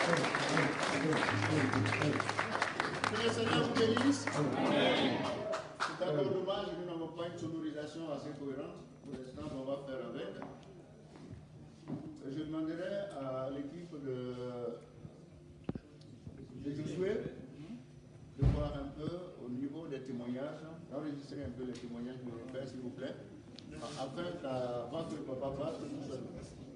Que le Seigneur vous bénisse. C'est encore dommage que nous n'avons pas une sonorisation assez cohérente. Pour l'instant, on va faire avec. Je demanderai à l'équipe de Josué de voir un peu au niveau des témoignages, d'enregistrer un peu les témoignages de nos pères, s'il vous plaît, afin qu'avant que le papa passe, nous sommes.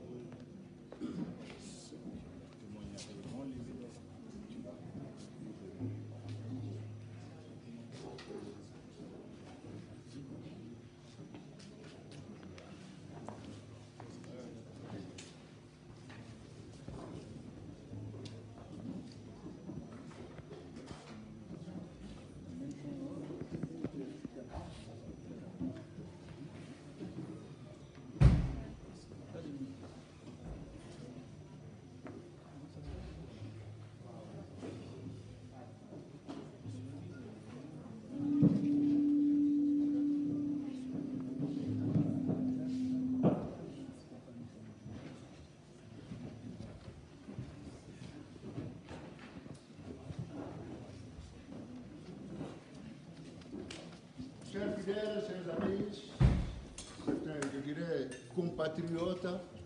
Chers fidèles, chers amis, certains, je dirais, compatriotes,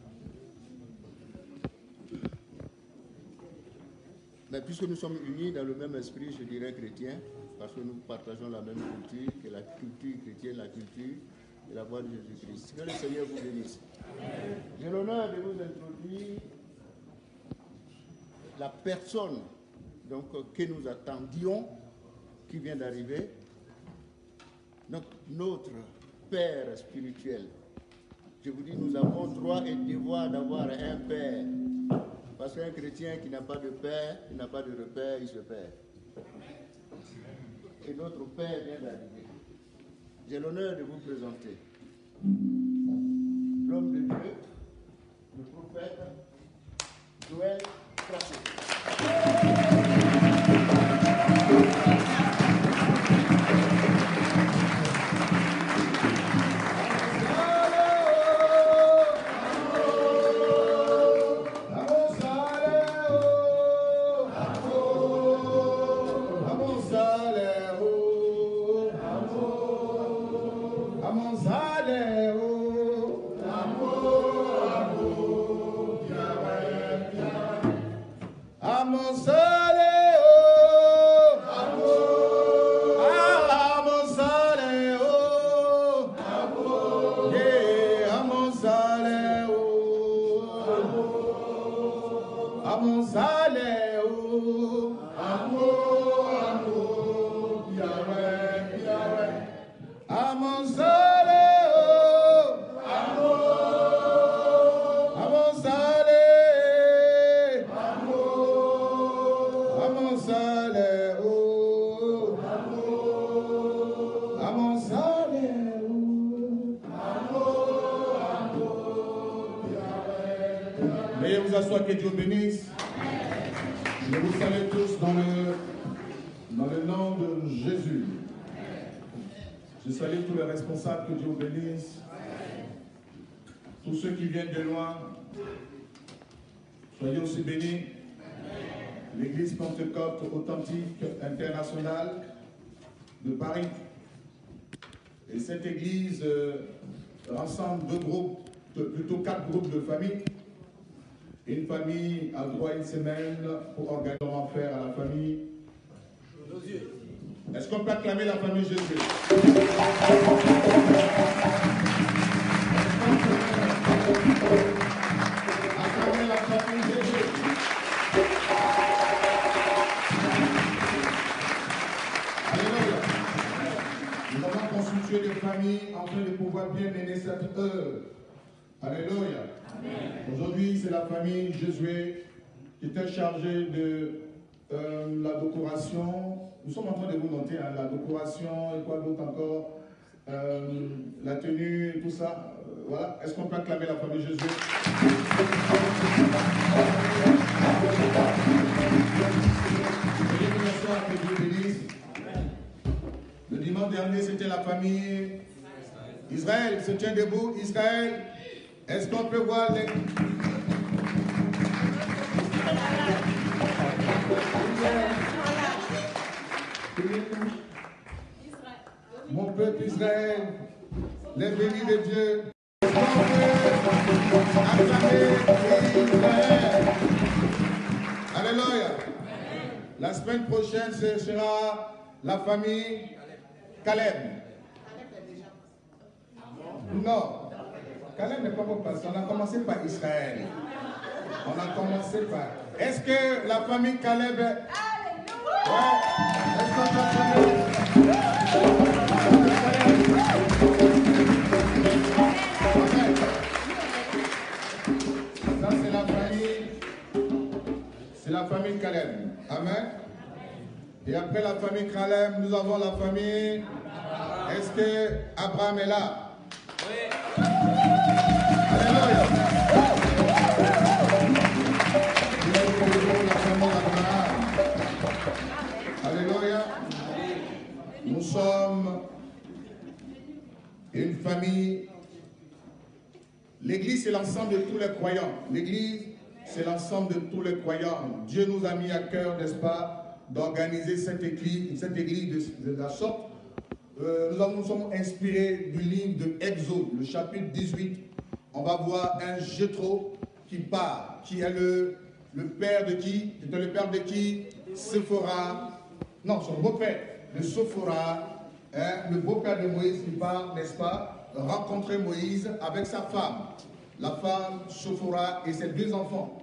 mais puisque nous sommes unis dans le même esprit, je dirais chrétien, parce que nous partageons la même culture, que la culture chrétienne, la culture et la voix de Jésus-Christ. Que le Seigneur vous bénisse. J'ai l'honneur de vous introduire la personne donc, que nous attendions, qui vient d'arriver. Donc, notre Père spirituel. Je vous dis, nous avons droit et devoir d'avoir un Père. Parce qu'un chrétien qui n'a pas de Père, qui n'a pas de repère, il se perd. Et notre Père vient d'arriver. J'ai l'honneur de vous présenter l'homme de Dieu, le prophète Joël Tracé. Que Dieu bénisse. Je vous salue tous dans le nom de Jésus. Je salue tous les responsables, que Dieu vous bénisse. Tous ceux qui viennent de loin, soyez aussi bénis. L'Église Pentecôte authentique internationale de Paris. Et cette Église rassemble deux groupes, plutôt 4 groupes de familles. Une famille a droit à une semaine pour organiser comment faire à la famille. Est-ce qu'on peut acclamer la famille Jésus? Acclamer la famille Jésus. Alléluia. Nous avons constitué des familles afin de pouvoir bien mener cette œuvre. Alléluia. Aujourd'hui, c'est la famille Josué qui était chargée de la décoration. Nous sommes en train de vous noter hein, la décoration et quoi d'autre encore, la tenue et tout ça. Voilà. Est-ce qu'on peut acclamer la famille Josué? Que Dieu bénisse. Le dimanche dernier, c'était la famille Israël. Se tient debout, Israël. Est-ce qu'on peut voir les... peuple Israël, les bénis de Dieu. Alléluia. La semaine prochaine, ce sera la famille Caleb. Non, Caleb n'est pas bon passé. On a commencé par Israël. On a commencé par... Est-ce que la famille Caleb... Ouais. Est-ce qu'on a Ça, c'est la famille Caleb. Amen. Et après la famille Caleb, nous avons la famille... Est-ce que Abraham est là? Oui. Alléluia. Alléluia. Nous sommes une famille. L'Église, c'est l'ensemble de tous les croyants. L'Église, c'est l'ensemble de tous les croyants. Dieu nous a mis à cœur, n'est-ce pas, d'organiser cette église de la sorte. Nous sommes inspirés du livre de Exode, le chapitre 18. On va voir un Jéthro qui part, qui est le père de qui? C'était le père de qui? Séphora. Non, son beau-père de Séphora, hein, le beau-père de Moïse qui part, n'est-ce pas, rencontrer Moïse avec sa femme. La femme Séphora et ses deux enfants.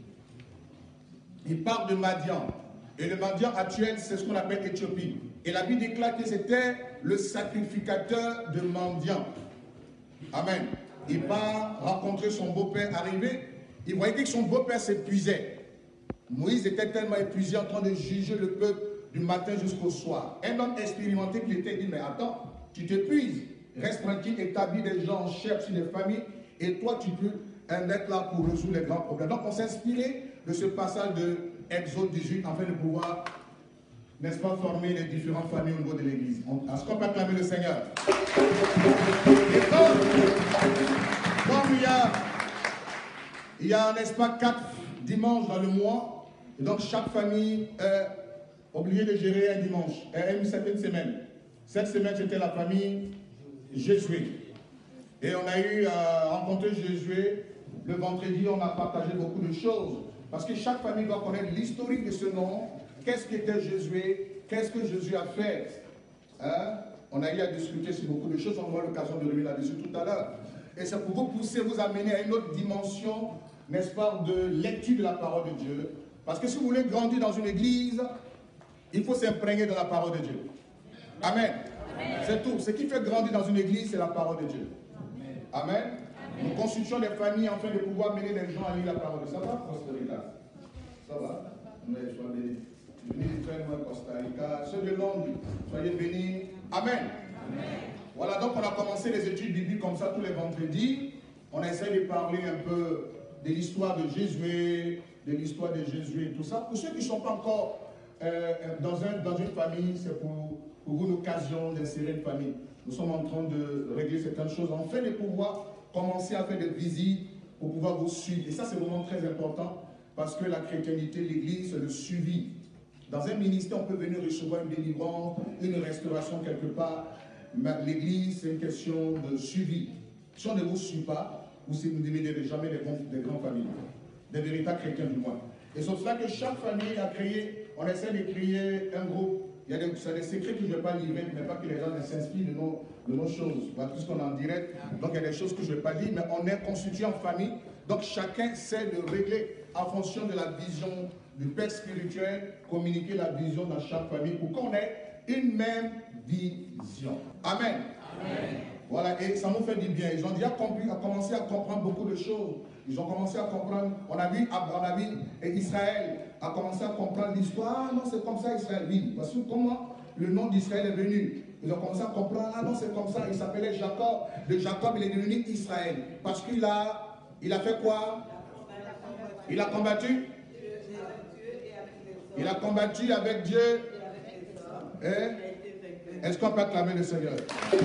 Il part de Madian. Et le Madian actuel, c'est ce qu'on appelle Éthiopie. Et la Bible déclare que c'était le sacrificateur de mendiants. Amen. Il part rencontrer son beau-père arrivé. Il voyait que son beau-père s'épuisait. Moïse était tellement épuisé en train de juger le peuple du matin jusqu'au soir. Un homme expérimenté qui était dit, mais attends, tu t'épuises. Reste tranquille, établis des gens, cherche des familles. Et toi, tu peux être là pour résoudre les grands problèmes. Donc, on s'est inspiré de ce passage de Exode 18 afin de pouvoir, n'est-ce pas, former les différentes familles au niveau de l'Église. Est-ce qu'on peut acclamer le Seigneur? Et comme il y a, n'est-ce pas, 4 dimanches dans le mois, et donc chaque famille est obligée de gérer un dimanche, une certaine semaine. Cette semaine, c'était la famille Jésué. Et on a eu rencontré Jésué le vendredi, on a partagé beaucoup de choses. Parce que chaque famille doit connaître l'historique de ce nom. Qu'est-ce qu'était Jésus? Qu'est-ce que Jésus a fait? Hein? On a eu à discuter sur beaucoup de choses. On aura l'occasion de revenir là-dessus tout à l'heure. Et c'est pour vous pousser, vous amener à une autre dimension, n'est-ce pas, de lecture de la parole de Dieu. Parce que si vous voulez grandir dans une église, il faut s'imprégner de la parole de Dieu. Amen. C'est tout. Ce qui fait grandir dans une église, c'est la parole de Dieu. Amen. Nous constituons des familles afin de pouvoir mener les gens à lire la parole. Ça va, Prosperitas? Ça va? On est venus du Costa Rica. Ceux de Londres, soyez bénis. Amen. Amen. Voilà, donc on a commencé les études bibliques comme ça tous les vendredis. On essaie de parler un peu de l'histoire de Jésus, et tout ça. Pour ceux qui ne sont pas encore dans une famille, c'est pour vous une occasion d'insérer une famille. Nous sommes en train de régler certaines choses afin de pouvoir commencer à faire des visites pour pouvoir vous suivre. Et ça, c'est vraiment très important parce que la chrétienté, l'Église, c'est le suivi. Dans un ministère, on peut venir recevoir une délivrance, une restauration quelque part. Mais l'Église, c'est une question de suivi. Si on ne vous suit pas, vous ne deviendrez jamais des grandes familles, des véritables chrétiens du moins. Et c'est pour cela que chaque famille a créé, on essaie de créer un groupe. Il y a des secrets que je ne vais pas livrer, mais pas que les gens s'inspirent de nos choses. Puisqu'on est en direct, donc il y a des choses que je ne vais pas dire, mais on est constitué en famille. Donc chacun sait de régler en fonction de la vision du Père spirituel, communiquer la vision dans chaque famille pour qu'on ait une même vision. Amen. Amen. Voilà, et ça nous fait du bien. Ils ont déjà commencé à comprendre beaucoup de choses. Ils ont commencé à comprendre, on a vu et Israël a commencé à comprendre l'histoire. Ah non, c'est comme ça Israël, oui. Parce que comment le nom d'Israël est venu? Ils ont commencé à comprendre, ah non, c'est comme ça. Il s'appelait Jacob. De Jacob, il est devenu Israël. Parce qu'il a fait quoi? Il a combattu. Il a combattu avec Dieu. Est-ce qu'on peut acclamer le Seigneur?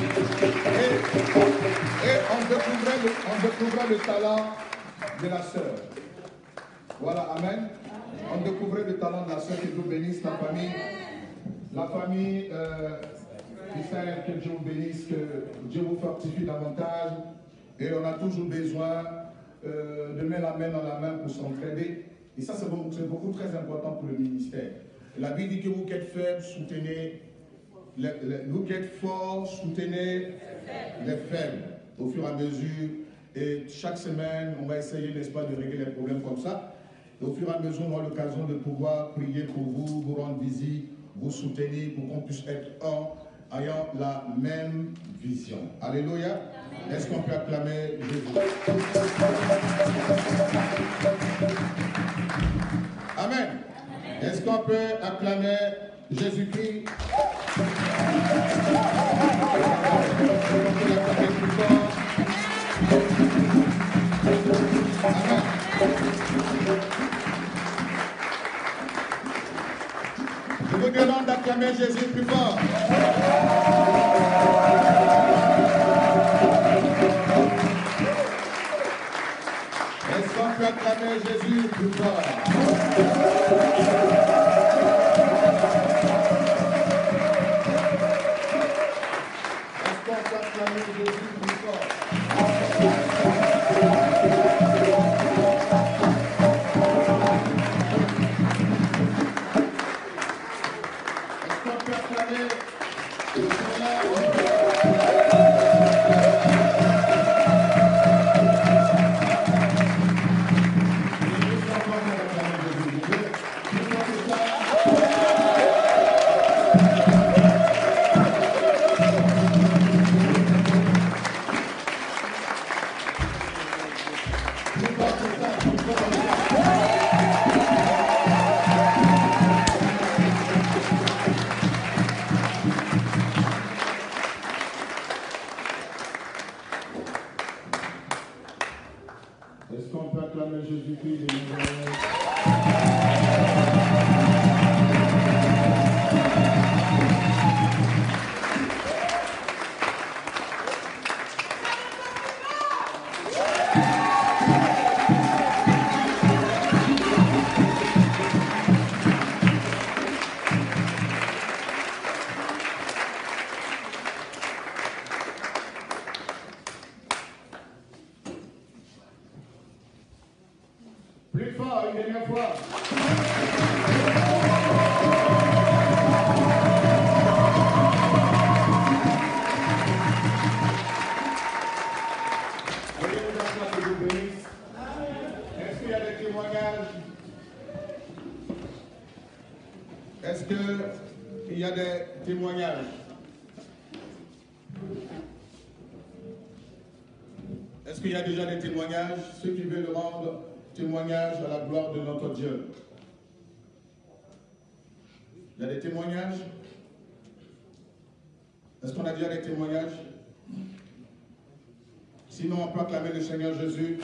Et on découvrait le talent de la sœur. Voilà, amen. On découvrait le talent de la sœur, que Dieu bénisse la famille. La famille Israël, que Dieu vous bénisse, que Dieu vous fortifie davantage. Et on a toujours besoin de mettre la main dans la main pour s'entraider. Et ça, c'est beaucoup très important pour le ministère. La Bible dit que vous qui êtes faibles, soutenez, vous qui êtes forts, soutenez les faibles au fur et à mesure. Et chaque semaine, on va essayer, n'est-ce pas, de régler les problèmes comme ça. Et au fur et à mesure, on aura l'occasion de pouvoir prier pour vous, vous rendre visite, vous soutenir pour qu'on puisse être un, ayant la même vision. Alléluia. Est-ce qu'on peut acclamer Jésus? Amen. Est-ce qu'on peut acclamer Jésus-Christ? Amen. Je vous demande d'acclamer Jésus plus fort. Est-ce qu'on peut acclamer Jésus plus fort? Est-ce qu'on peut acclamer Jésus plus fort? Est-ce qu'on peut acclamer Jésus-Christ de Nazareth? Plus fort, une dernière fois. Est-ce qu'il y a des témoignages? Est-ce qu'il y a des témoignages? Est-ce qu'il y a déjà des témoignages? Ceux qui veulent rendre témoignage à la gloire de notre Dieu. Il y a des témoignages? Est-ce qu'on a déjà des témoignages? Sinon, on peut acclamer le Seigneur Jésus.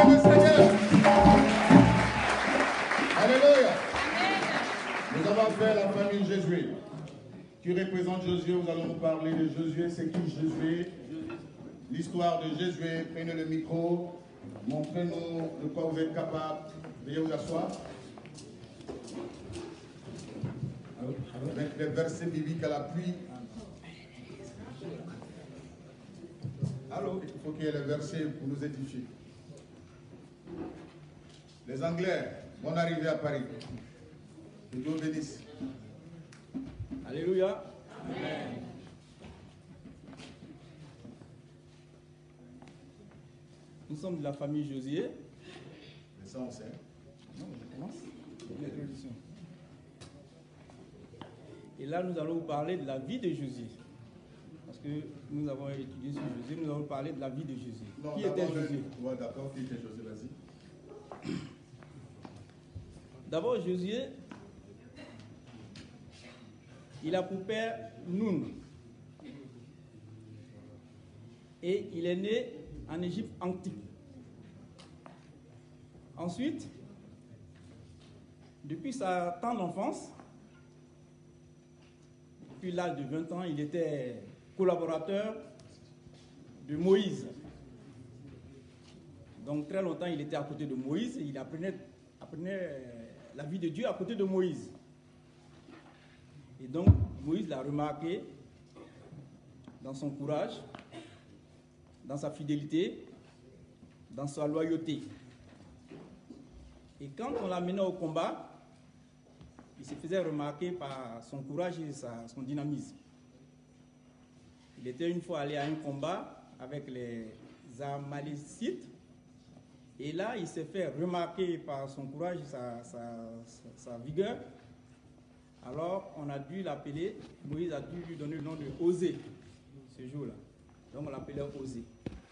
Acclamons le Seigneur. Alléluia. Nous avons fait la famille Josué, qui représente Josué. Nous allons nous parler de Josué. C'est qui Josué? L'histoire de Josué. Prenez le micro. Montrez-nous de quoi vous êtes capable. Veuillez vous asseoir. Avec les versets bibliques à l'appui. Alors, il faut qu'il y ait les versets pour nous édifier. Les Anglais, bonne arrivée à Paris. Que Dieu bénisse. Alléluia. Amen. Nous sommes de la famille Josué. Mais ça, on sait. Non, je commence. L'introduction. Et là, nous allons vous parler de la vie de Josué. Parce que nous avons étudié sur Josué, nous allons parler de la vie de Josué. Non, qui était Josué? Ouais, d'accord, qui était Josué, vas-y. D'abord, Josué, il a pour père Noun. Et il est né en Égypte antique. Ensuite, depuis sa tendre enfance, depuis l'âge de 20 ans, il était collaborateur de Moïse. Donc très longtemps, il était à côté de Moïse et il apprenait la vie de Dieu à côté de Moïse. Et donc, Moïse l'a remarqué dans son courage, dans sa fidélité, dans sa loyauté. Et quand on l'amenait au combat, il se faisait remarquer par son courage et son dynamisme. Il était une fois allé à un combat avec les Amalécites. Et là, il s'est fait remarquer par son courage et sa vigueur. Alors, on a dû l'appeler, Moïse a dû lui donner le nom de Osée, ce jour-là. Donc, on l'appelait Osée.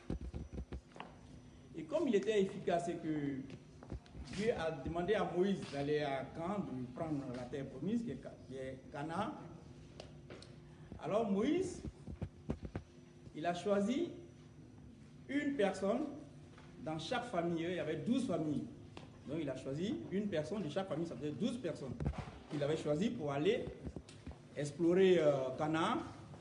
Et comme il était efficace et que Dieu a demandé à Moïse d'aller à Canaan, de prendre la terre promise, qui est Canaan, alors Moïse, il a choisi une personne dans chaque famille. Il y avait 12 familles. Donc il a choisi une personne de chaque famille, ça faisait 12 personnes qu'il avait choisi pour aller explorer Canaan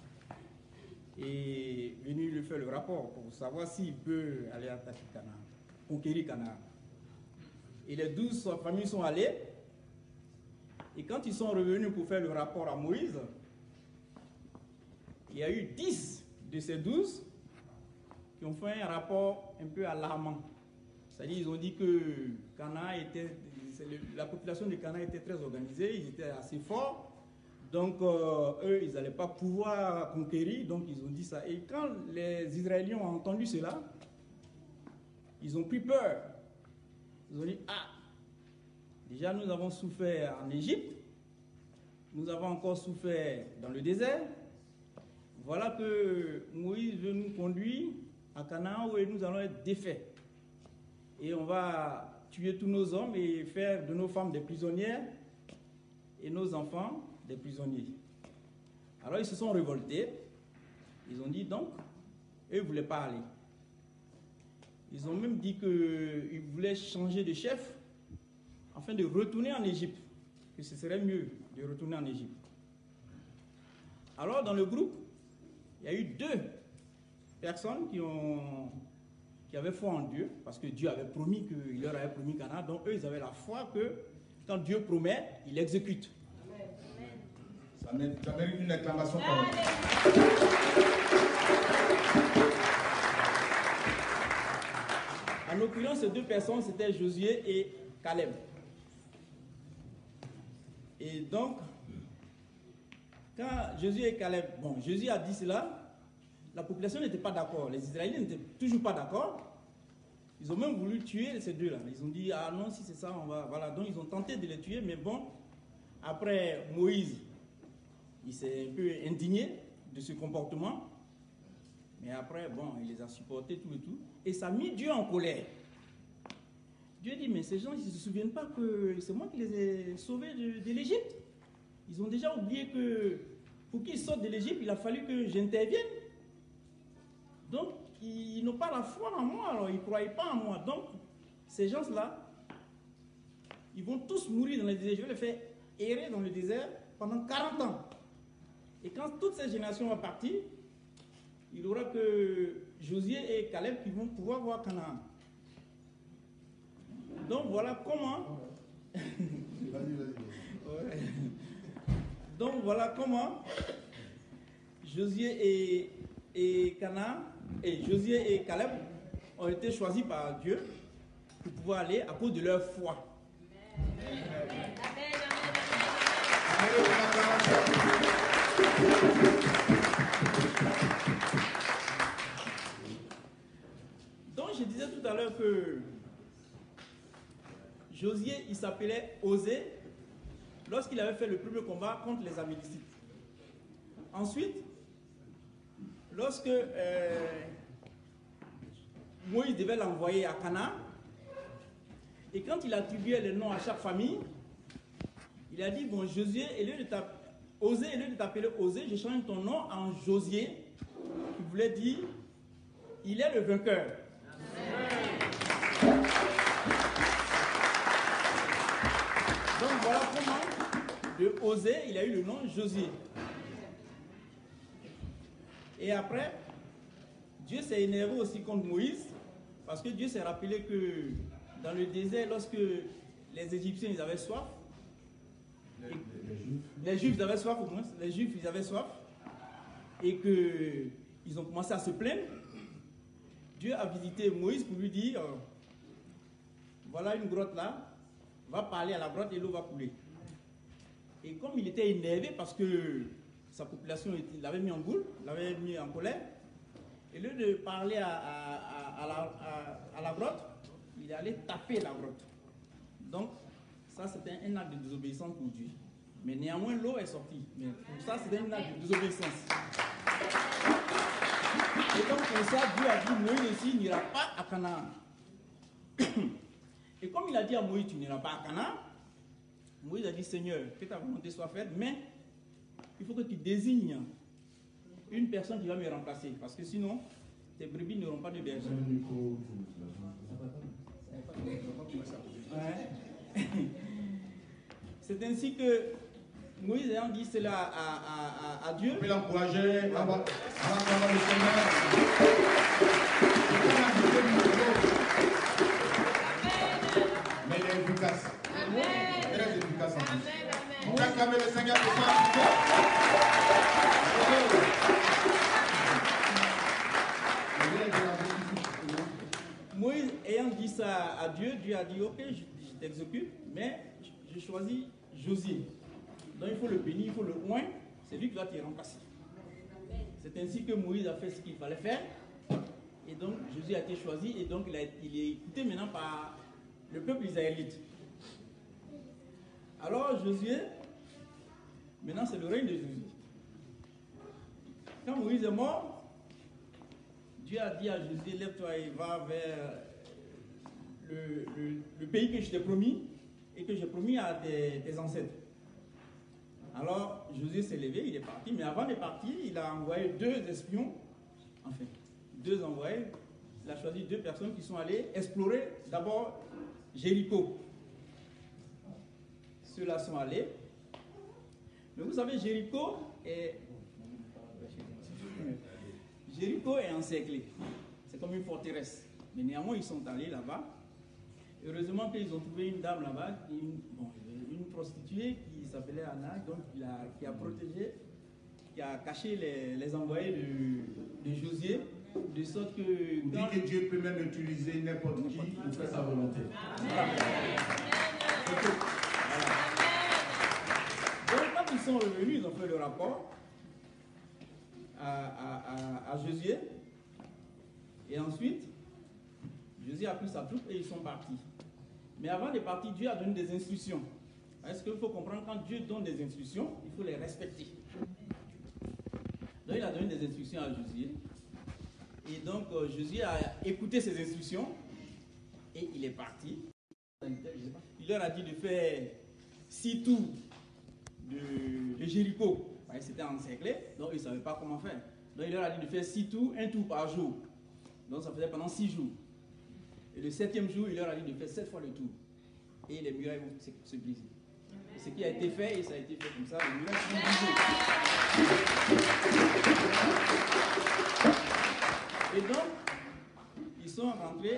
et venir lui faire le rapport pour savoir s'il peut aller attaquer Canaan, conquérir Canaan. Et les 12 familles sont allées. Et quand ils sont revenus pour faire le rapport à Moïse, il y a eu 10 de ces 12 qui ont fait un rapport un peu alarmant. C'est-à-dire qu'ils ont dit que la population de Canaan était très organisée, ils étaient assez forts. Donc eux, ils n'allaient pas pouvoir conquérir, donc ils ont dit ça. Et quand les Israéliens ont entendu cela, ils ont pris peur. Ils ont dit, ah, déjà nous avons souffert en Égypte, nous avons encore souffert dans le désert. Voilà que Moïse veut nous conduire à Canaan où nous allons être défaits. Et on va tuer tous nos hommes et faire de nos femmes des prisonnières et nos enfants des prisonniers. Alors ils se sont révoltés. Ils ont dit donc, eux ne voulaient pas aller. Ils ont même dit qu'ils voulaient changer de chef afin de retourner en Égypte, que ce serait mieux de retourner en Égypte. Alors dans le groupe, il y a eu 2 personnes qui avaient foi en Dieu, parce que Dieu avait promis qu'il leur avait promis Canaan, donc eux ils avaient la foi que quand Dieu promet, il exécute. Ça mérite une acclamation quand même. En l'occurrence, ces 2 personnes, c'était Josué et Caleb. Et donc, quand Josué et Caleb, Josué a dit cela, la population n'était pas d'accord. Les Israéliens n'étaient toujours pas d'accord. Ils ont même voulu tuer ces 2-là. Ils ont dit, ah non, si c'est ça, on va... Voilà, donc ils ont tenté de les tuer, mais bon, après Moïse, il s'est un peu indigné de ce comportement. Mais après, il les a supportés tout et tout. Et ça a mis Dieu en colère. Dieu dit, mais ces gens, ils ne se souviennent pas que c'est moi qui les ai sauvés de l'Égypte. Ils ont déjà oublié que pour qu'ils sortent de l'Égypte, il a fallu que j'intervienne. Donc, ils n'ont pas la foi en moi, alors ils ne croyaient pas en moi. Donc, ces gens-là, ils vont tous mourir dans le désert. Je vais les faire errer dans le désert pendant 40 ans. Et quand toute cette génération va partir, il n'y aura que Josué et Caleb qui vont pouvoir voir Canaan. Donc voilà comment... Ouais. Donc voilà comment Josué et Canaan, et Josué et Caleb ont été choisis par Dieu pour pouvoir aller à cause de leur foi. Donc je disais tout à l'heure que Josué, il s'appelait Osée lorsqu'il avait fait le premier combat contre les Amélécites. Ensuite, lorsque Moïse devait l'envoyer à Canaan, et quand il attribuait les noms à chaque famille, il a dit, bon, Josué, Osée, au lieu de t'appeler Osée, je change ton nom en Josué, qui voulait dire, il est le vainqueur. Donc voilà comment, de Osée, il a eu le nom Josué. Et après, Dieu s'est énervé aussi contre Moïse, parce que Dieu s'est rappelé que dans le désert, lorsque les Égyptiens ils avaient soif, les Juifs ils avaient soif au moins, les Juifs ils avaient soif, et qu'ils ont commencé à se plaindre, Dieu a visité Moïse pour lui dire, voilà une grotte là, va parler à la grotte et l'eau va couler. Et comme il était énervé parce que sa population l'avait mis en boule, l'avait mis en colère, et au lieu de parler à la grotte, il allait taper la grotte. Donc, ça c'était un acte de désobéissance pour Dieu. Mais néanmoins, l'eau est sortie. Mais pour ça, c'était un acte de désobéissance. Et donc, pour ça, Dieu a dit, Moïse aussi n'ira pas à Canaan. Et comme il a dit à Moïse, tu n'iras pas à Canaan, Moïse a dit, Seigneur, que ta volonté soit faite, mais il faut que tu désignes une personne qui va me remplacer. Parce que sinon, tes brebis n'auront pas de berger. Ouais. C'est ainsi que Moïse ayant dit cela à Dieu. On peut l'encourager. On va le Seigneur. Mais il est efficace. Très efficace en plus. On va acclamer le Seigneur pour ça. Moïse ayant dit ça à Dieu, Dieu a dit, ok, je t'exécute, mais je choisis Josué. Donc il faut le bénir, il faut le oindre, c'est lui qui va te remplacer. C'est ainsi que Moïse a fait ce qu'il fallait faire, et donc Josué a été choisi, et donc il est écouté maintenant par le peuple israélite. Alors Josué, maintenant c'est le règne de Josué. Quand Moïse est mort, Dieu a dit à Josué, lève-toi et va vers le pays que je t'ai promis et que j'ai promis à tes ancêtres. Alors Josué s'est levé, il est parti, mais avant de partir, il a envoyé 2 espions, enfin 2 envoyés, il a choisi 2 personnes qui sont allées explorer d'abord Jéricho. Ceux-là sont allés, mais vous savez, Jéricho est encerclé. C'est comme une forteresse. Mais néanmoins, ils sont allés là-bas. Heureusement qu'ils ont trouvé une dame là-bas, une prostituée qui s'appelait Anna, donc qui a protégé, qui a caché les envoyés de Josué, de sorte que... Vous dites que Dieu peut même utiliser n'importe qui pour faire sa volonté. Voilà. Donc quand ils sont revenus, ils ont fait le rapport à Josué, et ensuite Josué a pris sa troupe et ils sont partis. Mais avant de partir, Dieu a donné des instructions. Est-ce qu'il faut comprendre, quand Dieu donne des instructions, il faut les respecter. Donc il a donné des instructions à Josué, et donc Josué a écouté ces instructions et il est parti. Il leur a dit de faire 6 tours de Jéricho. C'était encerclé, donc ils ne savaient pas comment faire. Donc il leur a dit de faire 6 tours, 1 tour par jour. Donc ça faisait pendant 6 jours. Et le 7e jour, il leur a dit de faire 7 fois le tour. Et les murailles vont se briser. Ce qui a été fait, et ça a été fait comme ça, les murailles sont brisées. Et donc, ils sont rentrés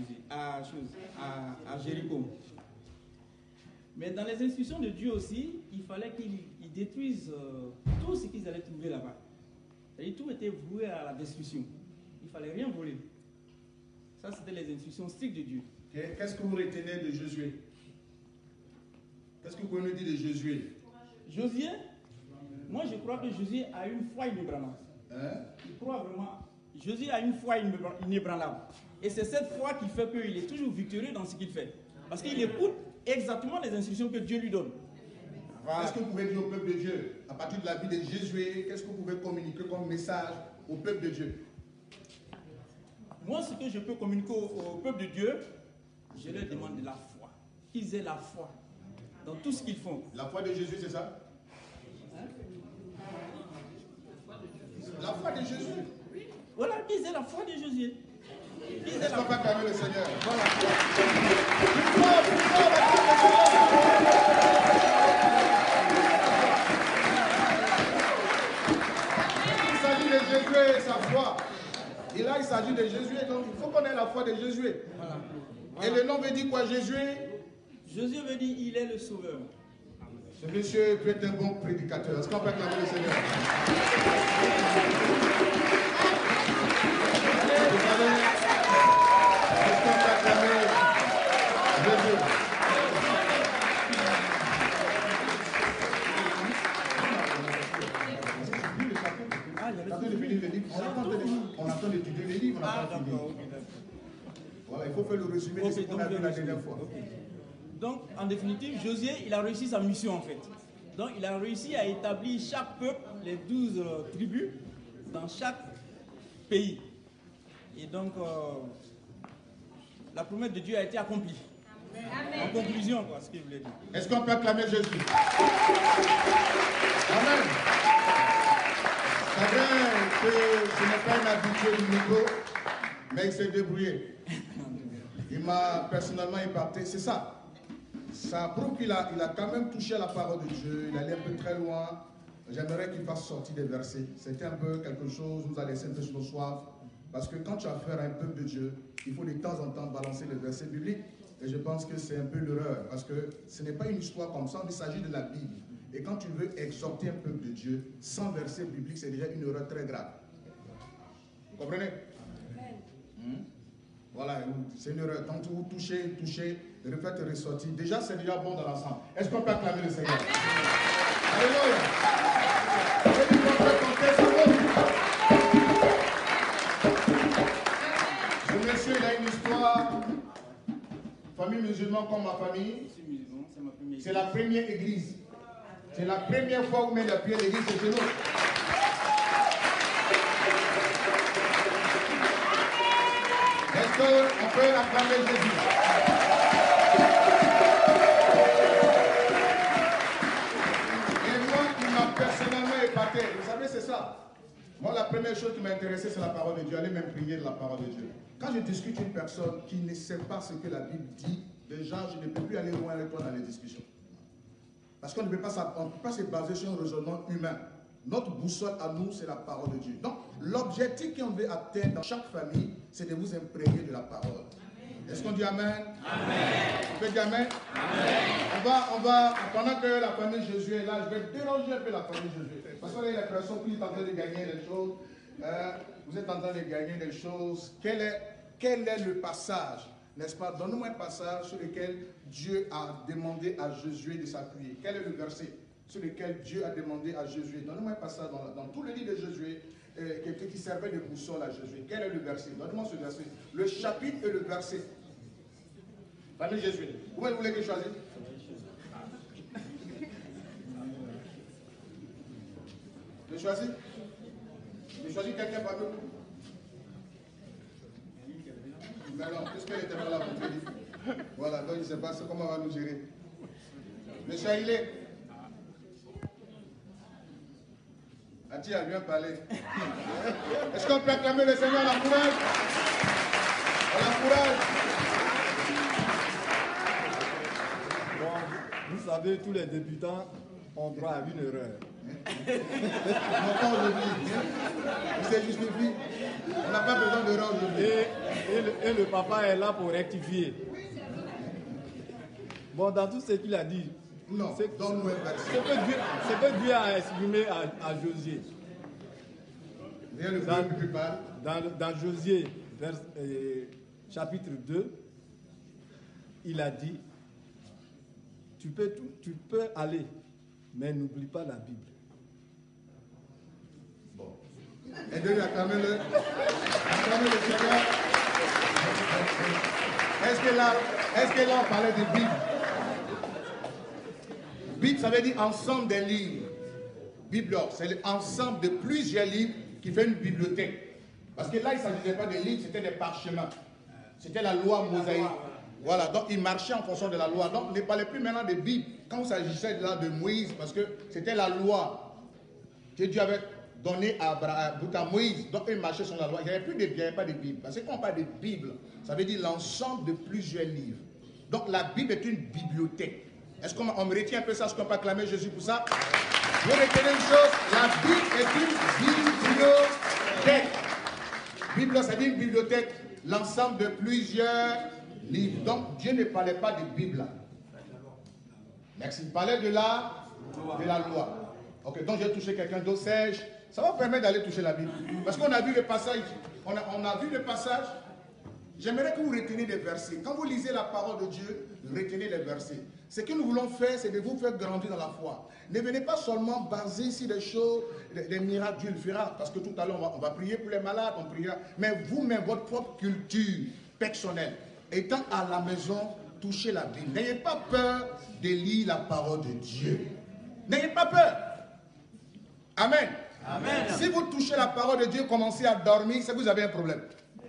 à Jéricho. Mais dans les instructions de Dieu aussi, il fallait qu'ils détruisent tout ce qu'ils allaient trouver là-bas. C'est-à-dire tout était voué à la destruction. Il ne fallait rien voler. Ça, c'était les instructions strictes de Dieu. Qu'est-ce que vous retenez de Josué? Qu'est-ce que vous pouvez nous dire de Josué? Josué, moi je crois que Josué a une foi inébranlable. Il croit vraiment. Josué a une foi inébranlable. Et c'est cette foi qui fait qu'il est toujours victorieux dans ce qu'il fait. Parce qu'il écoute exactement les instructions que Dieu lui donne. Voilà. Qu'est-ce que vous pouvez dire au peuple de Dieu? À partir de la vie de Josué, qu'est-ce que vous pouvez communiquer comme message au peuple de Dieu? Moi, ce que je peux communiquer au peuple de Dieu, je leur demande de la foi. Qu'ils aient la foi dans tout ce qu'ils font. La foi de Jésus, c'est ça? La foi de Jésus. Voilà, qu'ils aient la foi de Jésus. Est-ce qu'on va acclamer le Seigneur? Voilà. Il s'agit de Jésus et sa foi. Et là, il s'agit de Jésus. Donc, il faut qu'on ait la foi de Jésus. Voilà. Et le nom veut dire quoi, Jésus? Jésus veut dire il est le sauveur. Ce monsieur peut être un bon prédicateur. Est-ce qu'on peut acclamer le Seigneur? Vous savez, est-ce qu'on peut acclamer Jésus? On attend d'étudier les livres, on n'a pas fini. Voilà, il faut faire le résumé de ce qu'on a vu la dernière fois. Donc, en définitive, Josué, il a réussi sa mission en fait. Donc, il a réussi à établir chaque peuple, les 12 tribus, dans chaque pays. Et donc, la promesse de Dieu a été accomplie. Amen. En conclusion, quoi, ce qu'il voulait dire. Est-ce qu'on peut acclamer Jésus? Amen. C'est vrai que ce n'est pas un habitué du micro, mais il s'est débrouillé. Il m'a personnellement impacté, c'est ça. Ça prouve qu'il a quand même touché à la parole de Dieu, il allait un peu très loin. J'aimerais qu'il fasse sortir des versets. C'était un peu quelque chose, nous a laissé un peu sur nos soifs. Parce que quand tu as affaire à un peuple de Dieu, il faut de temps en temps balancer les versets bibliques. Et je pense que c'est un peu l'erreur. Parce que ce n'est pas une histoire comme ça, il s'agit de la Bible. Et quand tu veux exhorter un peuple de Dieu sans verset biblique, c'est déjà une erreur très grave. Vous comprenez? Voilà, c'est une erreur. Quand vous touchez, le fait est ressorti. Déjà, c'est déjà bon dans l'ensemble. Est-ce qu'on peut acclamer le Seigneur? Alléluia. Ce monsieur, il a une histoire. Famille musulmane comme ma famille. C'est la première église. C'est la première fois où on met la pied à l'église, c'est chez nous. Est-ce qu'on peut acclamer Jésus? Et moi, il m'a personnellement épaté. Vous savez, c'est ça. Moi, la première chose qui m'a intéressé, c'est la parole de Dieu. Allez m'imprégner de la parole de Dieu. Quand je discute une personne qui ne sait pas ce que la Bible dit, déjà, je ne peux plus aller loin avec toi dans les discussions. Parce qu'on ne peut pas se baser sur un raisonnement humain. Notre boussole à nous, c'est la parole de Dieu. Donc, l'objectif qu'on veut atteindre dans chaque famille, c'est de vous imprégner de la parole. Est-ce qu'on dit Amen? Amen. On peut dire Amen? Amen. On va, pendant que la famille Jésus est là, je vais déranger un peu la famille Jésus. Parce qu'on a l'impression que vous êtes en train de gagner des choses. Vous êtes en train de gagner des choses. Quel est le passage? N'est-ce pas? Donne-moi un passage sur lequel Dieu a demandé à Josué de s'appuyer. Quel est le verset sur lequel Dieu a demandé à Josué? Donne-moi un passage dans tout le livre de Josué qui servait de boussole à Josué. Quel est le verset? Donne-moi ce verset. Le chapitre et le verset. Famille Josué. Où vous voulez que je choisisse? Je choisis? Je choisis quelqu'un parmi vous? Mais non, puisqu'elle était dans la bouteille. Voilà, donc je ne sais pas comment on va nous gérer. Monsieur Aïlé. Ati a bien parlé. Est-ce qu'on peut acclamer le Seigneur? On l'encourage? On l'encourage? savez, tous les débutants ont droit à une erreur. Non, pas aujourd'hui. C'est justifié. On n'a pas besoin d'erreur aujourd'hui. Et le papa est là pour rectifier. Bon, dans tout ce qu'il a dit, Non, donne-nous un verset. ce que Dieu a exprimé à Josué. Viens le faire plus bas. Dans Josué, chapitre 2, il a dit, tu peux aller, mais n'oublie pas la Bible. Bon. Aidez-le, acclamez-le. Acclamez le Seigneur. Est-ce que là on parlait de Bible? Bible, ça veut dire ensemble des livres. Bible, c'est l'ensemble de plusieurs livres qui fait une bibliothèque. Parce que là, il ne s'agissait pas de livres, c'était des parchemins. C'était la loi mosaïque. Voilà, donc il marchait en fonction de la loi. Donc ne parlez plus maintenant de Bible quand il s'agissait là de Moïse, parce que c'était la loi que Dieu avait donnée à Moïse. Donc il marchait sur la loi. Il n'y avait plus de Bible, il n'y avait pas de Bible. Parce que quand on parle de Bible, ça veut dire l'ensemble de plusieurs livres. Donc la Bible est une bibliothèque. Est-ce qu'on me retient un peu ça? Est-ce qu'on peut acclamer Jésus pour ça? Vous retenez une chose, la Bible est une bibliothèque. Bible, ça dit une bibliothèque, l'ensemble de plusieurs livres. Donc Dieu ne parlait pas de Bible. Merci. Il parlait de la loi. Ok, donc j'ai touché quelqu'un d'autre, sais-je? Ça va vous permettre d'aller toucher la Bible. Parce qu'on a vu le passage. On a vu le passage. J'aimerais que vous reteniez des versets. Quand vous lisez la parole de Dieu, retenez les versets. Ce que nous voulons faire, c'est de vous faire grandir dans la foi. Ne venez pas seulement baser sur des choses, des miracles, Dieu le fera. Parce que tout à l'heure, on va prier pour les malades, on priera. Mais vous-même, votre propre culture personnelle, étant à la maison, touchez la Bible. N'ayez pas peur de lire la parole de Dieu. N'ayez pas peur. Amen. Amen. Si vous touchez la parole de Dieu, commencez à dormir, c'est que vous avez un problème.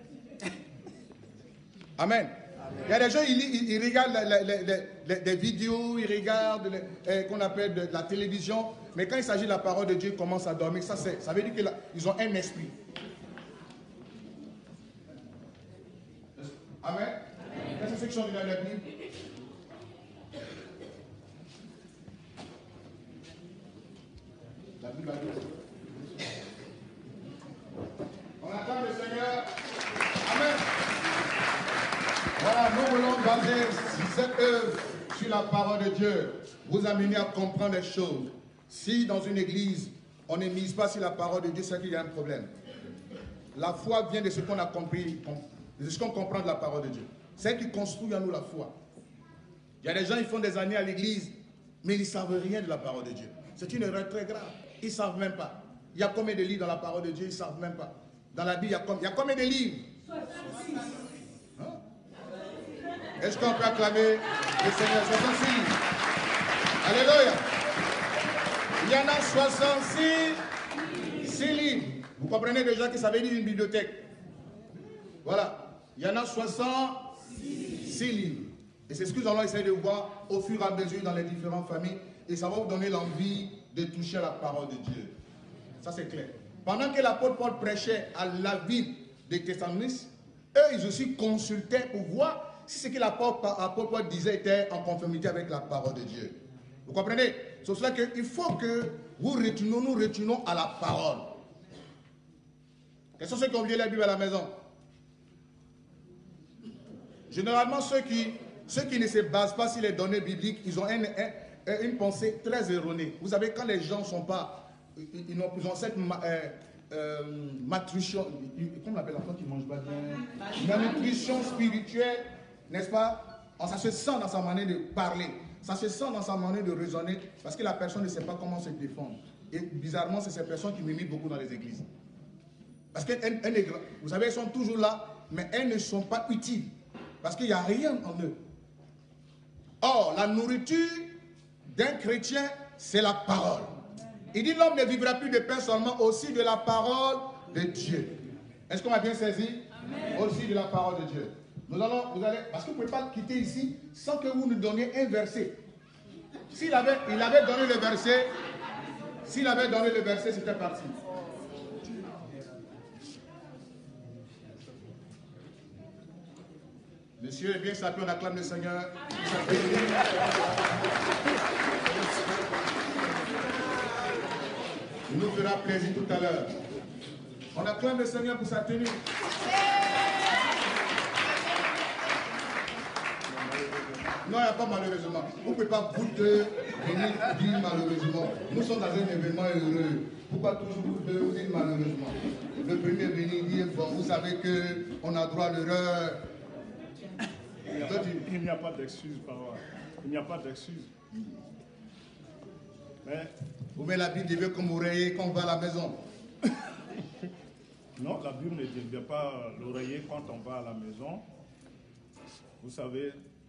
Amen. Il y a des gens, ils regardent des vidéos, ils regardent qu'on appelle de la télévision, mais quand il s'agit de la parole de Dieu, ils commencent à dormir. Ça veut dire qu'ils ont un esprit. Amen. Qu'est-ce que c'est qui sont dans la Bible? La Bible a dit. On attend le Seigneur. Amen. Voilà, nous voulons baser cette œuvre sur la parole de Dieu, vous amener à comprendre des choses. Si dans une église, on ne mise pas sur la parole de Dieu, c'est qu'il y a un problème. La foi vient de ce qu'on a compris, de ce qu'on comprend de la parole de Dieu. C'est qui construit en nous la foi. Il y a des gens qui font des années à l'église, mais ils ne savent rien de la parole de Dieu. C'est une erreur très grave. Ils ne savent même pas. Il y a combien de livres dans la parole de Dieu, ils ne savent même pas. Dans la Bible, il y a combien de livres? 66. Hein? Est-ce qu'on peut acclamer le Seigneur? 66 livres. Alléluia. Il y en a 66 livres. Vous comprenez déjà que ça veut dire une bibliothèque. Voilà. Il y en a 66 livres. Et c'est ce que nous allons essayer de voir au fur et à mesure dans les différentes familles. Et ça va vous donner l'envie de toucher la parole de Dieu. Ça c'est clair. Pendant que l'apôtre Paul prêchait à la ville des Thessaloniciens, eux ils aussi consultaient pour voir si ce que l'apôtre Paul disait était en conformité avec la parole de Dieu. Vous comprenez? C'est pour cela qu'il faut que nous retenons à la parole. Quels sont ceux qui ont oublié la Bible à la maison? Généralement, ceux qui ne se basent pas sur les données bibliques, ils ont une pensée très erronée. Vous savez, quand les gens ne sont pas... Ils ont cette malnutrition... Comment on appelle l'enfant qui ne mange pas bien? Malnutrition spirituelle, n'est-ce pas? Ça se sent dans sa manière de parler. Ça se sent dans sa manière de raisonner parce que la personne ne sait pas comment se défendre. Et bizarrement, c'est ces personnes qui m'imitent beaucoup dans les églises. Parce que vous savez, elles sont toujours là, mais elles ne sont pas utiles. Parce qu'il n'y a rien en eux. Or, la nourriture d'un chrétien, c'est la parole. Il dit l'homme ne vivra plus de pain seulement, aussi de la parole de Dieu. Est-ce qu'on a bien saisi? Amen. Aussi de la parole de Dieu. Parce que vous ne pouvez pas quitter ici sans que vous nous donniez un verset. Il avait donné le verset, c'était parti. Monsieur est bien sapé, on acclame le Seigneur. Il nous fera plaisir tout à l'heure. On acclame le Seigneur pour sa tenue. Non, il n'y a pas malheureusement. Vous ne pouvez pas vous deux venir dire malheureusement. Nous sommes dans un événement heureux. Pourquoi toujours vous deux vous dites malheureusement? Le premier venir dire, bon, vous savez qu'on a droit à l'erreur. Il n'y a pas d'excuse, parole. Il n'y a pas d'excuse. Mais vous mettez la Bible devient comme oreiller quand on va à la maison. Non, la Bible ne devient pas l'oreiller quand on va à la maison. Vous savez,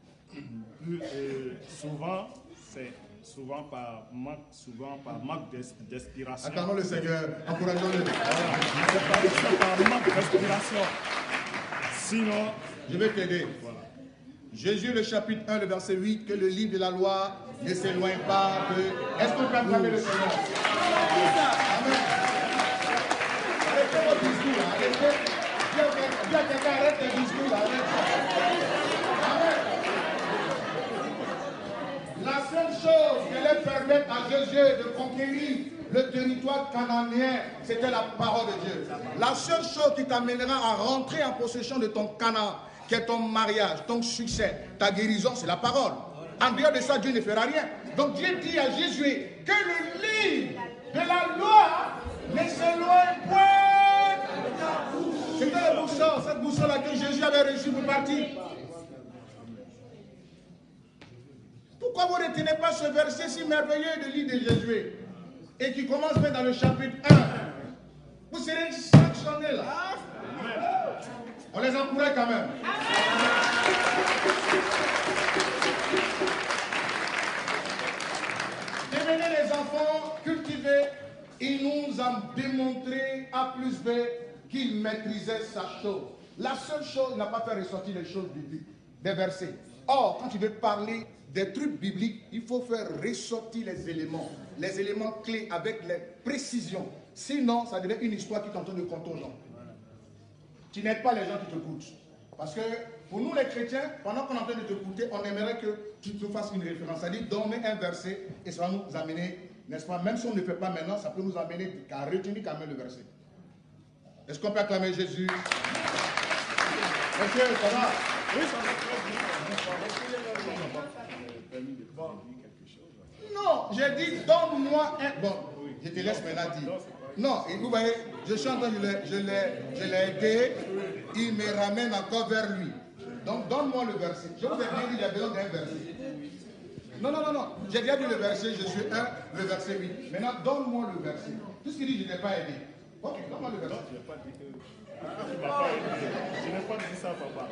souvent, c'est souvent par manque d'inspiration. Attendons le Seigneur, encourageons-le. C'est par manque d'inspiration. Sinon, je vais t'aider. Voilà. Jésus, le chapitre 1, le verset 8, que le livre de la loi ne s'éloigne pas de... Est-ce qu'on peut acclamer le Seigneur? Amen. Arrêtez votre discours là. Arrêtez. Dis à quelqu'un, arrête tes discours là. Amen. La seule chose qui allait permettre à Josué de conquérir le territoire cananéen, c'était la parole de Dieu. La seule chose qui t'amènera à rentrer en possession de ton Canaan, qui est ton mariage, ton succès, ta guérison, c'est la parole. En dehors de ça, Dieu ne fera rien. Donc Dieu dit à Josué que le livre de la loi ne s'éloigne point. C'était la boussole, cette boussole-là que Jésus avait reçue pour partir. Pourquoi vous ne retenez pas ce verset si merveilleux de livre de Josué et qui commence bien dans le chapitre 1? Vous serez sanctionnés là. On les encourage quand même. Devenez les enfants cultivés. Il nous a démontré A plus B qu'il maîtrisait sa chose. La seule chose, il n'a pas fait ressortir les choses bibliques, des versets. Or, quand tu veux parler des trucs bibliques, il faut faire ressortir les éléments clés avec les précisions. Sinon, ça devient une histoire qui t'entend de compter aux gens. Tu n'aides pas les gens qui t'écoutent. Parce que pour nous les chrétiens, pendant qu'on est en train de t'écouter, on aimerait que tu te fasses une référence. C'est-à-dire donner un verset et ça va nous amener, n'est-ce pas? Même si on ne le fait pas maintenant, ça peut nous amener à retenir quand même le verset. Est-ce qu'on peut acclamer Jésus? Monsieur, ça va? Oui, ça va. Non, j'ai dit donne-moi un... Bon, je te laisse maintenant dire. Non, et vous voyez, je suis en train je l'ai aidé, il me ramène encore vers lui. Donc donne-moi le verset. Je vous ai bien dit, il y a besoin d'un verset. Non, j'ai déjà dit le verset, je suis 1, le verset 8. Maintenant, donne-moi le verset. Tout ce qu'il dit, je ne t'ai pas aidé. Ok, donne-moi le verset. Je n'ai pas dit que... Je n'ai pas dit ça, papa.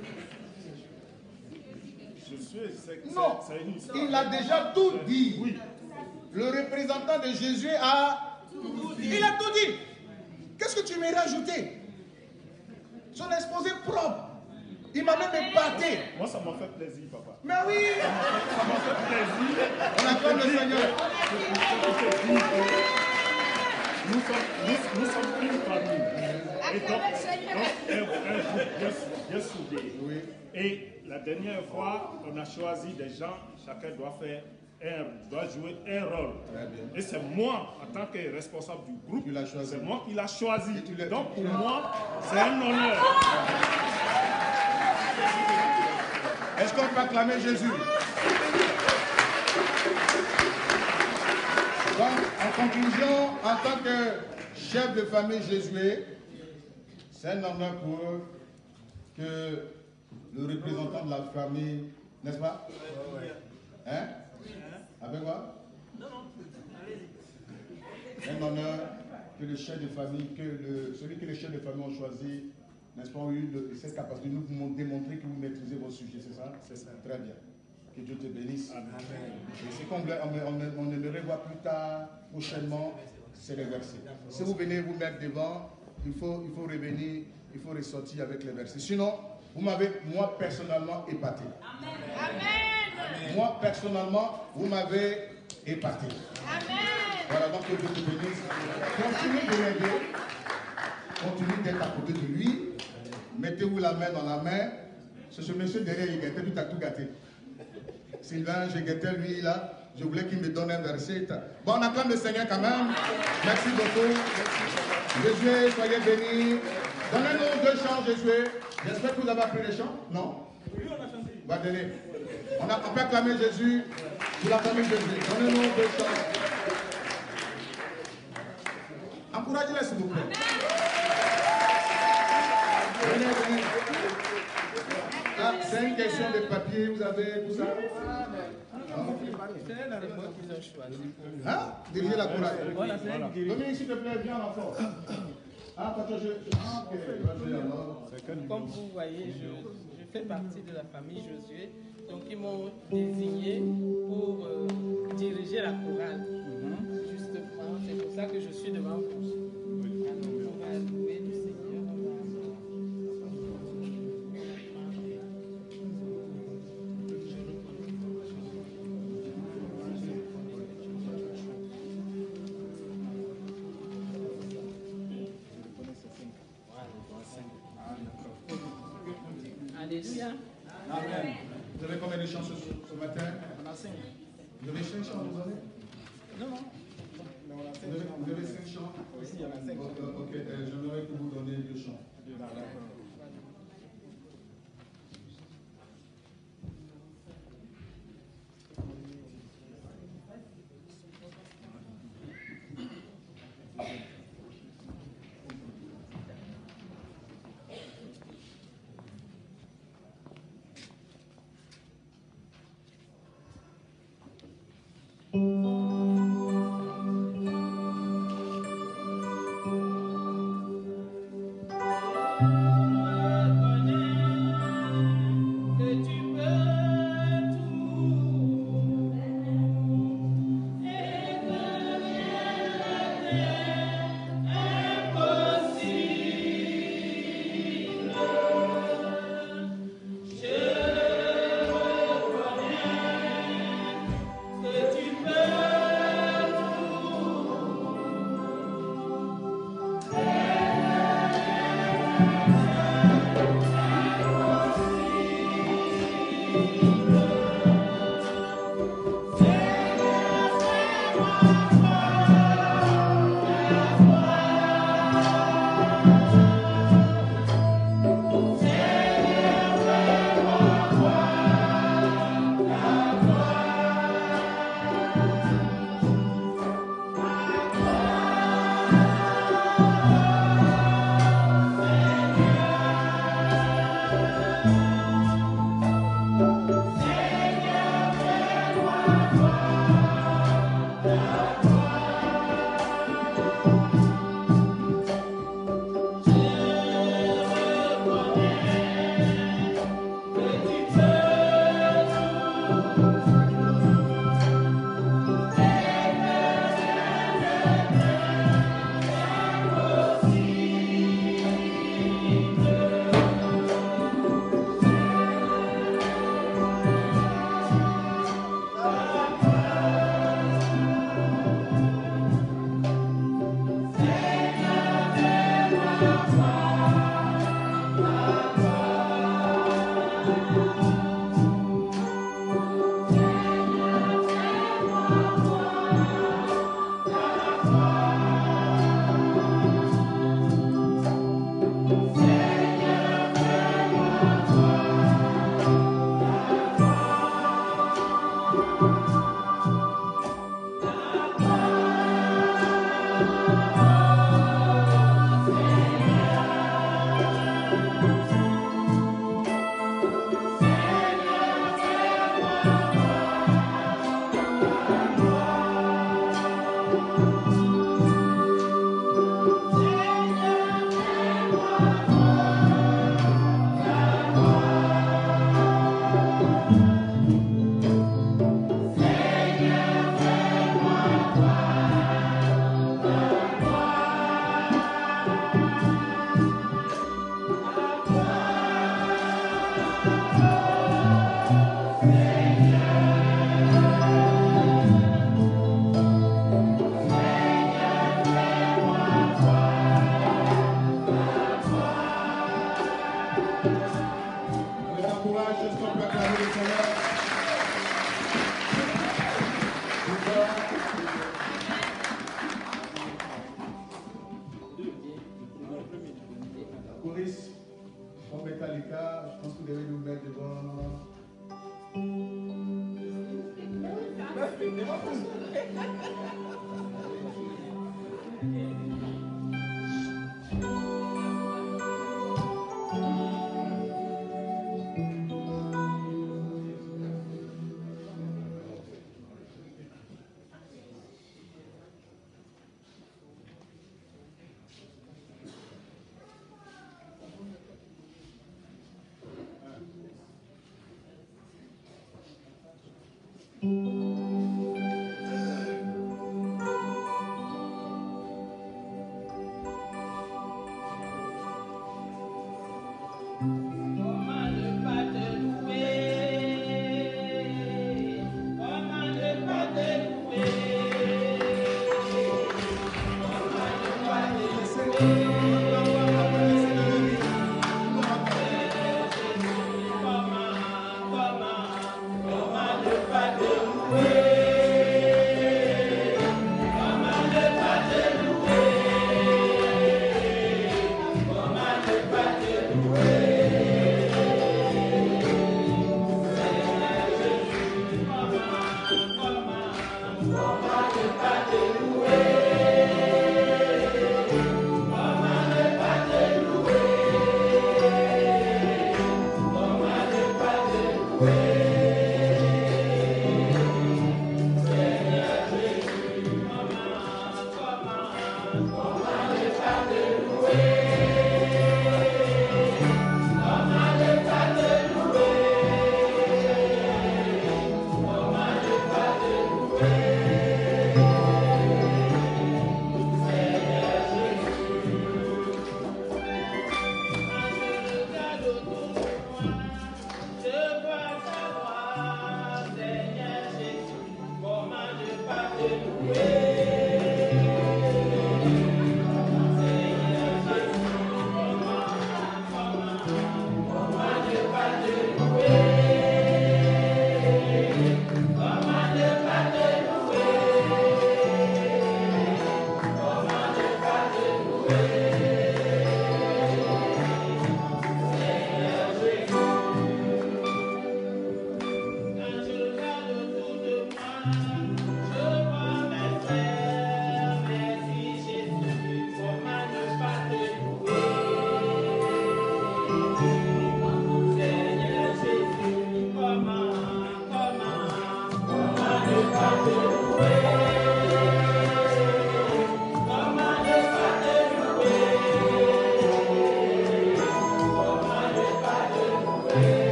Non, il a déjà tout dit. Oui. Le représentant de Jésus a... Il a tout dit. Qu'est-ce que tu m'as rajouté? Son exposé propre. Il m'a même épaté. Moi, ça m'a fait plaisir, papa. Mais oui. Ça m'a fait plaisir. On acclame le Seigneur. Nous sommes une famille. Et donc un groupe bien soudé. Oui. Et la dernière fois, on a choisi des gens, chacun doit jouer un rôle. Et c'est moi, en tant que responsable du groupe, c'est moi qui l'ai choisi. Donc pour moi, c'est un honneur. Est-ce qu'on peut acclamer Jésus? Donc, en conclusion, en tant que chef de famille Jésué, c'est un honneur pour eux que le représentant de la famille, n'est-ce pas? Hein? Avec quoi? Un honneur que le chef de famille, celui que les chefs de famille ont choisi, n'est-ce pas, ont eu cette capacité de nous démontrer que vous maîtrisez vos sujets, c'est ça? C'est ça. Très bien. Que Dieu te bénisse. Amen. Et ce qu'on aimerait voir plus tard, prochainement, c'est les versets. Si vous venez vous mettre devant, il faut revenir, il faut ressortir avec les versets. Sinon, vous m'avez, moi, personnellement, épaté. Amen. Moi, personnellement, vous m'avez épaté. Amen. Voilà, donc que Dieu te bénisse. Continuez de l'aider. Continuez d'être à côté de lui. Mettez-vous la main dans la main. C'est ce monsieur derrière, il gâtait, tout a tout gâté. Sylvain, je guettais lui là. Je voulais qu'il me donne un verset. Bon, on acclame le Seigneur quand même. Merci beaucoup. Jésus, soyez bénis. Donnez-nous 2 chants, Jésus. J'espère que vous avez appris les chants. Non? Oui, on a chanté. Va donner. On peut acclamer Jésus pour la famille de Jésus. Donnez-nous 2 chants. Encouragez-les s'il vous plaît. Venez, venez. Ah, c'est une question de papier, vous avez tout ça? C'est la réponse qu'ils ont choisie. Hein? Dirigez la chorale. Voilà, c'est elle qui dirige. Dominique, s'il te plaît, viens encore. Ah, parce que ok, vas-y alors. Comme vous voyez, je fais partie de la famille Josué. Donc, ils m'ont désigné pour diriger la chorale. Justement, c'est pour ça que je suis devant vous. Alors, on va louer le Seigneur. Alléluia. Amen. Vous avez combien de chants ce matin? On a 5. Vous avez 5 chants à nous donner? Non, non. Vous avez 5 chants? Ici, il y en a 5. Ok, j'aimerais que vous donniez 2 chants. Yeah. courage, est-ce qu'on peut acclamer le Seigneur? La choriste, on Metallica, je pense que vous devez nous mettre devant.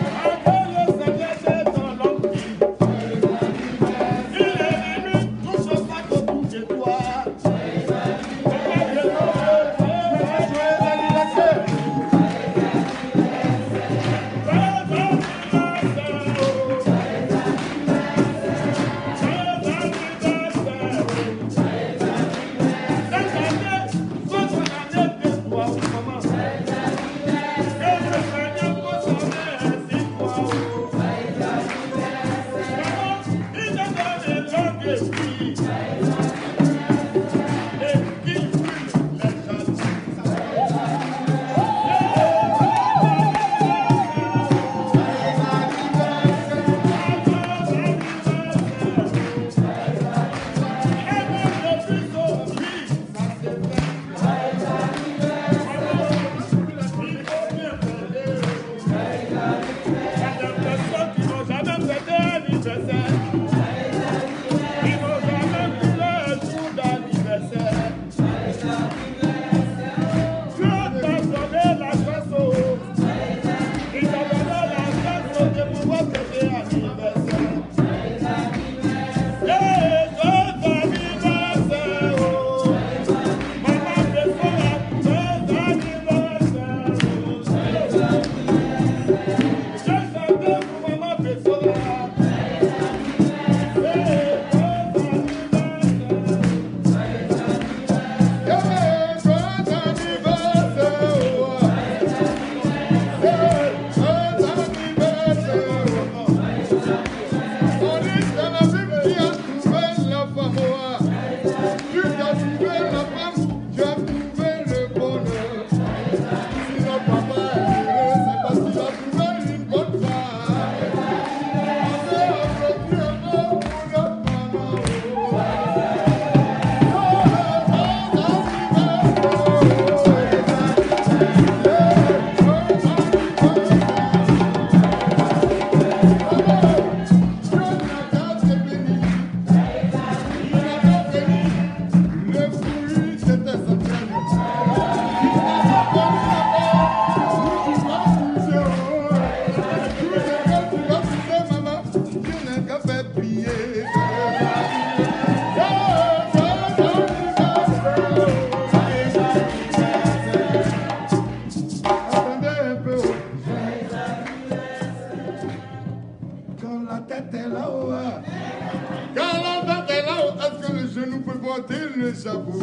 Touche porter le chapeau.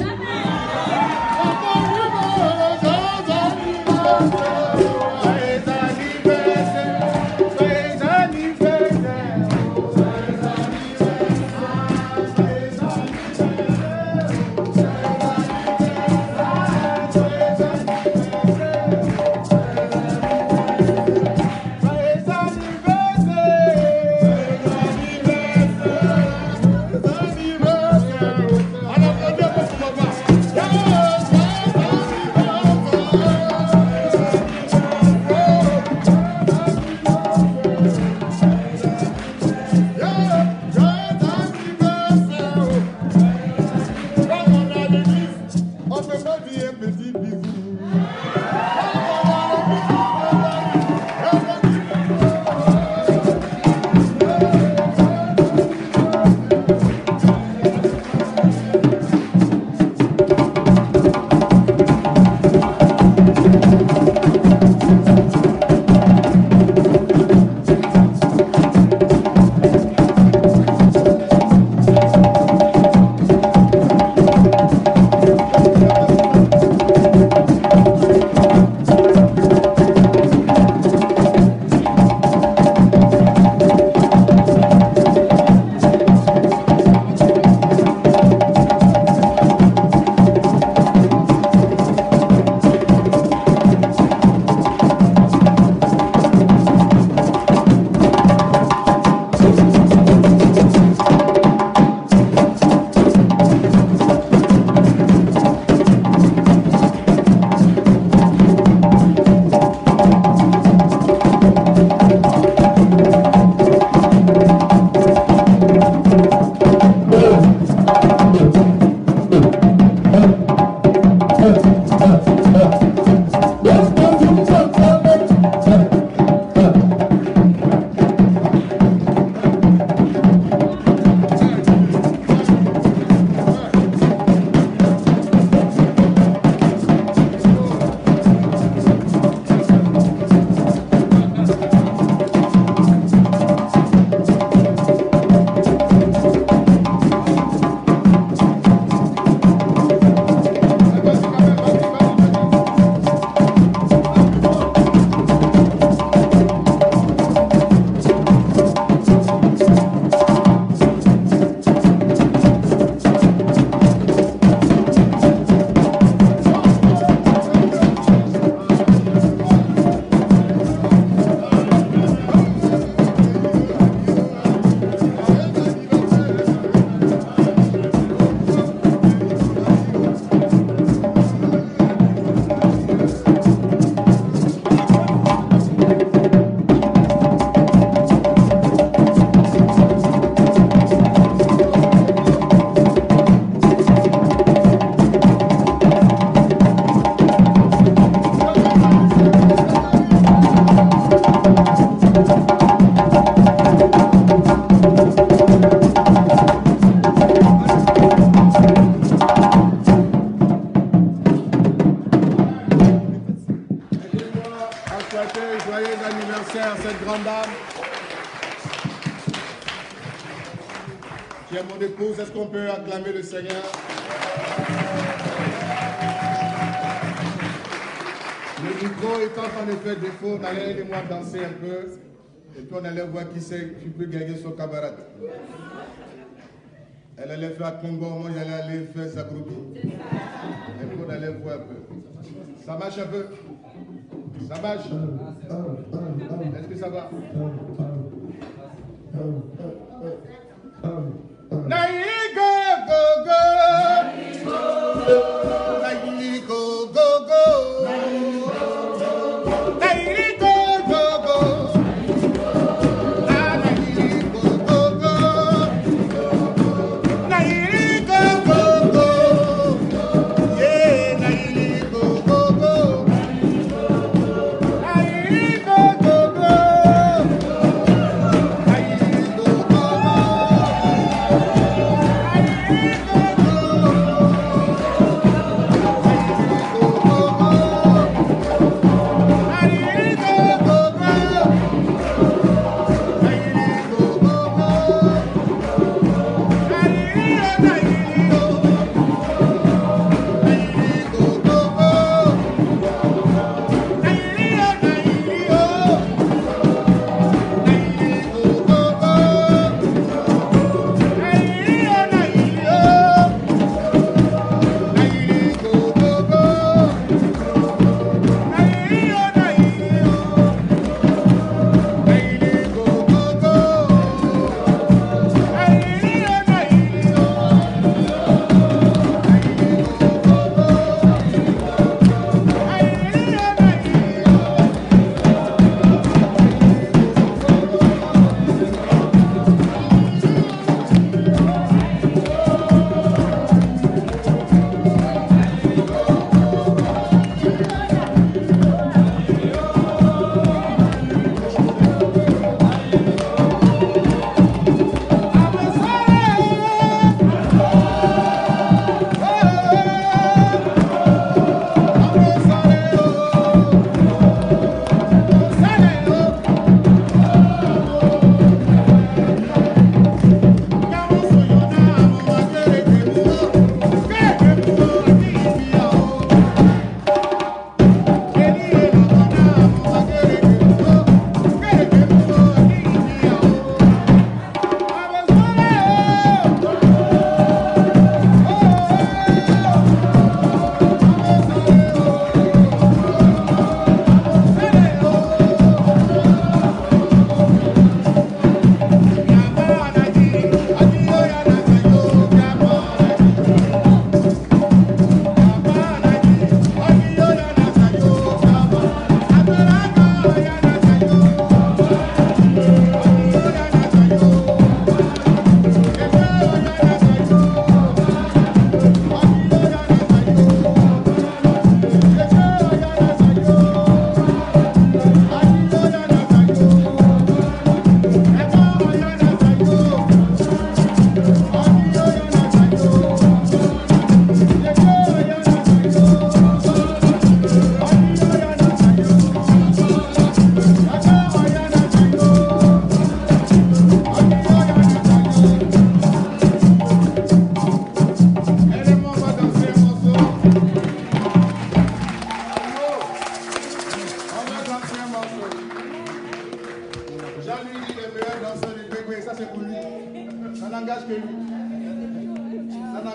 Est-ce qu'on peut acclamer le Seigneur? Le micro étant en effet défaut, on allait aider-moi danser un peu. Et puis on allait voir qui c'est qui peut gagner son camarade. Elle allait faire Congo, moi j'allais aller faire Zagrobi. Et puis on allait voir un peu. Ça marche un peu? Ça marche? Est-ce que ça va?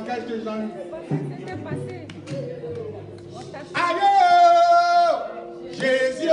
langage des gens. C'était passé. Aïe, Jésus,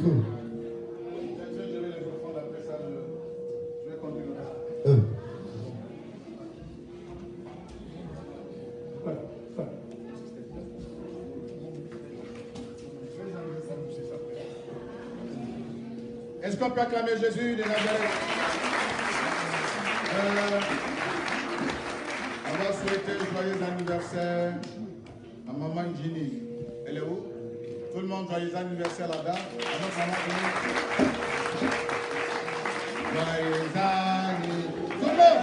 vais les reprendre après ça, je vais continuer. Est-ce qu'on peut acclamer Jésus de Nazareth? On va souhaiter joyeux anniversaire à maman Ginny. Elle est où? Tout le monde, joyeux anniversaire là-bas. À notre maman Ginny. Joyeux anniversaire. Tout le monde!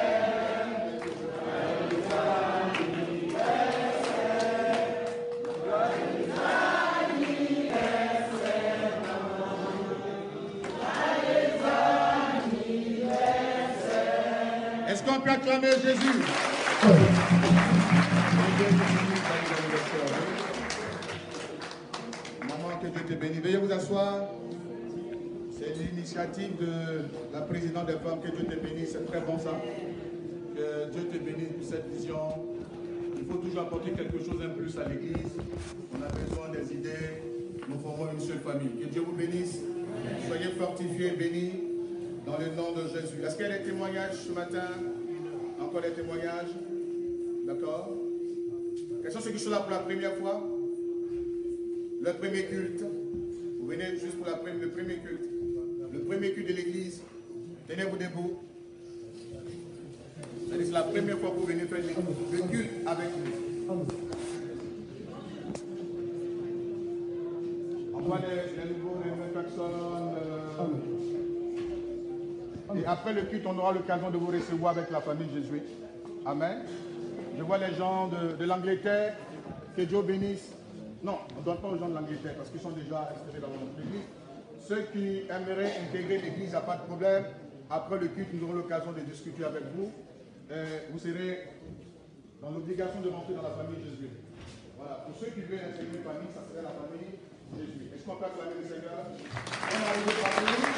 Est-ce qu'on peut acclamer Jésus? Maman, que Dieu te bénisse. Veuillez vous asseoir. C'est l'initiative de la présidente des femmes. Que Dieu te bénisse. C'est très bon ça. Que Dieu te bénisse pour cette vision. Il faut toujours apporter quelque chose en plus à l'église. On a besoin des idées. Nous formons une seule famille. Que Dieu vous bénisse. Soyez fortifiés, bénis. Dans le nom de Jésus. Est-ce qu'il y a des témoignages ce matin? Encore des témoignages? D'accord? Quels sont ceux qui sont là pour la première fois? Le premier culte. Vous venez juste pour le premier culte. Le premier culte de l'église. Tenez-vous debout. C'est la première fois que vous venez faire le culte avec nous. On voit les nouvelles personnes. Et après le culte, on aura l'occasion de vous recevoir avec la famille Jésus. Amen. Je vois les gens de l'Angleterre. Que Dieu bénisse. Non, on ne donne pas aux gens de l'Angleterre parce qu'ils sont déjà installés dans notre église. Ceux qui aimeraient intégrer l'église, il n'y a pas de problème. Après le culte, nous aurons l'occasion de discuter avec vous. Vous serez dans l'obligation de rentrer dans la famille Jésus. Voilà. Pour ceux qui veulent intégrer une famille, ça serait la famille Jésus. Est-ce qu'on peut acclamer le Seigneur? On arrive parmi.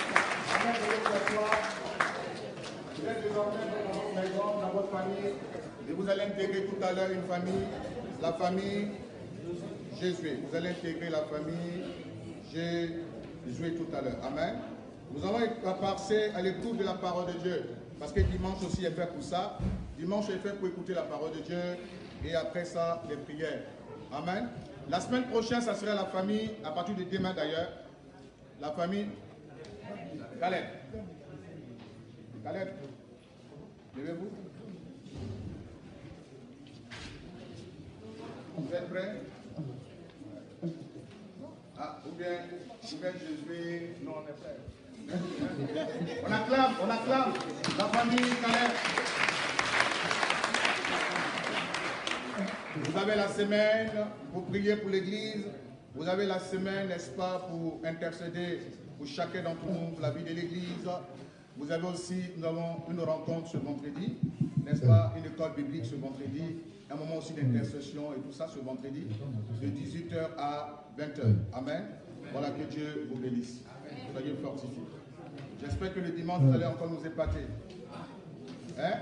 Vous êtes désormais dans votre maison, dans votre famille, et vous allez intégrer tout à l'heure une famille, la famille Jésus. Vous allez intégrer la famille Jésus tout à l'heure. Amen. Nous allons passer à l'écoute de la parole de Dieu, parce que dimanche aussi est fait pour ça. Dimanche est fait pour écouter la parole de Dieu, et après ça, les prières. Amen. La semaine prochaine, ça sera la famille, à partir de demain d'ailleurs, la famille Caleb. Caleb, levez-vous. Vous êtes prêts? Ah, ou bien Jésus. Non, on est prêts. On acclame la famille Caleb. Vous avez la semaine pour prier pour l'église. Vous avez la semaine, n'est-ce pas, pour intercéder pour chacun d'entre nous, pour la vie de l'église. Vous avez aussi, nous avons une rencontre ce vendredi, n'est-ce pas, une école biblique ce vendredi, un moment aussi d'intercession et tout ça ce vendredi, de 18h à 20h. Amen. Voilà, que Dieu vous bénisse. Soyez fortifiés. J'espère que le dimanche, vous allez encore nous épater. Hein?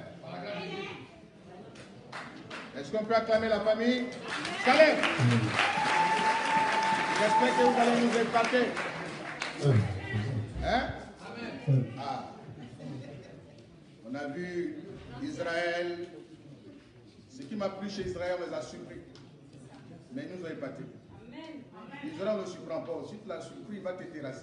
Est-ce qu'on peut acclamer la famille? Caleb! J'espère que vous allez nous épater. Hein? Ah. On a vu Israël. Ce qui m'a plu chez Israël, on les a surpris. Mais ils nous ont épatés. Israël ne surprend pas. Si tu l'as surpris, il va te terrasser.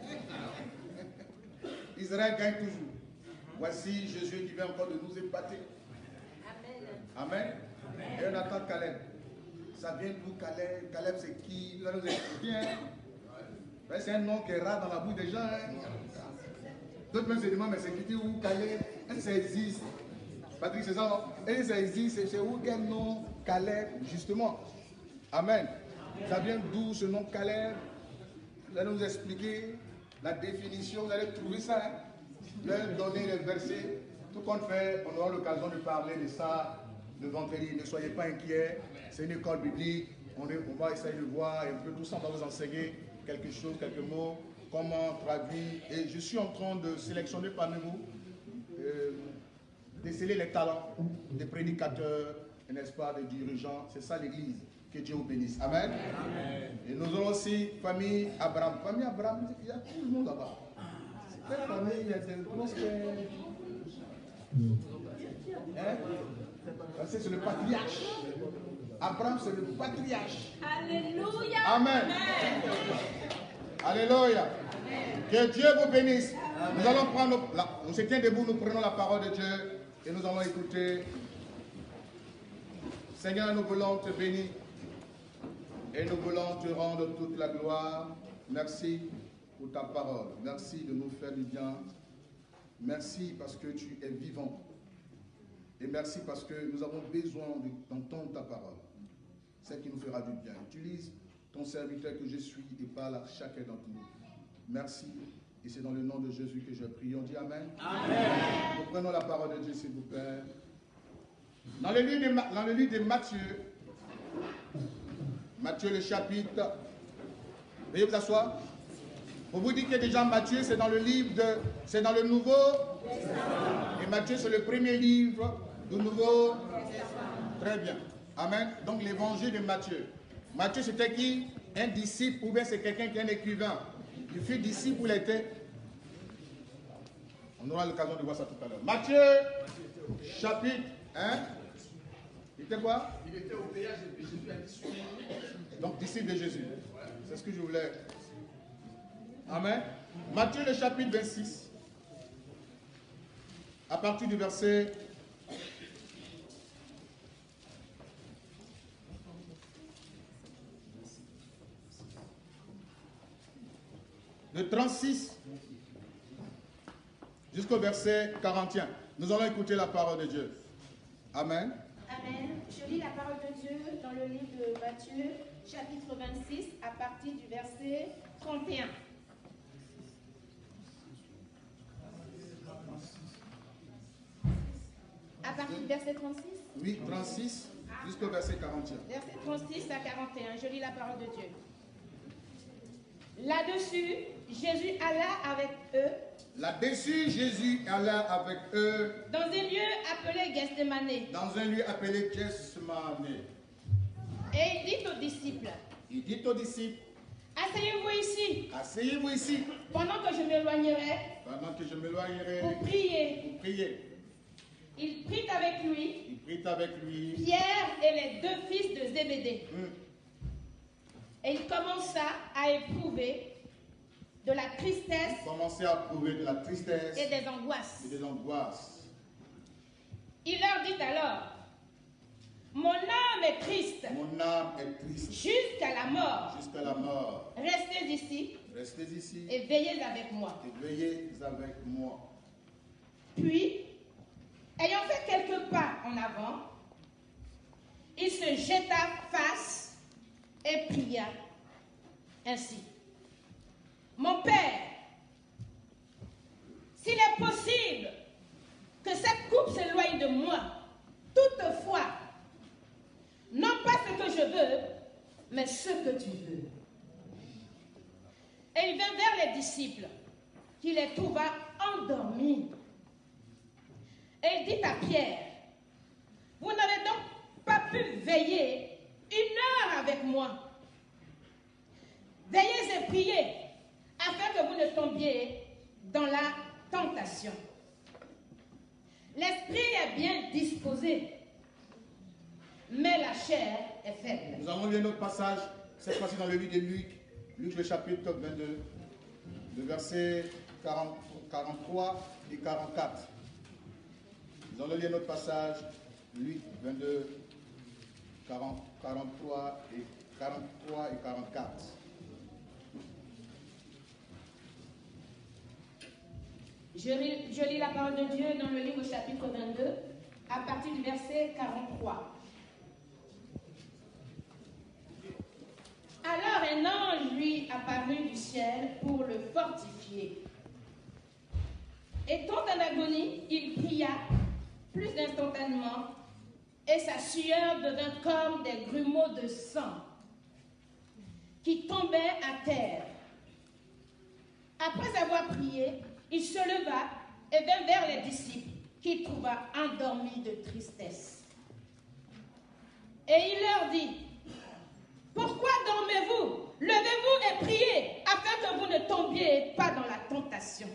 Israël gagne toujours. Voici Jésus qui vient encore de nous épater. Amen. Et on attend Caleb. Ça vient d'où Caleb? Caleb c'est qui? Il va nous expliquer. Hein? C'est un nom qui est rare dans la bouche des gens. Hein? D'autres même se demandent, mais c'est qui dit où Caleb? Ça existe. Patrick, c'est ça, non? Et ça existe, c'est où quel nom Caleb? Justement. Amen. Ça vient d'où ce nom Caleb? Vous allez nous expliquer la définition, vous allez trouver ça. Hein? Vous allez donner les versets. Tout compte fait, on aura l'occasion de parler de ça le vendredi. Ne soyez pas inquiets. C'est une école biblique. On va essayer de voir un peu tout ça. On va vous enseigner quelque chose, quelques mots, comment traduire. Et je suis en train de sélectionner parmi vous, déceler les talents des prédicateurs, n'est-ce pas, des dirigeants. C'est ça l'église. Que Dieu vous bénisse. Amen. Amen. Et nous allons aussi famille Abraham. Famille Abraham, il y a tout le monde là-bas. Cette famille, il y a des grosses... C'est le patriarche. Abraham, c'est le patriarche. Alléluia. Amen. Alléluia. Que Dieu vous bénisse. Amen. Nous allons prendre... On se tient debout, nous prenons la parole de Dieu et nous allons écouter. Seigneur, nous voulons te bénir et nous voulons te rendre toute la gloire. Merci pour ta parole. Merci de nous faire du bien. Merci parce que tu es vivant. Et merci parce que nous avons besoin d'entendre ta parole. C'est qui nous fera du bien. Utilise ton serviteur que je suis et parle à chacun d'entre nous. Merci. Et c'est dans le nom de Jésus que je prie. On dit Amen. Amen. Nous prenons la parole de Dieu, s'il vous plaît. Dans le livre de Matthieu, Matthieu le chapitre, veuillez vous asseoir. Pour vous dire que déjà Matthieu, c'est dans le livre de, c'est dans le Nouveau Testament. Et Matthieu, c'est le premier livre du Nouveau Testament. Très bien. Amen. Donc l'évangile de Matthieu. Matthieu, c'était qui? Un disciple, ou bien c'est quelqu'un qui est un écrivain. Il fut disciple ou il était. On aura l'occasion de voir ça tout à l'heure. Matthieu, chapitre 1. Il était quoi? Il était au péage de Jésus. Donc disciple de Jésus. C'est ce que je voulais. Amen. Matthieu le chapitre 26. À partir du verset de 36 jusqu'au verset 41. Nous allons écouter la parole de Dieu. Amen. Amen. Je lis la parole de Dieu dans le livre de Matthieu, chapitre 26, à partir du verset 31. À partir du verset 36? Oui, 36 jusqu'au verset 41. Verset 36 à 41. Je lis la parole de Dieu. Là-dessus, Jésus alla avec eux. Là-dessus, Jésus alla avec eux. Dans un lieu appelé Gethsémane. Dans un lieu appelé Gethsémane. Et il dit aux disciples. Il dit aux disciples. Asseyez-vous ici. Asseyez-vous ici. Pendant que je m'éloignerai. Pendant que je m'éloignerai. Pour prier. Pour prier. Il prit avec lui. Il prit avec lui. Pierre et les deux fils de Zébédée. Et il commença à éprouver de la tristesse. Il commençait à éprouver de la tristesse. Et des angoisses. Et des angoisses. Il leur dit alors. Mon âme est triste. Mon âme est triste. Jusqu'à la mort. Jusqu'à la mort. Restez ici. Restez ici. Et veillez avec moi. Et veillez avec moi. Puis, ayant fait quelques pas en avant, il se jeta face et pria ainsi. Mon Père, s'il est possible que cette coupe s'éloigne de moi, toutefois, non pas ce que je veux, mais ce que tu veux. Et il vint vers les disciples, qui les trouva endormis. Et il dit à Pierre, vous n'avez donc pas pu veiller 1 heure avec moi. Veillez et priez, afin que vous ne tombiez dans la tentation. L'esprit est bien disposé, mais la chair est faible. Nous allons lire notre passage, cette fois-ci dans le livre de Luc, Luc le chapitre 22, le verset 43 et 44. Nous allons lire notre passage, Luc 22, 43 et 44. Je lis la parole de Dieu dans le livre chapitre 22, à partir du verset 43. Alors un ange lui apparut du ciel pour le fortifier. Étant en agonie, il pria plus instantanément, et sa sueur devint comme des grumeaux de sang qui tombaient à terre. Après avoir prié, il se leva et vint vers les disciples, qu'il trouva endormis de tristesse. Et il leur dit, Pourquoi dormez-vous? Levez-vous et priez, afin que vous ne tombiez pas dans la tentation.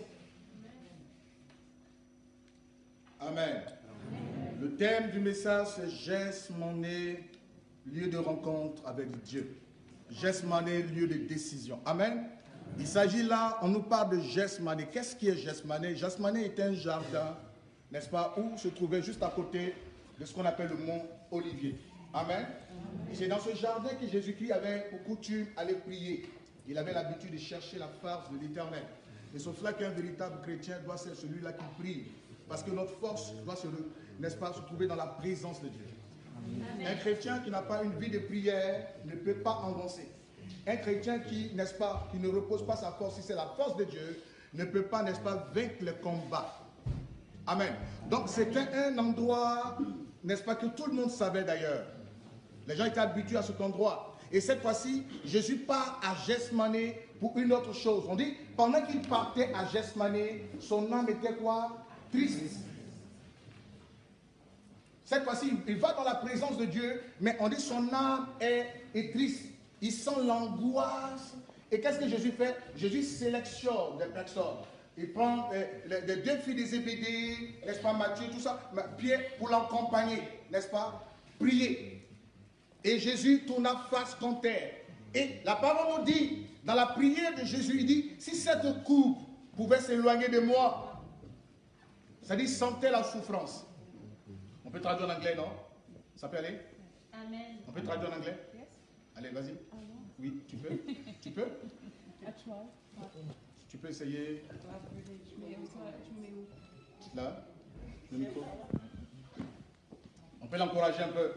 Amen. Le thème du message, c'est Gethsemane, lieu de rencontre avec Dieu. Gethsemane, lieu de décision. Amen. Il s'agit là, on nous parle de Gethsemane. Qu'est-ce qui est Gethsemane? Gethsemane est un jardin, n'est-ce pas, où se trouvait juste à côté de ce qu'on appelle le mont Olivier. Amen. C'est dans ce jardin que Jésus-Christ avait pour coutume d'aller prier. Il avait l'habitude de chercher la face de l'Éternel. Et c'est cela qu'un véritable chrétien doit ser celui-là qui prie. Parce que notre force doit n'est-ce pas, se trouver dans la présence de Dieu. Amen. Un chrétien qui n'a pas une vie de prière ne peut pas avancer. Un chrétien qui, n'est-ce pas, qui ne repose pas sa force, si c'est la force de Dieu, ne peut pas, n'est-ce pas, vaincre le combat. Amen. Donc c'était un endroit, n'est-ce pas, que tout le monde savait d'ailleurs. Les gens étaient habitués à cet endroit. Et cette fois-ci, Jésus part à Gethsemane pour une autre chose. On dit, pendant qu'il partait à Gethsemane, son âme était quoi? Triste. Cette fois-ci, il va dans la présence de Dieu, mais on dit son âme est triste. Il sent l'angoisse. Et qu'est-ce que Jésus fait? Jésus sélectionne des personnes. Il prend les deux filles des Zébédée, n'est-ce pas, Matthieu, tout ça, Pierre, pour l'accompagner, n'est-ce pas, prier. Et Jésus tourna face contre terre. Et la parole nous dit, dans la prière de Jésus, il dit, si cette coupe pouvait s'éloigner de moi, c'est-à-dire sentait la souffrance. On peut traduire en anglais, non? Ça peut aller? Amen. On peut traduire en anglais? Yes. Allez, vas-y. Oui, tu peux? Tu peux? Tu peux essayer. Là, le micro. On peut l'encourager un peu.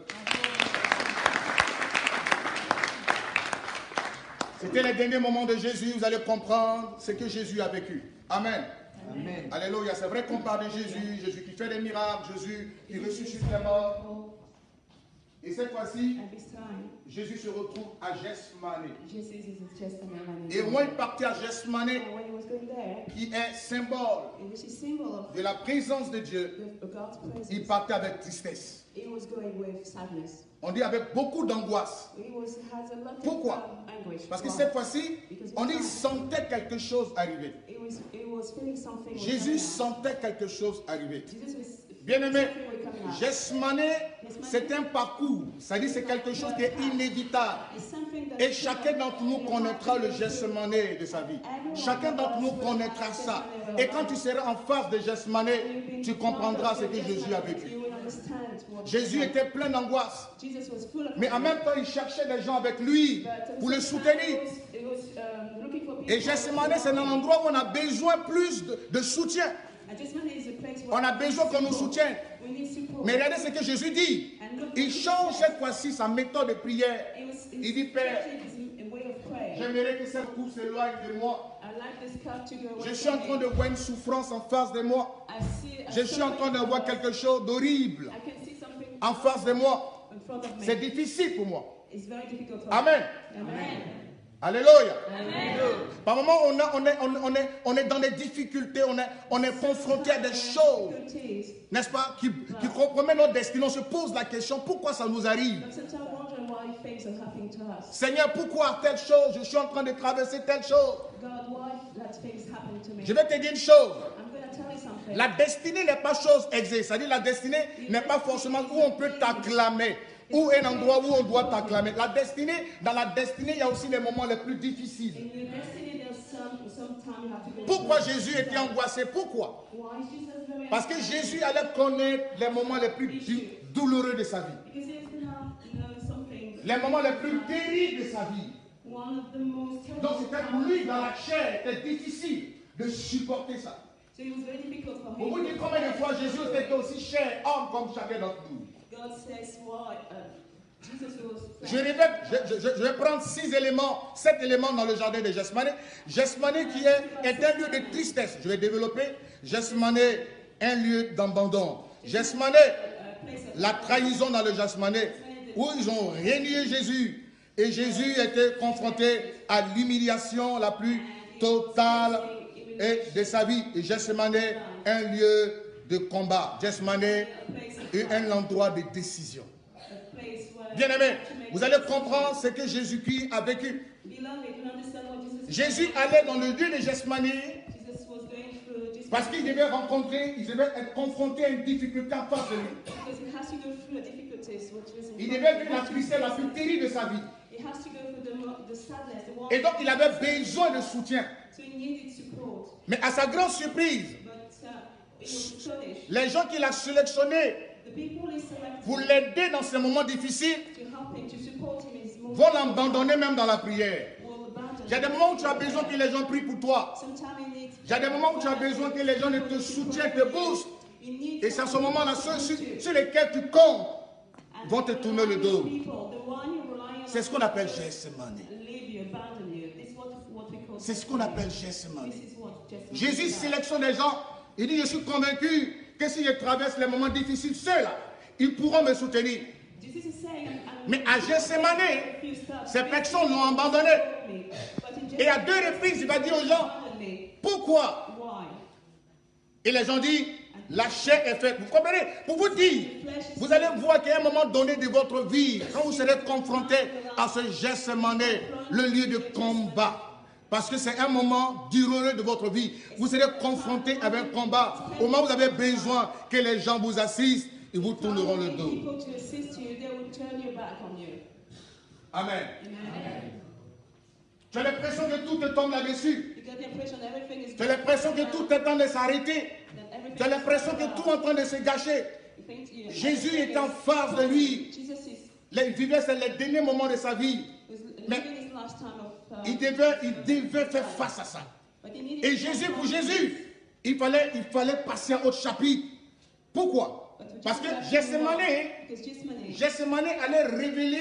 C'était les derniers moments de Jésus, vous allez comprendre ce que Jésus a vécu. Amen. Amen. Alléluia, c'est vrai qu'on parle de Jésus, Jésus qui fait des miracles, Jésus qui ressuscite les morts. Et cette fois-ci, Jésus se retrouve à Gethsemane. Et quand il partait à Gethsemane, qui est symbole de la présence de Dieu, il partait avec tristesse. On dit avec beaucoup d'angoisse. Pourquoi? Parce que cette fois-ci, on dit qu'il sentait quelque chose arriver. Jésus sentait quelque chose arriver. Bien-aimé, Gethsemane, c'est un parcours. C'est-à-dire c'est quelque chose qui est inévitable. Et chacun d'entre nous connaîtra le Gethsemane de sa vie. Chacun d'entre nous connaîtra ça. Et quand tu seras en face de Gethsemane, tu comprendras ce que Jésus a vécu. Jésus était plein d'angoisse. Mais en même temps, il cherchait des gens avec lui pour le soutenir. Et Gethsemane, c'est un endroit où on a besoin plus de soutien. On a besoin qu'on nous soutienne. Mais regardez ce que Jésus dit. Il change cette fois-ci sa méthode de prière. Il dit, Père, j'aimerais que cette coupe s'éloigne de moi. Je suis en train de voir une souffrance en face de moi. Je suis en train de voir quelque chose d'horrible en face de moi. C'est difficile pour moi. Amen. Alléluia. Par moments, on est dans des difficultés, on est confronté à des choses, n'est-ce pas, qui compromettent notre destinée. On se pose la question, pourquoi ça nous arrive? Seigneur, pourquoi telle chose? Je suis en train de traverser telle chose. Je vais te dire une chose. La destinée n'est pas chose aisée. C'est-à-dire la destinée n'est pas forcément où on peut t'acclamer. Ou un endroit où on doit t'acclamer. La destinée, dans la destinée, il y a aussi les moments les plus difficiles. Pourquoi Jésus était angoissé? Pourquoi? Parce que Jésus allait connaître les moments les plus douloureux de sa vie. Les moments les plus terribles de sa vie. Donc c'était pour lui, dans la chair, c'était difficile de supporter ça. Pour vous dire combien de fois Jésus était aussi cher, homme comme chacun d'entre nous. Je répète, je vais prendre 7 éléments dans le jardin de Gethsemane. Gethsemane qui est un lieu de tristesse. Je vais développer. Gethsemane, un lieu d'abandon. Gethsemane, la trahison dans le Gethsemane, où ils ont renié Jésus. Et Jésus était confronté à l'humiliation la plus totale de sa vie. Et Gethsemane, un lieu de combat. Gethsemane est un endroit de décision. Bien-aimé, Vous allez comprendre ce que Jésus-Christ a vécu. Beloved, you understand what Jesus Jésus allait dans le lieu de Gethsemane Jesus was going through this parce qu'il devait rencontrer, il devait être confronté à une difficulté en face de lui. because he has to go through the difficulties which is in Il front devait of vivre him. la tristesse la plus terrible de sa vie. He has to go through the sadness, the war. Et donc il avait besoin de soutien. So he needed support. Mais à sa grande surprise, But he was astonished. les gens qu'il a sélectionnés The people he selected pour l'aider dans ces moments difficiles to help him, to support him in his moment vont l'abandonner même dans la prière. will abandon Il y a des him. moments où tu as besoin que les gens prient pour toi. Sometimes he needs Il y a des moments où tu as besoin que les gens te soutiennent, te boostent. he needs Et c'est à ce someone moment-là, to ceux listen to. sur lesquels tu comptes And vont te tourner le dos. people, the one you rely on C'est ce qu'on appelle Gethsemane. leave you, abandon you. This is what we call C'est ce qu'on appelle Gethsemane. This is what Gethsemane Jésus is like. sélectionne des gens. Il dit, je suis convaincu que si je traverse les moments difficiles, ceux-là, ils pourront me soutenir. Jesus is saying, Mais à Gethsemane, ces personnes l'ont abandonné. Et à 2 reprises, il va dire aux gens, pourquoi? Why? Et les gens disent, la chair est faite. Vous comprenez? Pour vous dire, vous allez voir qu'à un moment donné de votre vie, quand vous serez confronté à ce Gethsemane, le lieu de combat, parce que c'est un moment douloureux de votre vie, vous serez confronté avec un combat. Au moment où vous avez besoin que les gens vous assistent, ils vous tourneront le dos. People to assist you, they will turn your back on you. Amen. Amen. Tu as l'impression que tout te tombe là-dessus. You get the impression that everything is Tu as l'impression que tout est en train de s'arrêter. Tu as l'impression que tout est en train de se gâcher. Jésus est en face de lui. Jesus is Il vivait les derniers moments de sa vie. Mais living his last time of il devait faire face à ça. but he needed Et Jésus, pour Jésus, il fallait passer à un autre chapitre. Pourquoi? Parce que Gethsemane Gethsemane allait révéler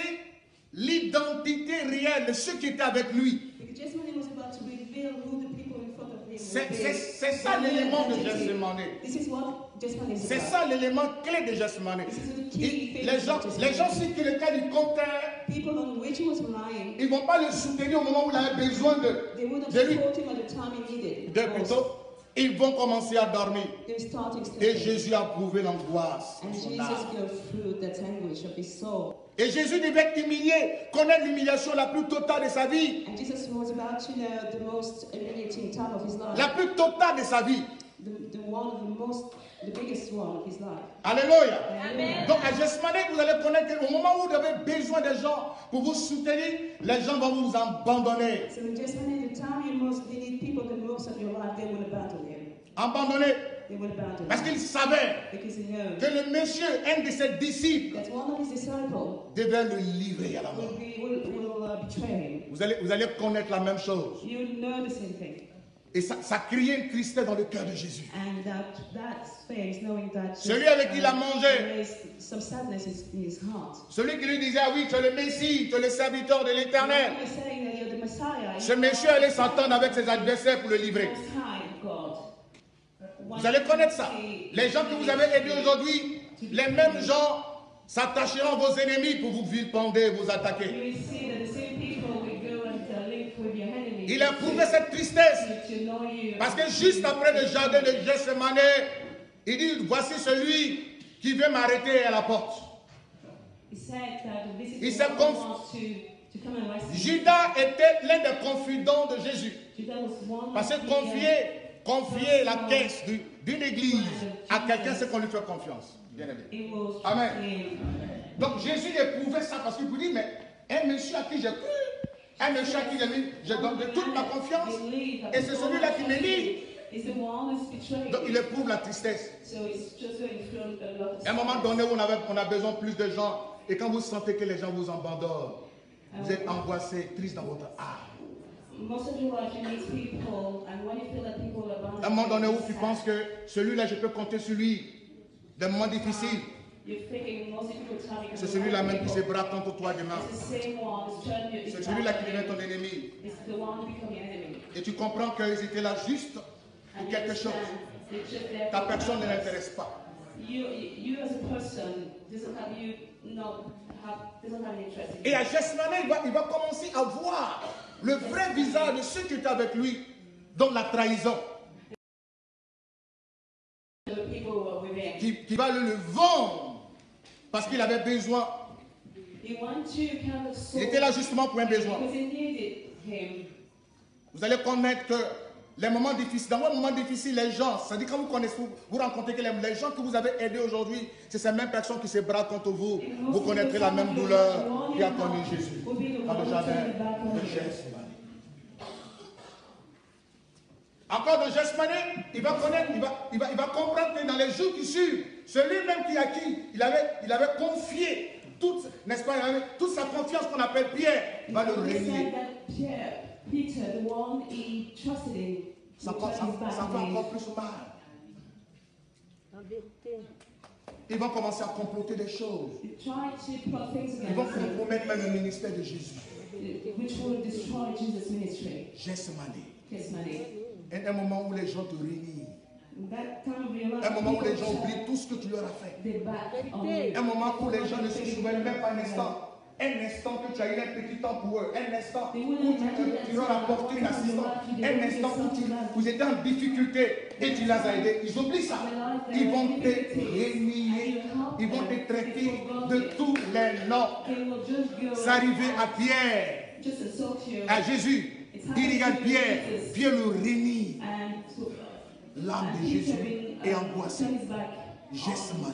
l'identité réelle de ceux qui étaient avec lui. because Gethsemane was about to reveal who the people in front of him C'est ça l'élément de Gethsemane. This is what Gethsemane is C'est about. ça l'élément clé de Gethsemane. This is the key thing Les gens of Gethsemane. sur lesquels il comptait, People on which he was relying, ils ne vont pas le soutenir au moment où il avait besoin they wouldn't de lui. support him at the time he needed. Plutôt, ils vont commencer à dormir. They were starting Et sleeping. Jésus a prouvé l'angoisse. And de son Jesus âme. go through that anguish of his soul. Et Jésus devait être humilié, connaître l'humiliation la plus totale de sa vie. And Jesus was about to know the most humiliating time of his life. La plus totale de sa vie. The one of the biggest one of his life. Alléluia. Amen. Donc à Gethsemane, vous allez connaître qu'au moment où vous avez besoin des gens pour vous soutenir, les gens vont vous abandonner. So in Gethsemane, the time you most need people the most of your life, they will abandon you. Abandonner. They will abandon Parce you. qu'il savait Because he knows que le monsieur, un de ses disciples, that one of his disciples devait le livrer à la mort. will betray him. Vous allez connaître la même chose. You know the same thing. Et ça criait une tristesse dans le cœur de Jésus. And that face, knowing that Celui avec qui il a mangé. there is some sadness in his heart. Celui qui lui disait, ah oui, tu es le Messie, tu es le serviteur de l'Éternel. He was saying that you're the Messiah. Ce monsieur allait s'entendre avec ses adversaires pour le livrer. Most High God. Vous allez connaître ça. Les gens que vous avez aidés aujourd'hui, les mêmes gens s'attacheront à vos ennemis pour vous vilipender, vous attaquer. You will see that the same people will go and link with your enemies. Il a éprouvé cette tristesse To know you. parce que juste après le jardin de Gethsemane, il dit, voici celui qui veut m'arrêter à la porte. He said that this is Il the s'est one conf- who wants to come and arrest you. Judas était l'un des confidents de Jésus. Judas was one Parce of que the, confier la caisse d'une église à quelqu'un, c'est qu'on lui fait confiance. Bien aimé. it was Amen. him. Donc Jésus éprouvait ça parce qu'il vous dit, mais un monsieur à qui j'ai cru, un monsieur à qui je donne de toute ma confiance, et c'est celui-là qui me livre. Is the one who's betrayed. Donc il éprouve la tristesse. So it's just going through a lot of À un moment donné où on a besoin plus de gens, et quand vous sentez que les gens vous abandonnent, vous êtes angoissé, triste dans votre âme. Most of your life you meet people, and when you feel that people abandon À un moment donné où tu you, penses que celui-là, je peux compter sur lui, des moments difficiles, you're thinking most difficult time you c'est can celui-là remember même qui se people. braque contre toi demain. It's the same one who's turned you. C'est celui-là qui devient ton ennemi. It's the one who become your enemy. Et tu comprends qu'ils étaient là juste pour quelque chose. Ta personne ne l'intéresse pas. You as a person doesn't have any interest in Et à Gethsemane, il va commencer à voir le vrai visage de ceux qui étaient avec lui, dans la trahison, the people who are with him. qui va le vendre parce qu'il avait besoin He wanted to kind of Il solve était là justement pour un besoin. because he needed him. Vous allez connaître que les moments difficiles, dans vos moments difficiles, les gens, c'est-à-dire quand vous connaissez, vous rencontrez que les gens que vous avez aidés aujourd'hui, c'est ces mêmes personnes qui se braquent contre vous. Vous connaîtrez la même douleur qui a connu Jésus dans le jardin de Gethsemane. Encore de Gethsemane, il va connaître, il va comprendre que dans les jours qui suivent, celui-même qui a qui il avait confié toute, n'est-ce pas, toute sa confiance qu'on appelle Pierre, va le régner. Peter, the one he trusted in, Ça fait encore plus mal. Ils vont commencer à comploter des choses. Ils vont compromettre même le ministère de Jésus. which will destroy Jesus' ministry. Gethsemane. Un moment où les gens te réunissent. That time of your life, Un moment où les gens people oublient tout ce que tu leur as fait. they back on you. Un moment où les gens ne se souviennent même pas un instant. Un instant que tu as eu un petit temps pour eux. Un instant où tu leur as apporté une assistance. Un instant où vous étiez en difficulté et tu les as aidés. Ils oublient ça. Ils vont te renier. Ils vont te traiter de tous les noms. They will just go C'est arrivé à Pierre, just insult you. à Jésus. Il regarde Pierre. Pierre le renie. And so, L'âme de Jésus est angoissée. Gethsemane.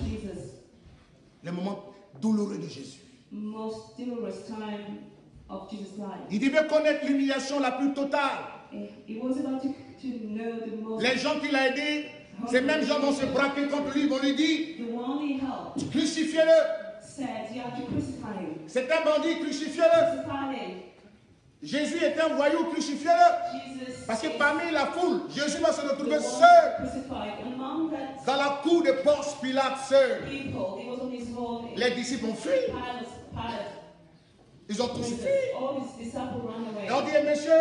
Les moments douloureux de Jésus. Most dolorous time of Jesus' life. Il devait connaître l'humiliation la plus totale. He was about to know the most. Les gens qu'il a aidés, ces mêmes gens vont se braquer contre lui, vont lui dire, The one he helped crucifiez-le. said, you have to crucify him. C'est un bandit, crucifiez-le. Crucify him. Jésus est un voyou, crucifiez-le. Jesus Parce que parmi la foule, Jésus va se retrouver the one seul crucified. Among that dans la cour de Ponce Pilate, seul. people, he was on his own. Les disciples ont fui. Pilate, Ils ont tous fui. all his disciples ran away. Et on dit, monsieur,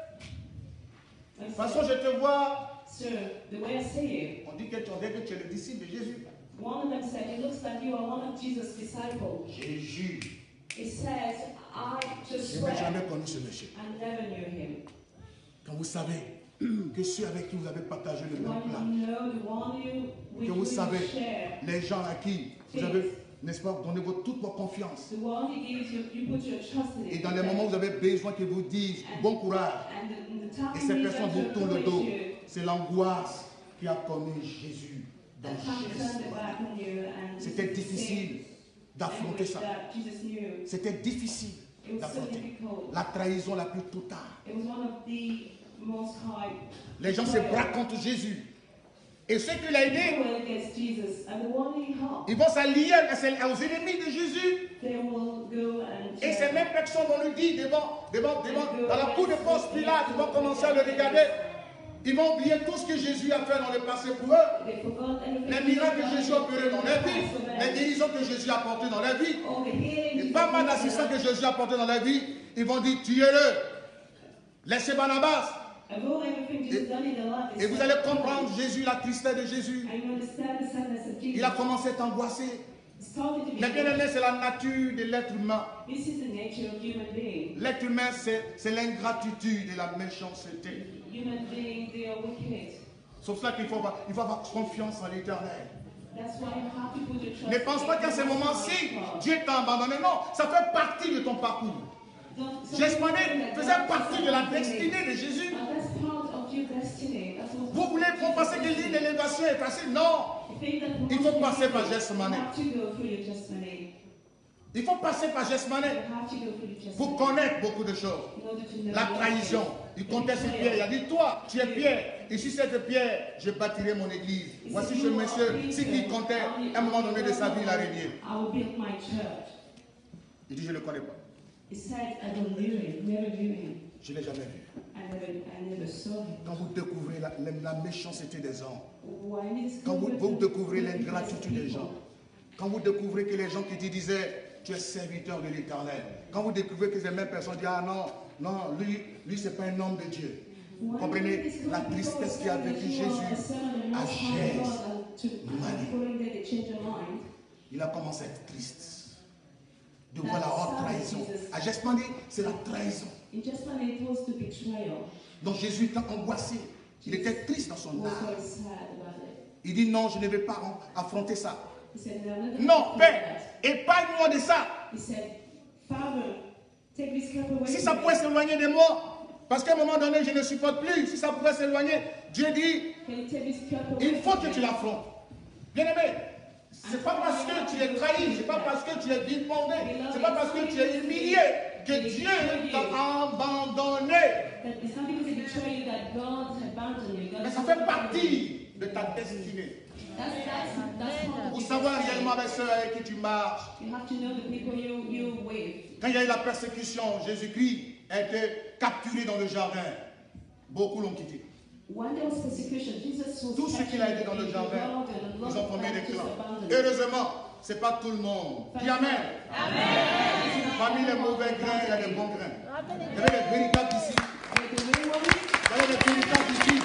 de toute façon, je te vois. Sir, the way I see you, On dit que tu es le disciple de Jésus. one of them said, it looks like you are one of Jesus' disciples. Jésus. It says, I just Je n'ai swear, jamais connu ce monsieur. I never knew him. Quand vous savez que ceux avec qui vous avez partagé le même plat, When you know the one you with que whom vous you savez share, les gens à qui vous avez, n'est-ce pas, donné toute votre confiance. the one he gives you, you put your trust in Et it. dans les moments où vous avez besoin qu'ils vous disent bon courage, And the time et you ces need personnes them vous to tournent le dos, encourage you, c'est l'angoisse qui a connu Jésus dans and time to turn Gethsemane. their back on you and C'était say difficile d'affronter ça. that Jesus knew. C'était difficile It was so d'affronter. difficult. La trahison la plus totale. It was one of the most high. Les gens se braquent contre Jésus. Et ceux qu'il a aidés, People against Jesus, and the one he helped, ils vont s'allier aux ennemis de Jésus. they will go and Et ces mêmes personnes vont lui dire dans la cour de Ponce Pilate, ils vont commencer à le regarder. Ils vont oublier tout ce que Jésus a fait dans le passé pour eux. they forgot everything. Les miracles que Jésus a opérés dans leur vie. Les guérisons que Jésus a apportées dans leur vie. All the healing. Et pas mal d'assistants que Jésus a apportés dans leur vie. Ils vont dire, tuez-le. Laissez Barnabas. Of all everything Jesus done in their life, Et vous allez comprendre Jésus, la tristesse de Jésus. and you understand the sadness of Jesus. Il a commencé à être angoissé. Started to be. Mais bien aimé, c'est la nature de l'être humain. This is the nature of human being. L'être humain, c'est l'ingratitude et la méchanceté. Human beings, they are wicked. C'est pour cela qu'il faut avoir confiance en l'Éternel. That's why you have to put your trust. Ne pense pas qu'à ce moment-ci, Dieu t'a abandonné. Non, ça fait partie de ton parcours. Gethsemane faisait partie de la destinée de Jésus. And that's part of your destiny. That's what. Vous voulez penser que l'élévation est facile? Non. Il faut passer par Gethsemane. You have to go through your Gethsemane. Il faut passer par Gethsemane You have to go through your pour Gethsemane. connaître beaucoup de choses. In order to know La what trahison. Il comptait sur Pierre. Il a dit, toi, tu es Pierre. Et sur cette pierre, je bâtirai mon église. Voici ce monsieur, si qui comptait, à un moment donné de sa vie, il a régné. I will build my church. Il dit, je ne le connais pas. He said, I don't knew him, never knew him. Je ne l'ai jamais vu. I never saw him. Quand vous découvrez la méchanceté des hommes, When he quand vous discovered découvrez l'ingratitude des gens, quand vous découvrez que les gens qui te disaient, tu es serviteur de l'Éternel, quand vous découvrez que ces mêmes personnes disent, ah non, lui c'est pas un homme de Dieu. Vous comprenez la tristesse qui a vécu Jésus à Gethsemane. Il a commencé à être triste de voir la haute trahison. À Gethsemane, c'est la trahison. In Gethsemane, it was the betrayal. Donc Jésus était angoissé. Il était triste dans son He was âme. very sad about it. Il dit non, je ne vais pas affronter ça. He said, no, I'm not Non, gonna do Père, that. épargne-moi de ça. He said, Si ça pouvait s'éloigner de moi, parce qu'à un moment donné, je ne supporte plus, si ça pouvait s'éloigner, Dieu dit, il faut que tu l'affrontes. Bien-aimé, c'est pas parce que tu es trahi, c'est pas parce que tu es vilipendé, c'est pas parce que tu es humilié que Dieu t'a abandonné. Mais ça fait partie de ta destinée. Pour savoir réellement avec ceux avec qui tu marches. Quand il y a eu la persécution, Jésus-Christ a été capturé dans le jardin. Beaucoup l'ont quitté. Tout ce qu'il a été dans le jardin, ils ont formé des clans. Heureusement, ce n'est pas tout le monde. Dis Amen. Parmi les mauvais grains, il y a des bons grains. Il y avait des véritables ici. Il y avait des véritables ici.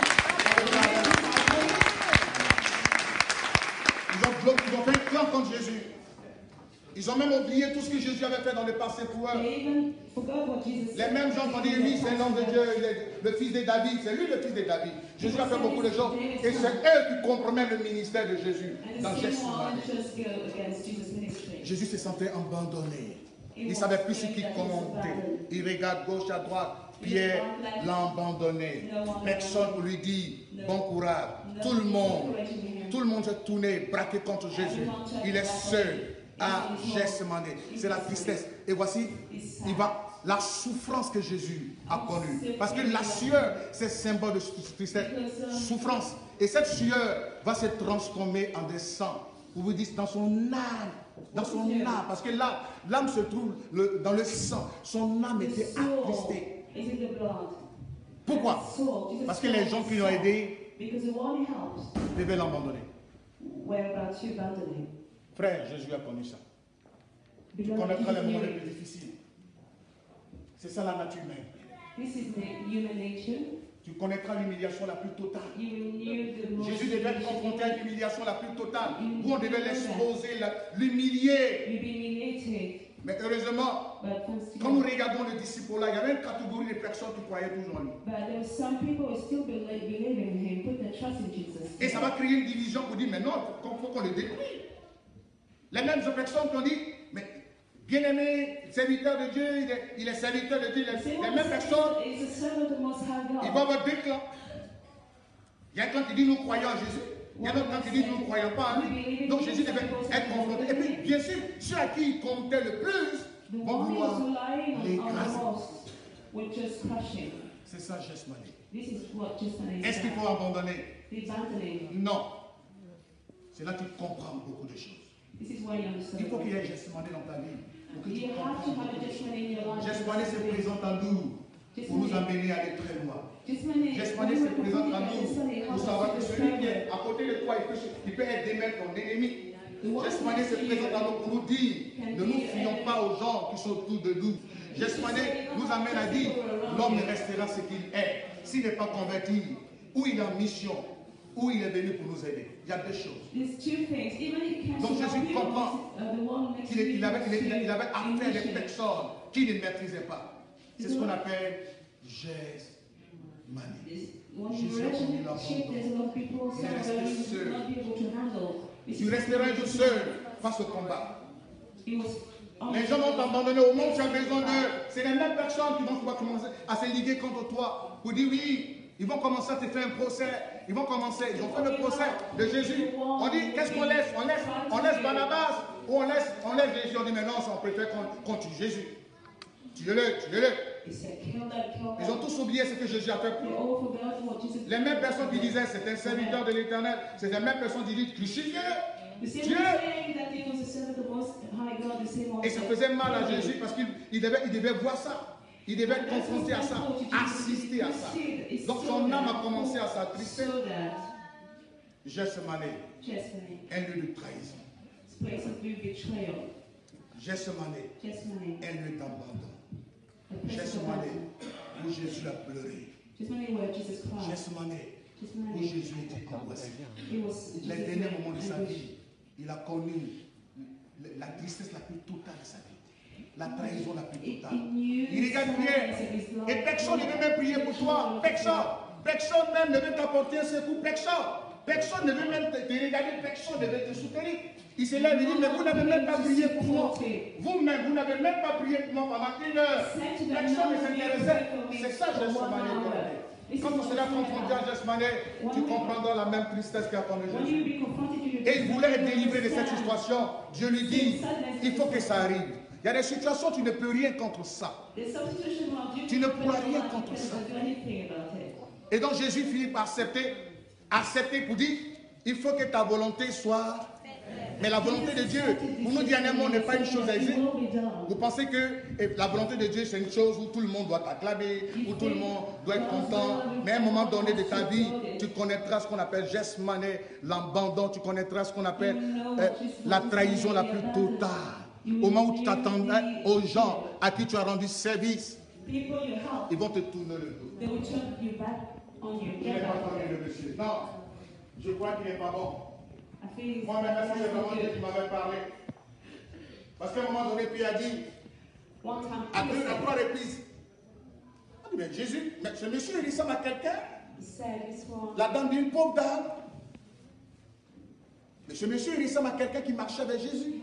Ils ont fait un clan contre Jésus. Ils ont même oublié tout ce que Jésus avait fait dans le passé pour eux. Les mêmes gens qui ont dit, oui, c'est l'homme de Dieu, le fils de David, c'est lui le fils de David. Jésus a fait beaucoup de choses. Et c'est eux qui compromettent le ministère de Jésus dans Gethsemane. Jésus se sentait abandonné. Il ne savait plus ce qu'il commentait. Il regarde gauche à droite. Pierre l'a abandonné. Personne ne lui dit bon courage. Tout le monde s'est tourné, braqué contre Jésus. Il est seul à Gethsemane. C'est la tristesse. Et voici, la souffrance que Jésus a connue. Parce que la sueur, c'est symbole de tristesse, souffrance. Et cette sueur va se transformer en des sangs. Vous vous dites dans son âme. Dans son âme. Parce que là, l'âme se trouve dans le sang. Son âme était attristée. Pourquoi? Parce que les gens qui l'ont aidé devaient l'abandonner. Frère, Jésus a connu ça. Tu connaîtras les moments les plus difficiles. C'est ça la nature humaine. Tu connaîtras l'humiliation la plus totale. Jésus devait être confronté à l'humiliation la plus totale, où on devait l'exposer, l'humilier. Mais heureusement, quand nous regardons le disciple-là, il y avait une catégorie de personnes qui croyaient toujours en lui. Et ça va créer une division pour dire, mais non, il faut qu'on le détruise. Les mêmes personnes qui ont dit, mais bien-aimé, serviteur de Dieu, il est serviteur de Dieu. Les mêmes personnes, il va y avoir deux clans. Il y a un clan qui dit nous croyons en Jésus. Il y a un autre clan qui dit nous ne croyons pas en lui. Donc Jésus devait être confronté. Et puis, bien sûr, ceux à qui il comptait le plus vont vouloir l'écraser. C'est ça, Gethsemane. Est-ce qu'il faut abandonner? Non. C'est là que tu comprends beaucoup de choses. Il faut qu'il y ait Gethsemane dans ta vie. Pour que tu comprennes. Gethsemane se présente à nous pour nous amener à aller très loin. Gethsemane se présente à nous pour savoir que celui qui est à côté de toi, il peut aider ton ennemi. Gethsemane se présente à nous pour nous dire ne nous fions pas aux gens qui sont autour de nous. Gethsemane nous amène à dire l'homme restera ce qu'il est. S'il n'est pas converti, ou il est en mission, ou il est venu pour nous aider. Il y a deux choses. Donc Jésus comprend qu'il avait affaire des personnes qui ne maîtrisaient pas. C'est ce qu'on appelle Gethsemane. Jésus a connu l'abandon. Il est resté seul. Tu resteras un jour seul face au combat. Les gens vont t'abandonner au moment où tu as besoin d'eux. C'est les mêmes personnes qui vont commencer à se liguer contre toi pour dire oui. Ils vont commencer à te faire un procès. Ils ont fait le procès de Jésus. On dit, qu'est-ce qu'on laisse? On laisse Barnabas ou on laisse Jésus? On dit, mais non, on préfère qu'on tue Jésus. Tuez-le. Ils ont tous oublié ce que Jésus a fait pour eux. Les mêmes personnes qui disaient, c'est un serviteur de l'Éternel. C'est les mêmes personnes qui disent, crucifiez-le. Dieu. Et ça faisait mal à Jésus parce qu'il devait voir ça. Il devait être confronté à ça, assister à ça. Donc son âme a commencé à s'attrister. Gethsemane, un lieu de trahison. Gethsemane, un lieu d'abandon. Gethsemane, où Jésus a pleuré. Gethsemane, où Jésus était angoissé. Les derniers moments de sa vie, il a connu la tristesse la plus totale de sa vie. La trahison la plus totale. Il regarde bien. Et personne ne veut même prier pour toi. Personne. Personne même ne veut t'apporter un secours. Personne ne veut même te regarder. Personne ne veut te soutenir. Il se lève et dit, mais vous n'avez même pas prié pour moi. Vous-même, vous n'avez même pas prié pour moi pendant 1 heure. Personne ne s'intéressait. C'est ça, Gethsemane. Quand on sera confronté à Gethsemane, tu comprendras la même tristesse qu'a connu Jésus. Et il voulait être délivré de cette situation. Dieu lui dit, il faut que ça arrive. Il y a des situations, tu ne peux rien contre ça. Tu ne pourras rien contre ça. Et donc Jésus finit par accepter pour dire, il faut que ta volonté soit... Mais la volonté de Dieu, pour nous dernièrement, n'est pas une chose aisée. Vous pensez que la volonté de Dieu, c'est une chose où tout le monde doit t'acclamer, où tout le monde doit être content. Mais à un moment donné de ta vie, tu connaîtras ce qu'on appelle Gethsemane, l'abandon, tu connaîtras ce qu'on appelle la trahison la plus totale. Au moment où tu t'attendais aux gens à qui tu as rendu service, ils vont te tourner le dos. Il n'est pas connu le monsieur. Non, je crois qu'il n'est pas bon. Moi-même, c'est vraiment Dieu qui m'avait parlé. Parce qu'à un moment donné, Pierre a dit, à 3 reprises, mais Jésus, mais ce monsieur, il ressemble à quelqu'un. La dame d'une pauvre dame. Mais ce monsieur, il ressemble à quelqu'un qui marchait avec Jésus.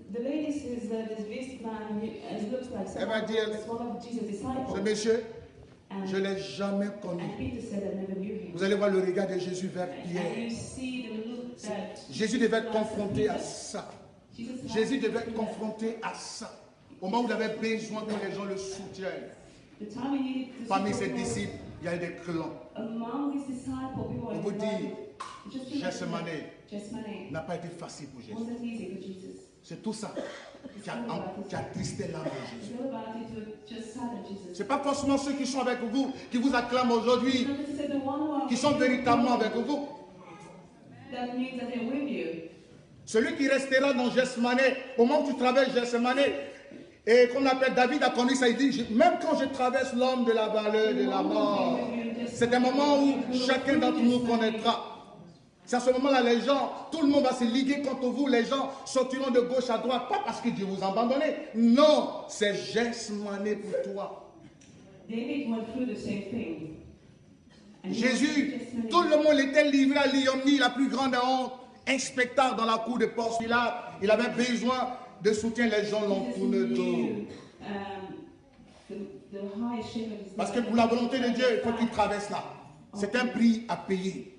Elle va dire, ce monsieur, je ne l'ai jamais connu. Vous allez voir le regard de Jésus vers Pierre. Jésus devait être confronté à ça. Jésus devait être confronté à ça. Au moment où il avait besoin que les gens le soutiennent. Parmi ses disciples, il y a eu des clans. On vous dit, Gethsemane n'a pas été facile pour Jésus. C'est tout ça qui a attristé l'âme de Jésus. Ce n'est pas forcément ceux qui sont avec vous, qui vous acclament aujourd'hui, qui sont véritablement avec vous. Celui qui restera dans Gethsemane, au moment où tu traverses Gethsemane, et qu'on appelle David a connu ça, il dit, même quand je traverse l'homme de la vallée de la mort, c'est un moment où chacun d'entre nous connaîtra. C'est à ce moment-là, les gens, tout le monde va se liguer contre vous, les gens sortiront de gauche à droite, pas parce que Dieu vous a abandonné. Non, c'est Gethsemane pour toi. Jésus, tout le monde était livré à l'ignominie, la plus grande honte, un spectacle dans la cour de Ponce Pilate. Il avait besoin de soutien, les gens l'ont tourné le dos. Parce que pour la volonté de Dieu, il faut qu'il traverse là. C'est un prix à payer.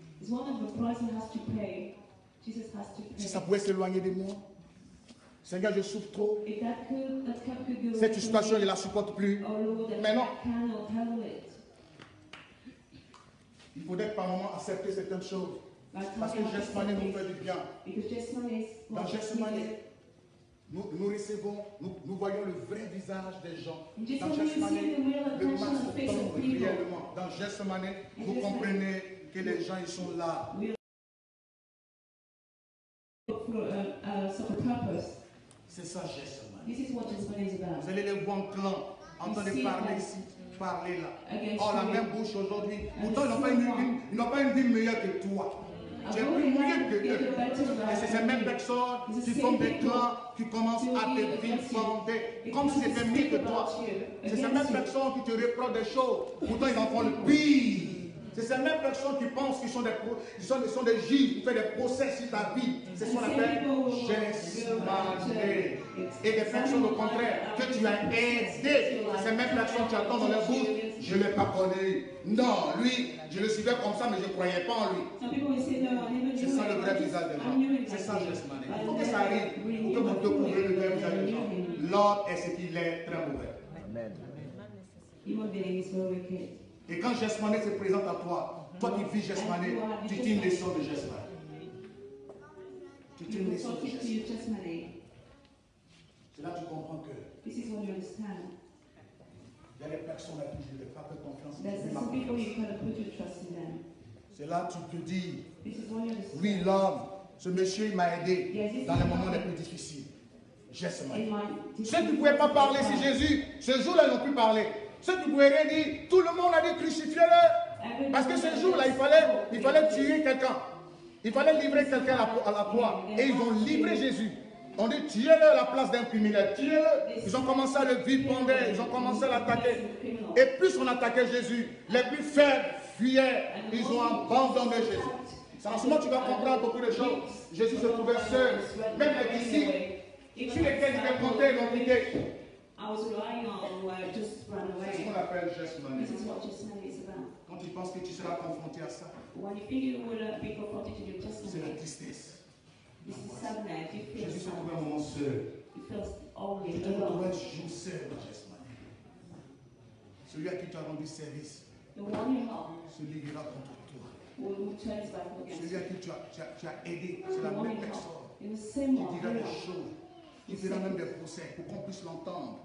Si ça pouvait s'éloigner de moi, Seigneur, je souffre trop. Cette situation, je ne la supporte plus. Mais non. Il faudrait par moment accepter certaines choses. Parce que Gethsemane nous fait du bien. Dans Gethsemane, nous recevons, nous voyons le vrai visage des gens. Dans Gethsemane, le masque tombe réellement. Dans Gethsemane, vous comprenez que les gens ils sont là. C'est ça Gethsemane. Vous allez les voir en clan, en train de parler ici, parler là. Oh, la même bouche aujourd'hui. Pourtant, ils n'ont pas une vie meilleure que toi. Tu es plus mieux que eux. Et c'est ces mêmes personnes qui forment des clans, qui commencent à te vilipender, comme si c'était mieux que toi. C'est ces mêmes personnes qui te reprochent des choses. Pourtant, ils en font le pire. C'est ces mêmes personnes qui pensent qu'ils sont des juges, qui font des procès sur ta vie. C'est ce qu'on appelle Gethsemane. Et des personnes au contraire que tu as aidé. Ces mêmes personnes qui attendent dans leur bouche, je ne l'ai pas connu. Non, lui, je le suivais comme ça, mais je ne croyais pas en lui. C'est ça le vrai visage des gens. C'est ça Gethsemane. Il faut que ça arrive pour que vous découvriez le vrai visage des gens. L'homme est ce qu'il est, très mauvais. Amen. Et quand Gethsemane se présente à toi, toi qui vis Gethsemane, tu tires une leçon de Gethsemane. Tu tires une leçon de Gethsemane. C'est là que tu comprends que il y a des personnes à qui je ne vais pas faire confiance. C'est là que tu te dis, oui, l'homme, ce monsieur il m'a aidé dans les moments les plus difficiles. Gethsemane. Ceux qui ne pouvaient pas parler, c'est Jésus. Ce jour-là, ils n'ont plus parlé. Ceux qui ne pouvaient rien dire, tout le monde a dit crucifiez-le. Parce que ce jour-là, il fallait tuer quelqu'un. Il fallait livrer quelqu'un à la croix. Et ils ont livré Jésus. On dit tuez-le à la place d'un criminel. Tuez-le. Ils ont commencé à le vilipender. Ils ont commencé à l'attaquer. Et plus on attaquait Jésus, les plus faibles fuyaient, ils ont abandonné Jésus. C'est en ce moment que tu vas comprendre beaucoup de choses. Jésus se trouvait seul. Même les disciples, sur lesquels il devait compter, l'ont quitté. C'est ce qu'on appelle geste mané. Quand tu penses que tu seras confronté à ça, c'est la tristesse. Jésus se trouvait un moment seul. Tu te retrouves toujours seul dans geste mané. Celui à qui tu as rendu service se liguera contre toi. Celui à qui tu as aidé, c'est la même personne qui dira des choses, qui fera même des procès pour qu'on puisse l'entendre.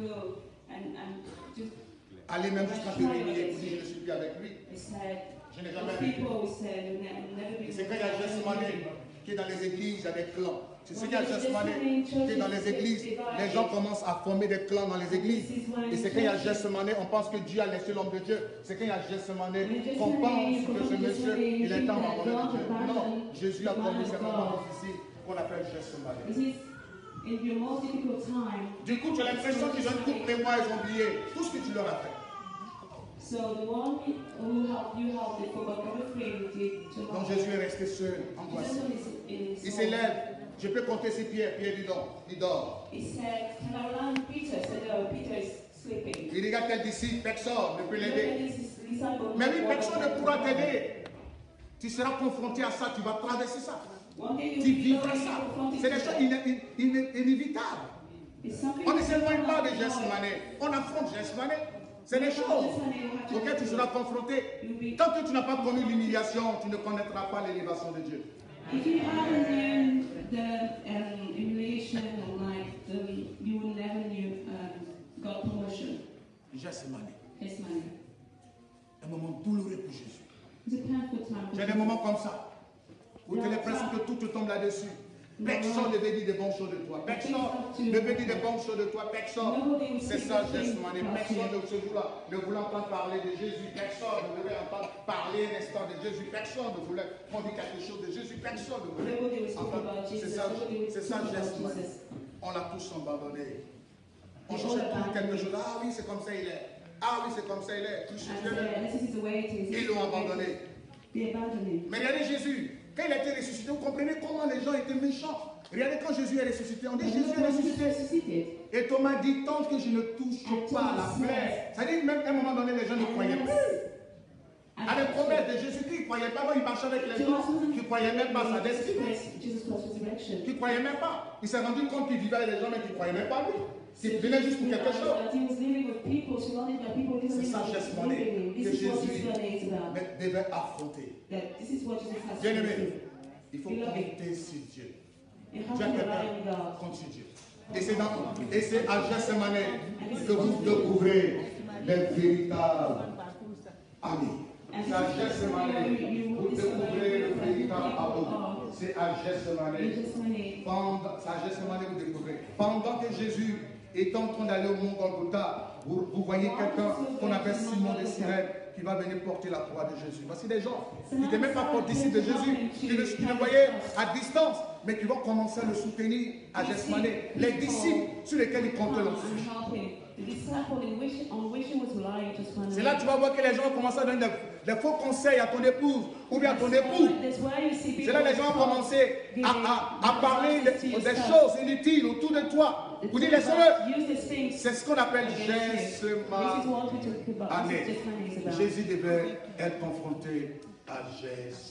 Aller même jusqu'à te réveiller pour dire je ne suis plus avec lui. Je n'ai jamais vu. C'est quand il y a geste mané qui est dans les églises, il y a des clans. C'est ce qu'il y a geste mané qui est dans les églises. Les gens commencent à former des clans dans les églises. Et c'est quand il y a geste mané, on pense que Dieu a laissé l'homme de Dieu. C'est quand il y a geste mané qu'on pense que ce monsieur, il est en abandon de Dieu. Non, Jésus a commis ces moments difficiles qu'on appelle geste mané. Du coup, tu as l'impression qu'ils ont une courte mémoire, ils ont oublié tout ce que tu leur as fait. Donc Jésus est resté seul, angoissé. Il s'élève. Je peux compter ses pieds. Pierre il dort. Il regarde quel disciple, personne ne peut l'aider. Mais lui, personne ne pourra t'aider. Tu seras confronté à ça, tu vas traverser ça. Tu vivras ça. C'est des choses inévitables. On ne s'éloigne pas de geste mané. On affronte geste mané. C'est des choses auxquelles tu seras confronté. Tant que tu n'as pas connu l'humiliation, tu ne connaîtras pas l'élévation de Dieu. If you haven't known the humiliation of life, you will never know God promotion. Geste mané. Yes, man. Un moment douloureux pour Jésus. It's a painful time. J'ai des moments comme ça où tu as l'impression que tout te tombe là-dessus. Personne ne veut dire des bonnes choses de toi. Personne ne veut dire des bonnes choses de toi. Personne. C'est ça, geste mané. Personne de ce jour-là ne voulait entendre parler de Jésus. Personne ne voulait entendre parler un instant de Jésus. Personne ne voulait qu'on dise quelque chose de Jésus. Personne ne voulait. Enfin, c'est ça, geste mané. On l'a tous abandonné. On cherchait pour quelque chose. Ah oui, c'est comme ça il est. Ah oui, c'est comme ça il est. Ils l'ont abandonné. Mais regardez Jésus. Quand il a été ressuscité, vous comprenez comment les gens étaient méchants. Regardez quand Jésus est ressuscité, on dit Jésus est ressuscité. Et Thomas dit, tant que je ne touche pas à la plaie. C'est-à-dire même à un moment donné, les gens ne croyaient plus. À la promesse de Jésus-Christ, ils ne croyaient pas. Il marchait avec les gens qui ne croyaient même pas à sa destinée. Qui ne croyaient même pas. Il s'est rendu compte qu'il vivait avec les gens, mais qui ne croyaient même pas lui. Il venait juste pour quelque chose. C'est ça, geste mané que Jésus devait affronter. Bien aimé, il faut compter sur Dieu. Dieu a quelqu'un, compte sur Dieu. Et c'est à geste mané que vous découvrez les véritables amis. C'est à geste mané que vous découvrez le véritable amour. C'est à geste mané. C'est à geste mané que vous découvrez. Pendant que Jésus est en train d'aller au mont Golgotha, vous voyez quelqu'un qu'on appelle Simon de Cyrène qui va venir porter la croix de Jésus. Voici des gens qui n'étaient même pas disciples de Jésus, qui le voyaient à distance, mais qui vont commencer à le soutenir à geste mané. Les disciples sur lesquels il comptait l'ensuite. C'est là que tu vas voir que les gens commencent à donner des faux conseils à ton épouse ou bien à ton époux. C'est là que les gens ont commencé à parler des choses inutiles autour de toi. Vous dites, laissez-le. C'est ce qu'on appelle geste mané. Jésus devait être confronté à geste.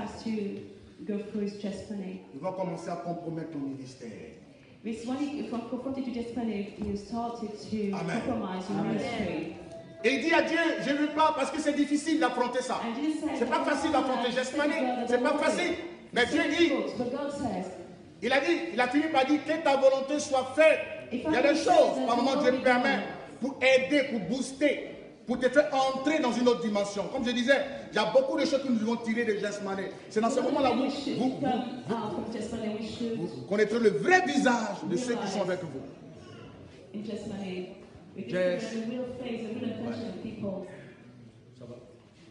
Il va commencer à compromettre ton ministère. Because when you confronted to just panic, you started to compromise your ministry. Et il dit à Dieu, je ne veux pas parce que c'est difficile d'affronter ça. C'est pas facile d'affronter geste mané, c'est pas facile. Mais Dieu dit, il a fini par dire que ta volonté soit faite. Il y a des choses, par moment Dieu permet pour aider, pour booster, pour te faire entrer dans une autre dimension. Comme je disais, il y a beaucoup de choses que nous devons tirer de geste mané. C'est dans ce moment-là où vous connaîtrez le vrai visage de ceux qui sont avec vous. Geste. Ça va?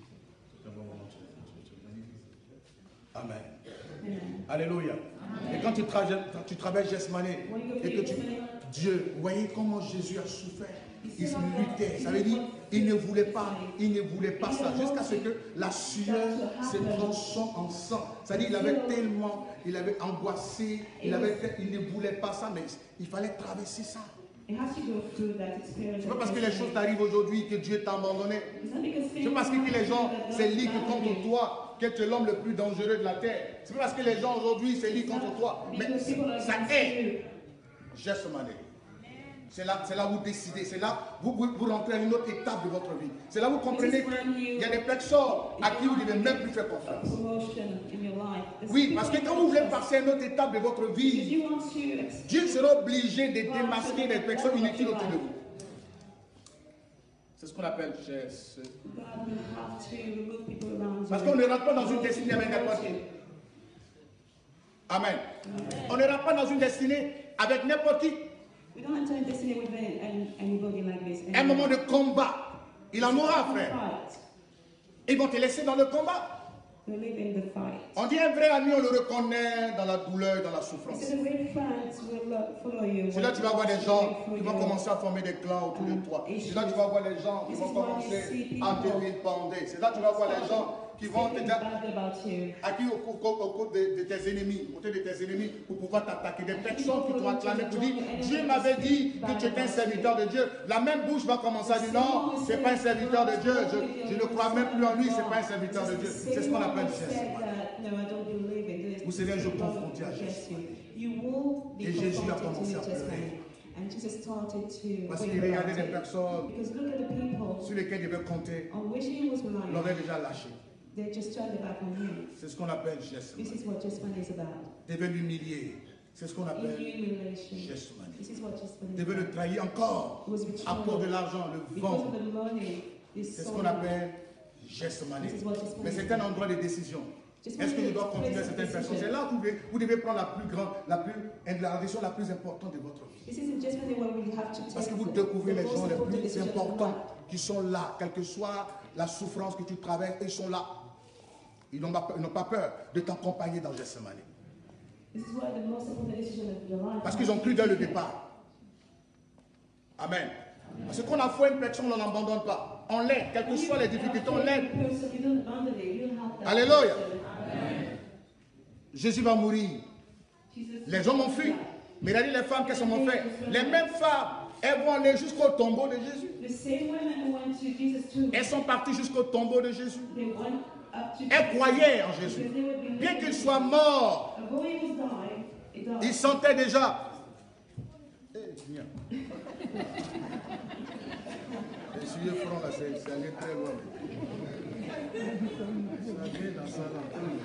Amen. Alléluia. Et quand tu travailles geste mané et que Dieu, vous voyez comment Jésus a souffert. il luttait. Ça veut dire, il ne voulait pas ça. Jusqu'à ce que la sueur se transforme en sang. C'est-à-dire, il avait angoissé, il ne voulait pas ça, mais il fallait traverser ça. C'est pas parce que les choses t'arrivent aujourd'hui que Dieu t'a abandonné. C'est pas parce que les gens se lient contre toi que tu es l'homme le plus dangereux de la terre. C'est pas parce que les gens aujourd'hui se lient contre toi. Mais ça est Gethsemane. C'est là où vous décidez. C'est là où vous rentrez à une autre étape de votre vie. C'est là où vous comprenez qu'il y a des personnes à qui vous ne devez même plus faire confiance. Oui, parce que quand vous voulez passer à une autre étape de votre vie, Dieu sera obligé de démasquer des personnes inutiles autour de vous. C'est ce qu'on appelle parce qu'on ne rentre pas dans une destinée avec n'importe qui. Amen. On ne rentre pas dans une destinée avec n'importe qui. Un moment de combat, il en aura, frère. Ils vont te laisser dans le combat. On dit un vrai ami, on le reconnaît dans la douleur, dans la souffrance. C'est là que tu vas voir des gens qui vont commencer à former des clans autour de toi. C'est là que tu vas voir les gens qui vont commencer à te vilipender. C'est là que tu vas voir les gens qui vont te dire à qui au côté de tes ennemis, pour pouvoir t'attaquer. Des personnes qui t'ont acclamé pour dire Dieu m'avait dit que tu étais un serviteur de Dieu. La même bouche va commencer à dire non, c'est pas un serviteur de Dieu. Je ne crois même plus en lui, c'est pas un serviteur de Dieu. C'est ce qu'on appelle Gethsemane. Vous savez, un jour confronté à Jésus. Et Jésus a commencé à pleurer. Parce qu'il regardait des personnes sur lesquelles il devait compter, l'aurait déjà lâché. C'est ce qu'on appelle Gethsemane. Devait l'humilier. C'est ce qu'on appelle Gethsemane. Devait le trahir encore à cause de l'argent, le vent. C'est ce qu'on appelle Gethsemane. Mais c'est un endroit de décision. Est-ce que je dois continuer à certaines personnes? C'est là où vous devez prendre la décision la plus importante de votre vie. Parce que vous découvrez les gens les plus importants qui sont là, quelle que soit la souffrance que tu traverses, ils sont là. Ils n'ont pas peur de t'accompagner dans Gethsemane. Parce qu'ils ont cru dès le départ. Amen. Parce qu'on a foi une personne, on n'en abandonne pas. On l'aide, quelles que soient les difficultés, on l'aide. Alléluia. Jésus va mourir. Les hommes ont fui. Mais il a dit les femmes, qu'est-ce qu'elles ont fait? Les mêmes femmes, elles vont aller jusqu'au tombeau de Jésus. Elles sont parties jusqu'au tombeau de Jésus. Elles croyaient en Jésus. Bien qu'il soit mort, ils sentaient déjà. Essuyez front là, c'est allé très loin. Ça vient dans ça là.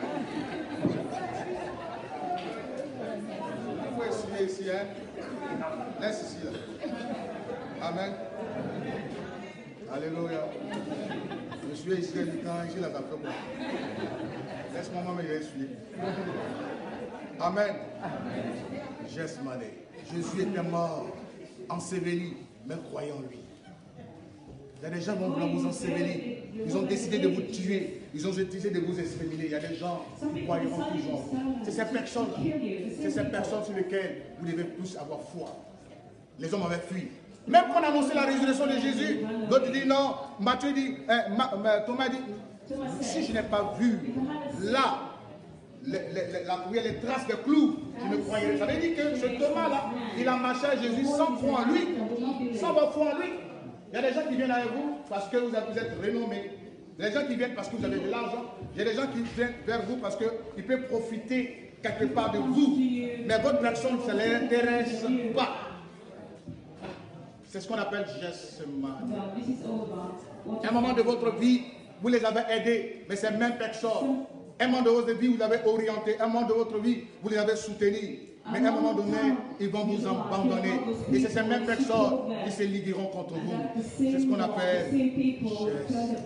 Il faut essuyer ici, hein. Laisse ici là. Amen. Alléluia. Je suis ici, quand ici là, ça fait quoi? Laisse-moi me essuyer. Amen. Gethsemane. Jésus était mort, enseveli, mais croyez en lui. Il y a des gens qui vont vouloir vous ensevelir. Ils ont décidé de vous tuer. Ils ont décidé de vous exterminer. Il y a des gens qui croiront toujours. C'est ces personnes-là. C'est ces personnes sur lesquelles vous devez plus avoir foi. Les hommes avaient fui. Même quand on annonçait la résurrection de Jésus, d'autres disent non. Matthieu dit, Thomas dit, si je n'ai pas vu là, les traces de clous, je ne croyais pas. Ça veut dire que ce Thomas-là, il a marché à Jésus sans foi en lui. Sans avoir foi en lui. Il y a des gens qui viennent avec vous parce que vous êtes renommés. Il y a des gens qui viennent parce que vous avez de l'argent. Il y a des gens qui viennent vers vous parce qu'ils peuvent profiter quelque part de vous. Mais votre personne, ça ne les intéresse pas. C'est ce qu'on appelle Gethsemane. Un moment de votre vie, vous les avez aidés, mais c'est même personne. Un moment de votre vie, vous l'avez orienté. Un moment de votre vie, vous les avez soutenus. Mais à un moment donné, ils vont vous abandonner. Et c'est ces mêmes personnes qui se ligueront contre vous. C'est ce qu'on appelle Gethsemane.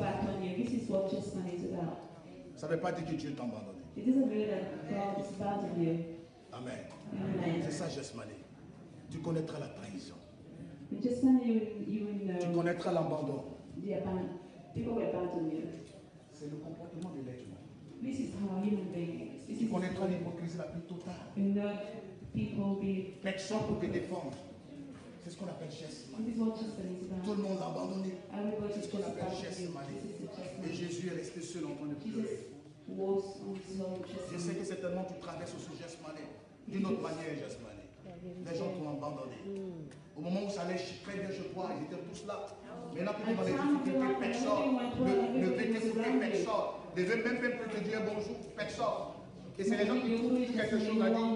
Ça ne veut pas dire que Dieu t'a abandonné. Amen. C'est ça, Gethsemane. Tu connaîtras la trahison. Tu connaîtras l'abandon. C'est le comportement de l'être humain. Tu connaîtras l'hypocrisie la plus totale. Personne pour te défendre. C'est ce qu'on appelle Gethsemane. This is what Gethsemane is about. Tout le monde l'a abandonné. Everybody C'est ce qu'on appelle just Gethsemane. This is Gethsemane. Et Jésus est resté seul en train de Jesus pleurer. was on his own Je sais Gethsemane. que certainement tu traverses ce Gethsemane. D'une autre manière, Gethsemane. Les gens t'ont abandonné. Au moment où ça allait très bien chez toi, ils étaient tous là. Maintenant que tu es dans les difficultés, personne ne veut t'écouter, personne ne veut même pas te dire bonjour, personne. Et c'est les gens qui trouvent quelque chose à dire.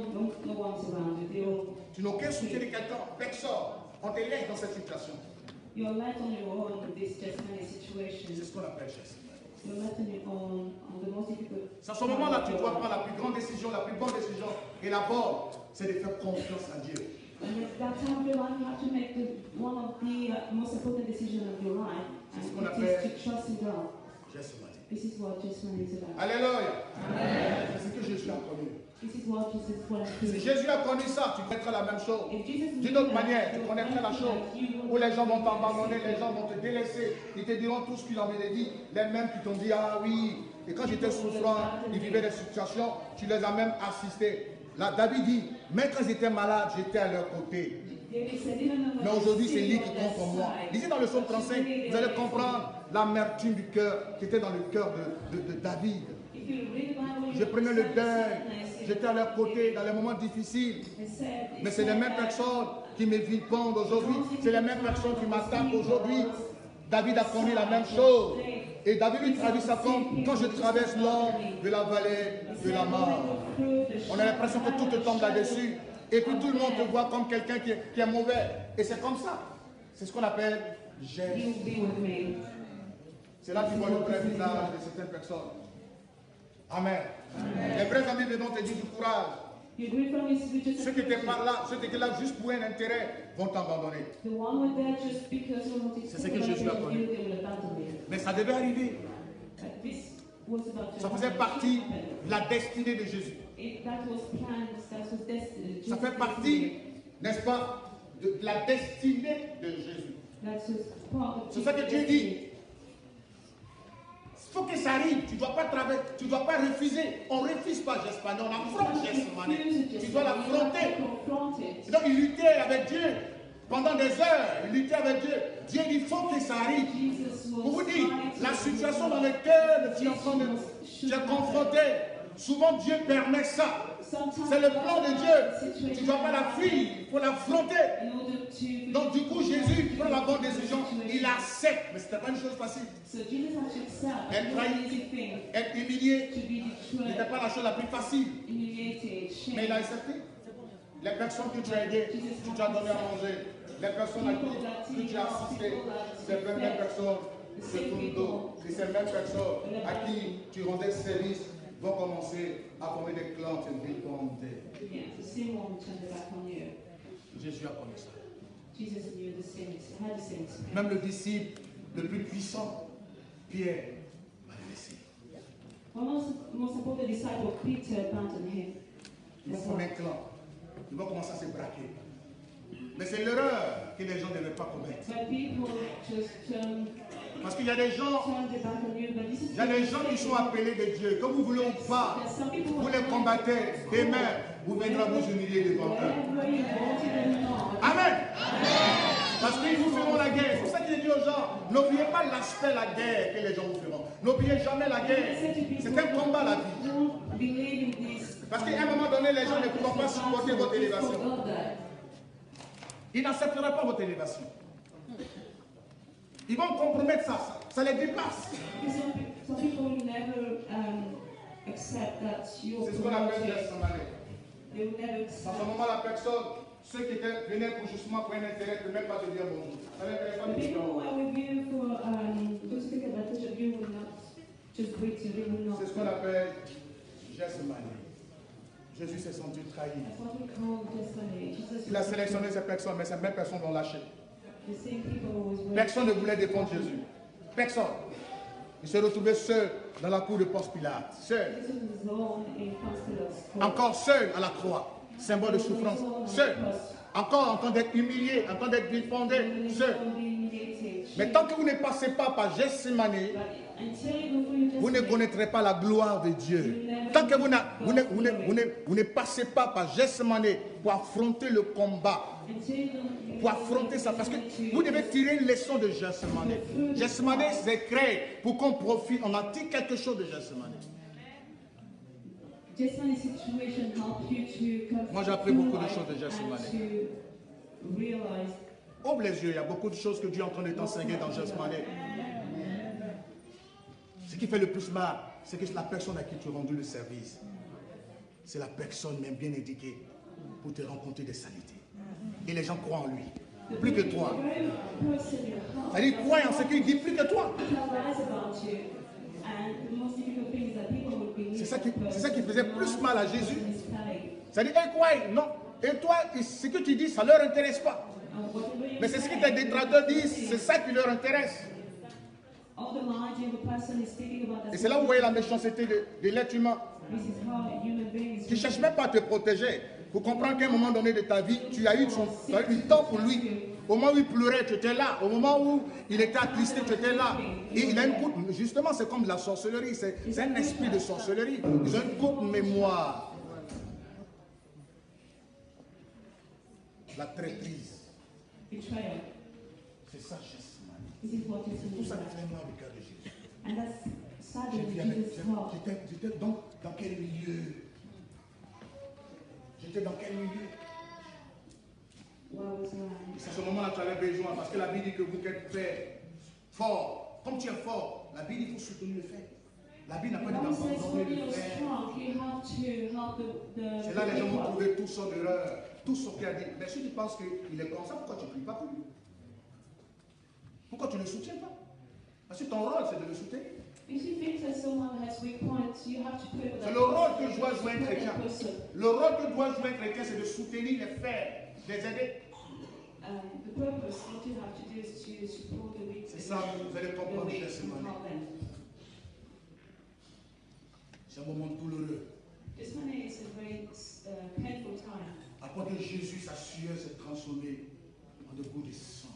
Tu n'as aucun soutien de quelqu'un, personne. On te laisse dans cette situation. You're left on your own in this Gethsemane situation. C'est ce qu'on appelle Gethsemane. You're left on your own on the most difficult. C'est à ce moment-là que tu dois prendre la plus grande décision, la plus bonne décision. Et la bonne, c'est de faire confiance à Dieu. And at that time of your life, you have to make one of the most important decisions of your life, and it is to trust in God. Gethsemane. This is what Gethsemane is about. Alléluia. C'est ce que Jésus a connu. This is what Jesus wants to Si do. Jésus a connu ça, tu connaîtras la même chose. If Jesus D'une autre manière, tu connaîtras la chose où les gens vont t'abandonner, les gens vont te délaisser. Ils te diront tout ce qu'ils avaient dit. Les mêmes qui t'ont dit, ah oui. Et quand j'étais souffrant, ils vivaient des situations, tu les as même assistés. Là, David dit, même quand ils étaient malades, j'étais à leur côté. Mais aujourd'hui, c'est lui qui compte pour moi. Lisez dans le psaume 35, vous allez comprendre l'amertume du cœur qui était dans le cœur de David. Je prenais le deuil, j'étais à leur côté dans les moments difficiles. Mais c'est les mêmes personnes qui me vilipendent aujourd'hui. C'est les mêmes personnes qui m'attaquent aujourd'hui. David a connu la même chose. Et David lui traduit ça comme quand je traverse l'ombre de la vallée de la mort. On a l'impression que tout te tombe là-dessus. Et puis tout le monde te voit comme quelqu'un qui est mauvais. Et c'est comme ça. C'est ce qu'on appelle geste. C'est là que tu vois le vrai visage de certaines personnes. Amen. Les vrais amis viendront te dire du courage. Ceux qui étaient par là, ceux qui étaient là juste pour un intérêt, vont t'abandonner. C'est ce que Jésus a connu. Mais ça devait arriver. Ça faisait partie de la destinée de Jésus. Ça fait partie, n'est-ce pas, de la destinée de Jésus. C'est ça que Dieu dit. Il faut que ça arrive. Tu ne dois pas travailler, tu ne dois pas refuser. On ne refuse pas Gethsemane, on affronte Gethsemane. Tu dois l'affronter. Donc il luttait avec Dieu pendant des heures. Il luttait avec Dieu. Dieu dit, il faut que ça arrive. Pour vous dire, la situation dans laquelle tu es en train de te confronter, souvent Dieu permet ça. C'est le plan de Dieu. Tu ne dois pas la fuir, il faut l'affronter. Donc du coup, Jésus prend la bonne décision. Il accepte. Mais ce n'était pas une chose facile. Être trahi, être humilié, n'était pas la chose la plus facile. Mais il a accepté. Les personnes que tu as aidées, tu as donné à manger. Les personnes à qui tu as assisté, c'est les mêmes personnes qui te tournent le dos. Et ces mêmes personnes à qui tu rendais service vont commencer à former des clans et vilipender. Jésus a connu ça. Même le disciple le plus puissant, Pierre, m'a laissé. Ils forment un clan. Ils vont commencer à se braquer. Mais c'est l'erreur que les gens ne devaient pas commettre. Parce qu'il y a des gens, qui sont appelés de Dieu. Que vous voulez ou pas, vous les combattez. Demain, vous viendrez vous humilier devant eux. Amen. Parce qu'ils vous feront la guerre. C'est pour ça qu'il dit aux gens, n'oubliez pas l'aspect de la guerre que les gens vous feront. N'oubliez jamais la guerre. C'est un combat la vie. Parce qu'à un moment donné, les gens ne pourront pas supporter votre élévation. Ils n'accepteront pas votre élévation. Ils vont compromettre ça. Ça les dépasse. C'est ce qu'on appelle Gethsemane. À ce moment, la personne, ceux qui venaient pour justement pour un intérêt, ne peuvent même pas te dire bonjour. Ça n'intéresse pas c'est ce qu'on appelle Gethsemane. Jésus s'est senti trahi. Il a sélectionné ces personnes, mais ces mêmes personnes l'ont lâché. Personne ne voulait défendre Jésus. Personne. Il se retrouvait seul dans la cour de Ponce Pilate. Seul. Encore seul à la croix. Symbole de souffrance. Seul. Encore en train d'être humilié, en train d'être vilipendé. Seul. Mais tant que vous ne passez pas par Gethsemane, vous ne connaîtrez pas la gloire de Dieu. Tant que vous ne passez pas par Gethsemane pour affronter le combat, pour affronter ça, parce que vous devez tirer une leçon de Gethsemane. Gethsemane, c'est créé pour qu'on profite, on en tire quelque chose de Gethsemane. Moi, j'ai appris beaucoup de choses de Gethsemane. Ouvre les yeux, il y a beaucoup de choses que Dieu est en train de t'enseigner dans Gethsemane. Ce qui fait le plus mal, c'est que la personne à qui tu as rendu le service, c'est la personne même bien indiquée pour te rencontrer des saletés. Et les gens croient en lui, plus que toi. C'est-à-dire, croient en ce qu'il dit plus que toi. C'est ça qui faisait plus mal à Jésus. C'est-à-dire, ils croient, non. Et toi, ce que tu dis, ça ne leur intéresse pas. Mais c'est ce que tes détracteurs disent, c'est ça qui leur intéresse. Et c'est là où vous voyez la méchanceté de l'être humain. Qui ne cherche même pas à te protéger. Pour comprendre qu'à un moment donné de ta vie, tu as eu du temps pour lui. Au moment où il pleurait, tu étais là. Au moment où il était attristé, tu étais là. Et il a une courte... Justement, c'est comme de la sorcellerie. C'est un esprit de sorcellerie. Ils ont une courte mémoire. La traîtrise. C'est ça, Gethsemane. Tout ça fait moi le cœur de Jésus. J'étais donc dans quel milieu? J'étais dans quel milieu? C'est ce moment-là que tu avais besoin, parce que la Bible dit que vous êtes fait fort. Comme tu es fort, la Bible, il faut soutenir le fait. La Bible n'a pas dit d'abandonner le fait. C'est là que les gens vont trouver tout son erreur, tout ce qu'il a dit. Mais si tu penses qu'il est comme ça, pourquoi tu ne pries pas pour lui? Pourquoi tu ne le soutiens pas? Parce que ton rôle, c'est de le soutenir. C'est le rôle que doit jouer un chrétien. Le rôle que doit jouer un chrétien, c'est de soutenir les frères, les aider. C'est ça, vous allez comprendre Gethsemane. C'est un moment douloureux. Après que Jésus, sa sueur s'est transformée en de gouttes de sang.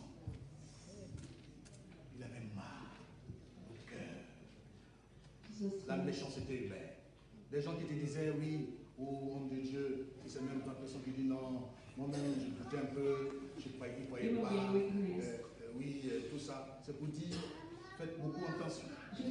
Il avait marre au cœur. La méchanceté humaine. Des gens qui te disaient oui, oh homme de Dieu, et c'est même une personne qui dit non, moi-même je doutais un peu, je croyais qu'il ne croyait pas. Tout ça, c'est pour dire, faites beaucoup attention.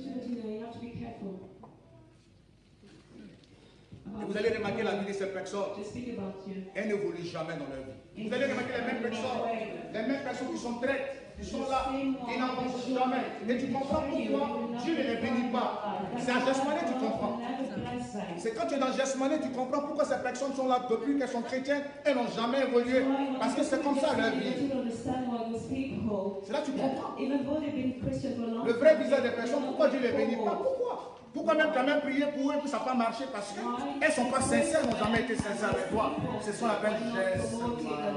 Et vous allez remarquer la vie de ces personnes, elles n'évoluent jamais dans leur vie. Vous allez remarquer les mêmes personnes qui sont traites, qui sont là, qui n'avancent jamais. Et tu comprends pourquoi Dieu ne les bénit pas. C'est à Gethsemane tu comprends. C'est quand tu es dans Gethsemane, tu comprends pourquoi ces personnes sont là depuis qu'elles sont chrétiennes, elles n'ont jamais évolué. Parce que c'est comme ça leur vie. C'est là que tu comprends. Le vrai visage des personnes, pourquoi Dieu ne les bénit pas? Pourquoi? Pourquoi même tu as même prié pour eux et puis ça n'a pas marché? Parce qu'elles ne sont pas sincères, elles n'ont jamais été sincères avec toi. C'est ce qu'on appelle Gethsemane.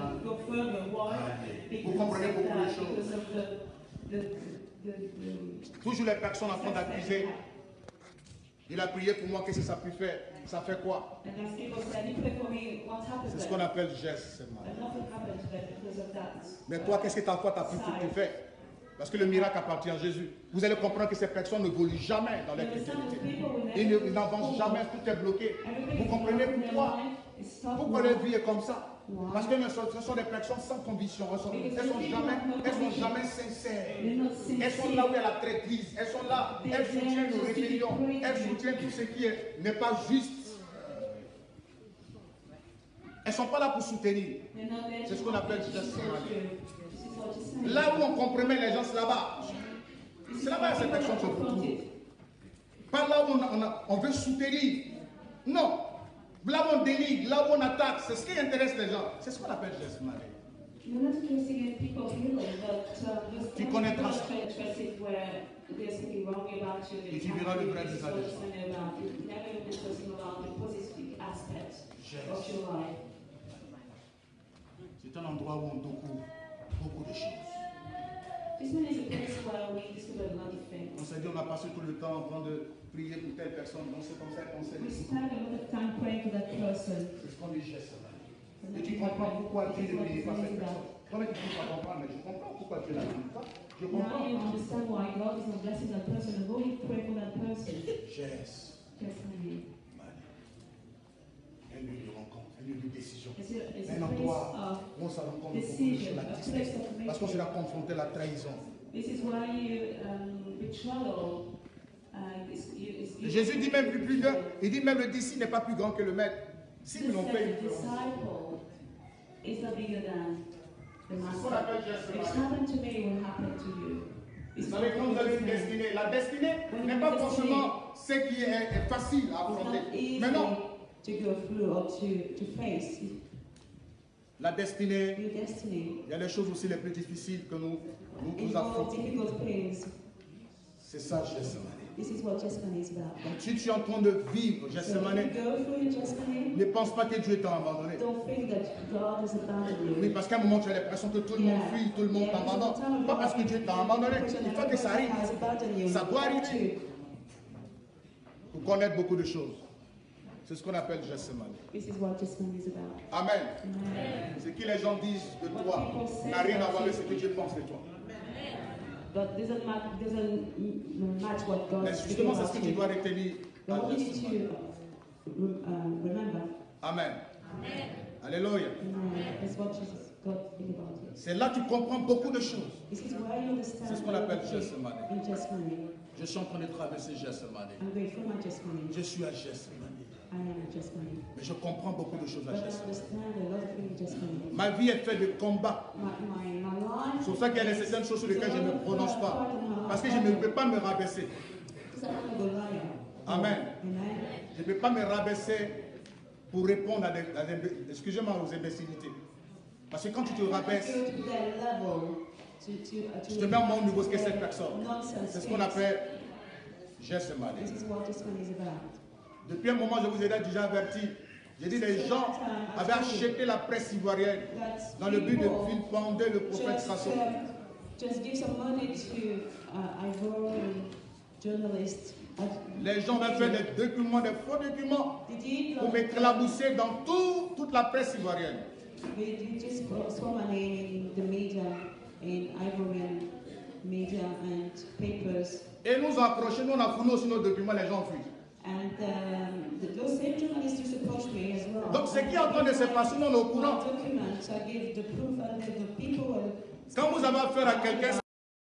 Vous comprenez beaucoup de choses. Toujours les personnes en train d'accuser. Il a prié pour moi, qu'est-ce que ça a pu faire? Ça fait quoi? C'est ce qu'on appelle Gethsemane. Mais toi, qu'est-ce que ta foi t'a pu faire? Parce que le miracle appartient à Jésus. Vous allez comprendre que ces personnes ne volent jamais dans leur chrétienté. Ils n'avancent jamais, tout est bloqué. Vous comprenez pourquoi? Pourquoi leur vie est comme ça? Parce que ce sont des personnes sans conviction. Elles ne sont jamais sincères. Elles sont là où il y a la traîtrise. Elles sont là, elles soutiennent nos rébellions. Elles soutiennent tout ce qui n'est pas juste. Elles ne sont pas là pour soutenir. C'est ce qu'on appelle Gethsemane. Là où on compromet les gens, c'est là-bas. C'est là-bas que ces personnes se retrouvent. Pas là où on veut soutenir. Non. Là où on dénigre, là où on attaque, c'est ce qui intéresse les gens. C'est ce qu'on appelle Gethsemane. Tu connaîtras ça. Et tu verras le vrai visage des gens. C'est un endroit où on découvre beaucoup de choses. On s'est dit, on a passé tout le temps en train de prier pour telle personne. Donc c'est comme ça qu'on s'est dit. C'est ce qu'on dit Gethsemane. Et tu comprends pourquoi Dieu ne bénit pas cette personne. Toi-même tu ne peux pas comprendre, mais je comprends pourquoi Dieu ne la bénit pas. Je Now comprends. you understand why God is not blessing that person and only pray for that person. Jess. Gethsemane. Un lieu de rencontre, un lieu de décision. It's Un a endroit place of où on se rend compte de decision, la a place tristesse. of Parce qu'on making. sera confronté à la trahison. This is why you betrayal. Jésus dit même plus d'un, il dit même le disciple n'est pas plus grand que le maître. Si nous l'ont fait, The disciple is not bigger than the qu'on master. appelle Gethsemane. If it's happened to me, it will happen to you. It's Vous savez, quand vous avez une destinée, la destinée n'est pas forcément ce qui est facile à It's affronter. not easy Mais non, to go through or to face. la destinée, Your destiny il y a les choses aussi les plus difficiles que nous involves affrontons. difficult things. C'est ça, Gethsemane. This is what Gethsemane is about. Si tu es en train de vivre So Gethsemane, if you go through your Gethsemane, ne pense pas que Dieu t'a abandonné. don't think that God has abandoned Oui, you. parce qu'à un moment, tu as l'impression que tout le monde fuit, tout le monde t'abandonne. Pas parce que Dieu t'a abandonné. Il faut que ça arrive. Ça doit arriver. Pour connaître beaucoup de choses. C'est ce qu'on appelle Gethsemane. This is what Gethsemane is about. Amen. Amen. Ce que les gens disent de toi n'a rien à voir avec ce que Dieu pense de toi. But doesn't match what God Mais is speaking justement, c'est ce about que tu you. dois retenir The dans only need Gethsemane. to remember. Amen. Alléluia. That's what Jesus God think about you. C'est là que tu comprends beaucoup de choses. This is why you understand. C'est ce qu'on appelle what Gethsemane. in Gethsemane. Je suis en train de traverser Gethsemane. I'm going through my Gethsemane. Je suis à Gethsemane. I am in Gethsemane. Mais je comprends beaucoup de choses à But I Gethsemane. understand a lot of things in Gethsemane. Ma vie est faite de combats. My life. C'est pour ça qu'il y a certaines choses sur lesquelles je ne me prononce pas. Parce que je ne peux pas me rabaisser. Because I'm a Goliath. Amen. Amen. Je ne peux pas me rabaisser pour répondre à des excusez-moi, aux imbécilités. Parce que quand tu te rabaisses, je te mets au même niveau que cette personne. C'est ce qu'on appelle Gethsemane. This is what Gethsemane is about. Depuis un moment, je vous ai déjà averti. J'ai dit les gens avaient acheté la presse ivoirienne dans le but de vilipender le prophète Sassou. Just give some money to Ivorian journalists. Les gens avaient fait des documents, des faux documents pour m'éclabousser dans toute la presse ivoirienne. They just saw my name in the media, in Ivorian media and papers. Et nous ont approchés, nous on a fourni aussi nos documents, les gens ont fui. And those same journalists used to approach me as well. Donc ce qui est en train de se passer, nous on est au courant. Documents, I give the proof and the people were. Quand vous avez affaire à quelqu'un,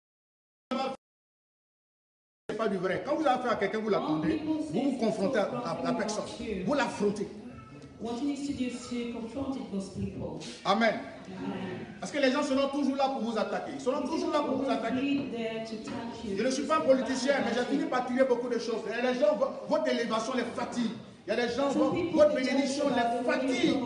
c'est pas du vrai. Quand vous avez affaire à quelqu'un, vous l'attendez, vous vous confrontez à la personne, vous l'affrontez. What you need to do is to confront those people. Amen. Parce que les gens seront toujours là pour vous attaquer. Ils seront toujours là pour vous attaquer. Je ne suis pas un politicien, mais j'ai fini par tirer beaucoup de choses. Il y a des gens, votre élévation les fatigue. Il y a des gens, votre bénédiction les fatigue.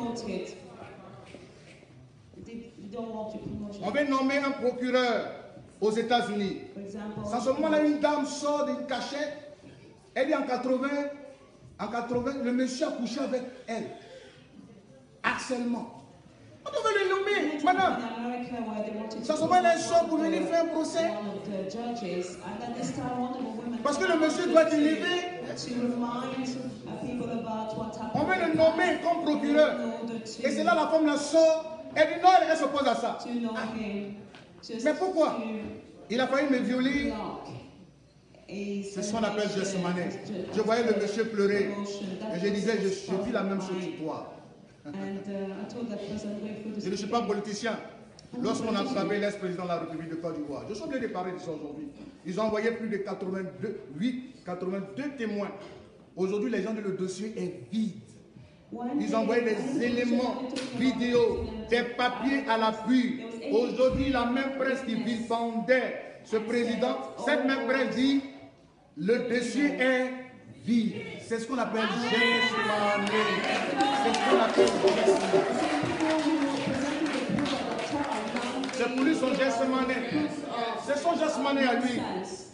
On va nommer un procureur aux États-Unis. À ce moment-là, une dame sort d'une cachette. Elle est en 80, le monsieur a couché avec elle. Harcèlement. On devait le nommer, madame. Ça se voit, elle sort pour venir faire un procès. Parce que le monsieur doit être élevé. On veut le nommer comme procureur. Et c'est là la femme la sort. Elle dit non, elle s'oppose à ça. Mais pourquoi? Il a failli me violer. C'est ce qu'on appelle Gethsemane. Je voyais le monsieur pleurer. Et je disais, je vis la même chose que toi. Je ne suis pas politicien. Lorsqu'on a attrapé l'ex-président de la République de Côte d'Ivoire, je suis obligé de parler de ça aujourd'hui. Ils ont envoyé plus de 82 témoins. Aujourd'hui, les gens disent le dossier est vide. Ils ont envoyé des éléments vidéo, des papiers à l'appui. Aujourd'hui, la même presse qui vilipendait ce président, cette même presse dit le dossier est vide. C'est ce qu'on appelle Gethsemane. C'est ce qu'on appelle C'est pour lui son Gethsemane. C'est son Gethsemane à lui.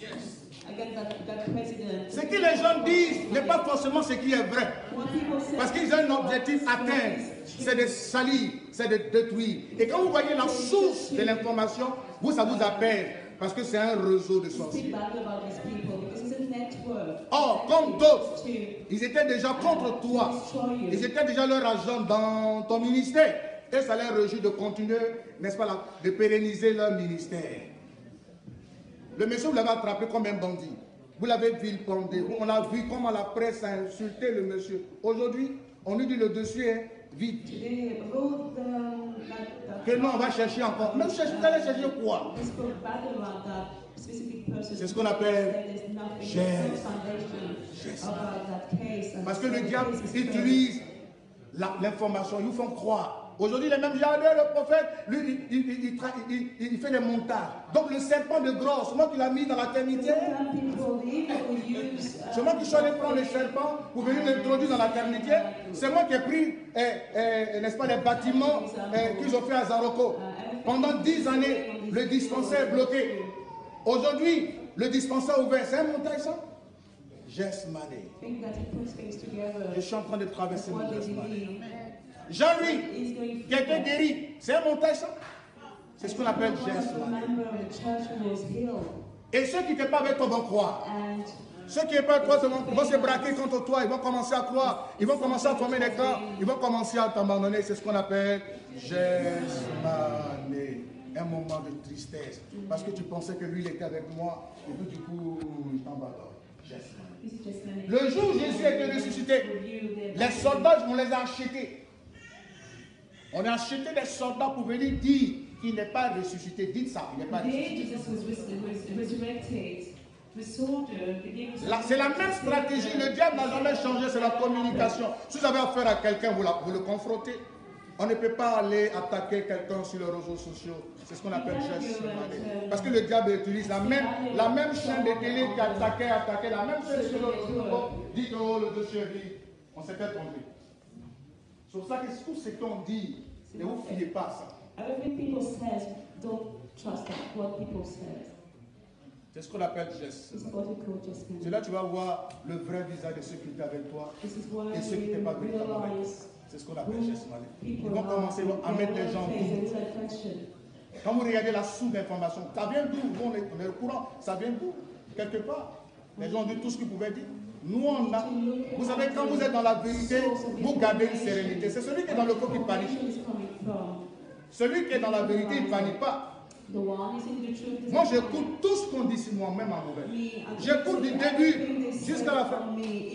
Ce que les gens disent n'est pas forcément ce qui est vrai. Parce qu'ils ont un objectif atteint. C'est de salir, c'est de détruire. Et quand vous voyez la source de l'information, ça vous appelle. Parce que c'est un réseau de sorciers. Or, comme d'autres, ils étaient déjà contre toi. Ils étaient déjà leur agent dans ton ministère. Et ça leur réjouit de continuer, n'est-ce pas, de pérenniser leur ministère. Le monsieur, vous l'avez attrapé comme un bandit. Vous l'avez vilipendé. On a vu comment la presse a insulté le monsieur. Aujourd'hui, on lui dit le dossier est vide. Que non, on va chercher encore. Mais vous allez chercher quoi? C'est ce qu'on appelle geste. Parce que le diable utilise l'information, ils vous font croire. Aujourd'hui, les mêmes jardins, le prophète, lui, il fait des montages. Donc le serpent de grosse, c'est moi qui l'ai mis dans la termitière. C'est moi qui suis allé prendre le serpent pour venir l'introduire dans la termitière. C'est moi qui ai pris, n'est-ce pas, les bâtiments qu'ils ont fait à Zaroko. Pendant 10 années, le dispensaire est bloqué. Aujourd'hui, le dispensaire ouvert, c'est un montage ça? Geste-mané. Je suis en train de traverser mon geste-mané. Jean-Louis, qui a été guéri, c'est un montage ça? C'est ce qu'on appelle geste-mané. Et ceux qui n'étaient pas avec toi vont croire. Ceux qui n'étaient pas avec toi vont se braquer contre toi, ils vont commencer à croire, ils vont commencer à former des camps, ils vont commencer à t'abandonner. C'est ce qu'on appelle geste-mané. Un moment de tristesse. Parce que tu pensais que lui, il était avec moi, et puis du coup, il t'en va là. Le jour où Jésus a été ressuscité, les soldats, on les a achetés. On a acheté des soldats pour venir dire qu'il n'est pas ressuscité. Dites ça, il n'est pas ressuscité. C'est la même stratégie. Le diable n'a jamais changé, c'est la communication. Si vous avez affaire à quelqu'un, vous le confrontez. On ne peut pas aller attaquer quelqu'un sur les réseaux sociaux. C'est ce qu'on appelle geste mané. Parce que le diable utilise la même chaîne de télé qui attaquait, la même chose sur le réseau. Dites, oh, le dossier vide. On s'est fait tromper. C'est pour ça que tout ce qu'on dit, ne vous fiez pas à ça. C'est ce qu'on appelle geste. C'est là que tu vas voir le vrai visage de ceux qui étaient avec toi et ceux qui n'étaient pas venus avec toi. C'est ce qu'on appelle geste mané. Ils vont commencer à mettre les gens en doute. Quand vous regardez la sous-information, ça vient d'où? On est au courant, ça vient d'où? Quelque part. Les gens ont dit tout ce qu'ils pouvaient dire. Nous, on a. Vous savez, quand vous êtes dans la vérité, vous gardez une sérénité. C'est celui qui est dans le faux qui panique. Celui qui est dans la vérité, il ne panique pas. Moi, j'écoute tout ce qu'on dit sur moi-même en mauvais. J'écoute du début jusqu'à la fin.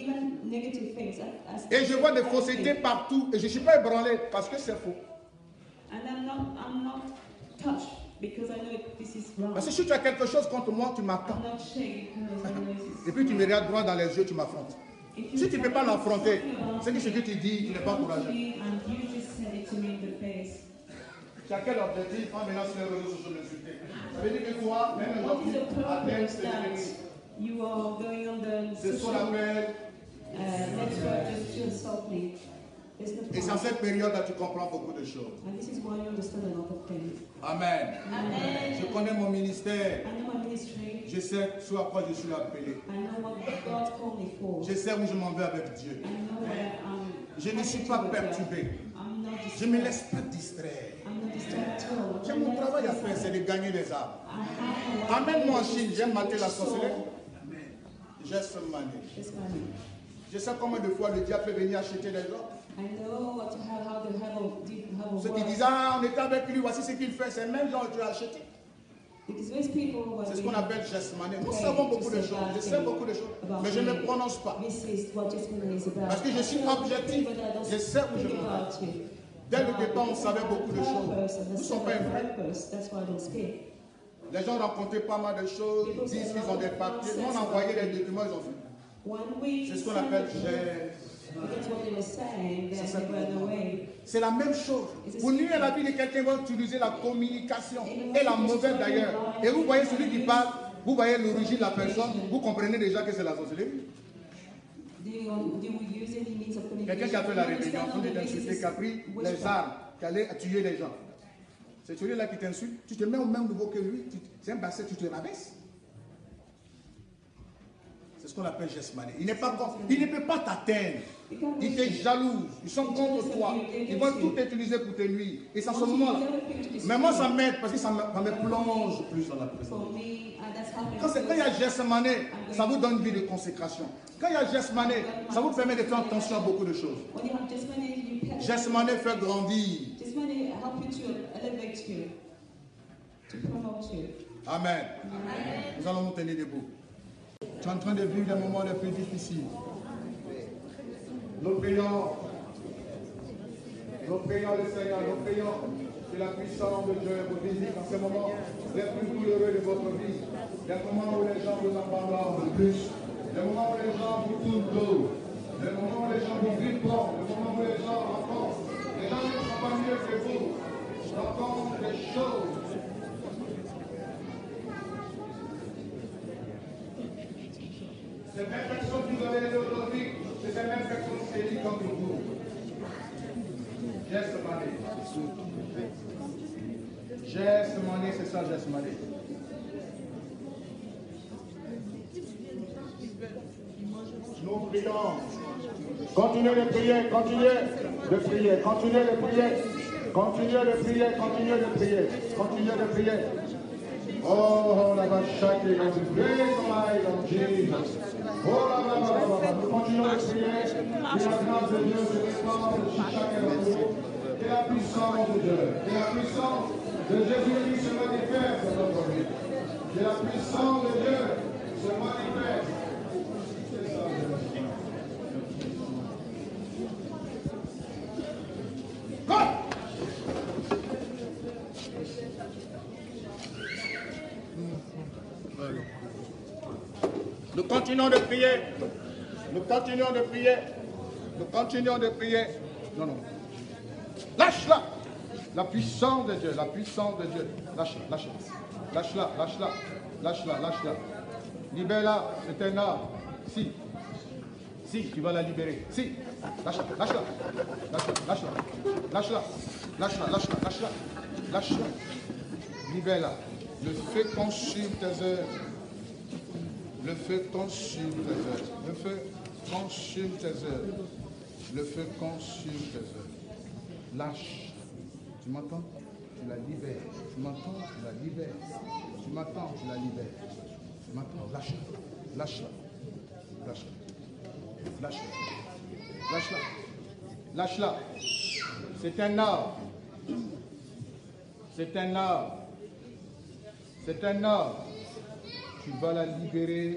Et je vois des faussetés partout. Et je ne suis pas ébranlé parce que c'est faux. Parce que si tu as quelque chose contre moi, tu m'attends. Et puis tu me regardes droit dans les yeux, tu m'affrontes. Si tu ne peux pas l'affronter, c'est que ce que tu dis, tu n'es pas courageux. Tu as quel objectif en venant sur les réseaux sociaux m'insulter? Ça veut dire que toi, même aujourd'hui, à peine c'est l'ennemi. C'est ce qu'on appelle. Et c'est en cette période que tu comprends beaucoup de choses. Amen. Amen. Je connais mon ministère. Je sais sur à quoi je suis appelé. Je sais où je m'en vais avec Dieu. Je ne suis pas perturbé. Je ne me laisse pas distraire. J'ai mon travail à faire, c'est de gagner les âmes. Amène-moi en Chine, j'aime mater la sorcellerie. Geste mané. Je sais combien de fois le diable peut venir acheter les gens. Ceux qui disent, ah, on était avec lui, voici ce qu'il fait, c'est le même genre que tu as acheté. C'est ce qu'on appelle geste mané. Nous savons beaucoup de choses, je sais beaucoup de choses, mais je ne prononce pas. Parce que je suis objectif, je sais où je m'en vais. Dès le départ, on savait beaucoup de choses. Nous ne sommes pas vrais. Les gens rencontraient pas mal de choses, disent qu'ils ont des papiers. Nous, on envoyait les documents, ils ont fait. C'est ce qu'on appelle geste. C'est la même chose. Pour nuire à la vie de quelqu'un, va utiliser la communication et la mauvaise d'ailleurs. Et vous voyez celui qui parle, vous voyez l'origine de la personne, vous comprenez déjà que c'est la sorcellerie. Quelqu'un qui a fait la rébellion, qui est insulté, qui a pris les armes, qui allait tuer les gens. C'est celui-là qui t'insulte, tu te mets au même niveau que lui, c'est un basset, tu te rabaisses. C'est ce qu'on appelle geste mané. Il ne peut pas t'atteindre. Ils te jalousent. Ils sont contre toi. Ils vont tout utiliser pour te nuire. Et c'est à ce moment-là. Mais moi, ça m'aide parce que ça me plonge plus dans la présence. Quand il y a geste mané, ça vous donne une vie de consécration. Quand il y a geste mané, ça vous permet de faire attention à beaucoup de choses. Geste mané fait grandir. Amen. Nous allons nous tenir debout. Tu es en train de vivre des moments les plus difficiles. Nous prions le Seigneur, nous prions que la puissance de Dieu vous visite en ce moment les plus douloureux de votre vie. Les moments où les gens vous abandonnent le plus. Les moments où les gens vous tournent d'eau. Les moments où les gens vous grippent. Les moments où les gens rencontrent. Les gens ne sont pas mieux que vous. Rencontrent des choses. Ces mêmes personnes qui vous avez les autres vies, c'est ces mêmes personnes qui se disent comme vous. Geste mané. Geste mané, c'est ça, geste mané. Nous prions. Continuez de prier, continuez de prier, continuez de prier, continuez de prier, continuez de prier, continuez de prier. Oh, la vache qui est dans une place of Jesus. Oh, nous continuons de prier. Que la grâce de Dieu se répande sur chacun d'entre nous. Que la puissance de Dieu, que la puissance de Jésus-Christ se manifeste dans notre vie. Que la puissance de Dieu se manifeste. Nous continuons de prier. Nous continuons de prier. Nous continuons de prier. Non, non. Lâche-la. La puissance de Dieu. La puissance de Dieu. Lâche-la. Lâche-la. Lâche-la. Lâche-la. Lâche-la. Lâche-la. Libère-la. C'est un art. Si. Si, tu vas la libérer. Si. Lâche-la. Lâche-la. Lâche-la. Lâche-la. Lâche-la. Lâche-la. Lâche-la. Lâche-la. Lâche-la. Libère-la. Le feu consume tes œuvres. Le feu consume tes œuvres. Le feu consume tes œuvres. Le feu consume tes œuvres. Lâche. Tu m'entends? Tu la libères. Tu m'entends? Tu la libères. Tu m'entends? Tu la libères. Tu m'entends? Lâche-la. Lâche-la. Lâche-la. Lâche-la. Lâche-la. Lâche-la. C'est un art. C'est un art. C'est un art. Tu vas la libérer.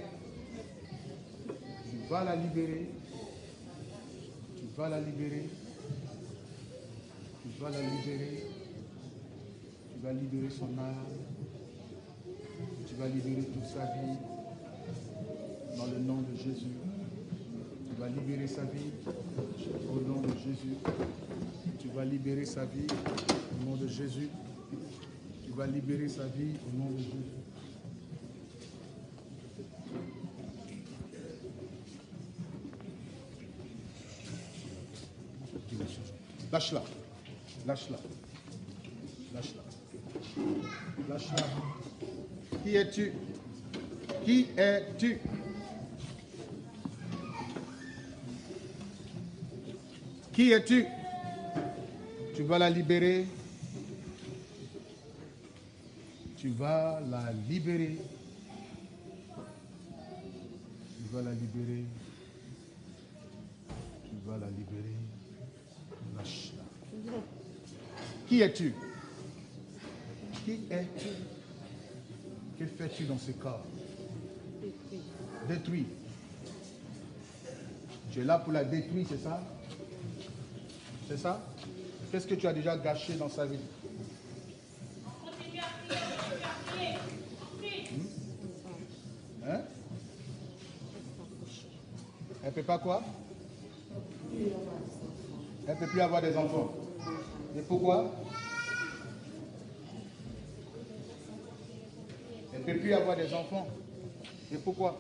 Tu vas la libérer. Tu vas la libérer. Tu vas la libérer. Tu vas libérer son âme. Tu vas libérer toute sa vie. Dans le nom de Jésus. Tu vas libérer sa vie. Au nom de Jésus. Tu vas libérer sa vie. Au nom de Jésus. Tu vas libérer sa vie. Au nom de Jésus. Lâche-la. Lâche-la. Lâche-la. Lâche-la. Qui es-tu? Qui es-tu? Qui es-tu? Tu vas la libérer. Tu vas la libérer. Tu vas la libérer. Tu vas la libérer. Lâche-la. Qui es-tu? Qui es-tu? Que fais-tu dans ce corps? Détruit. Tu es là pour la détruire, c'est ça? C'est ça? Qu'est-ce que tu as déjà gâché dans sa vie? Hein? Elle ne peut pas quoi? Elle ne peut plus avoir des enfants. Et pourquoi? Elle ne peut plus avoir des enfants. Et pourquoi?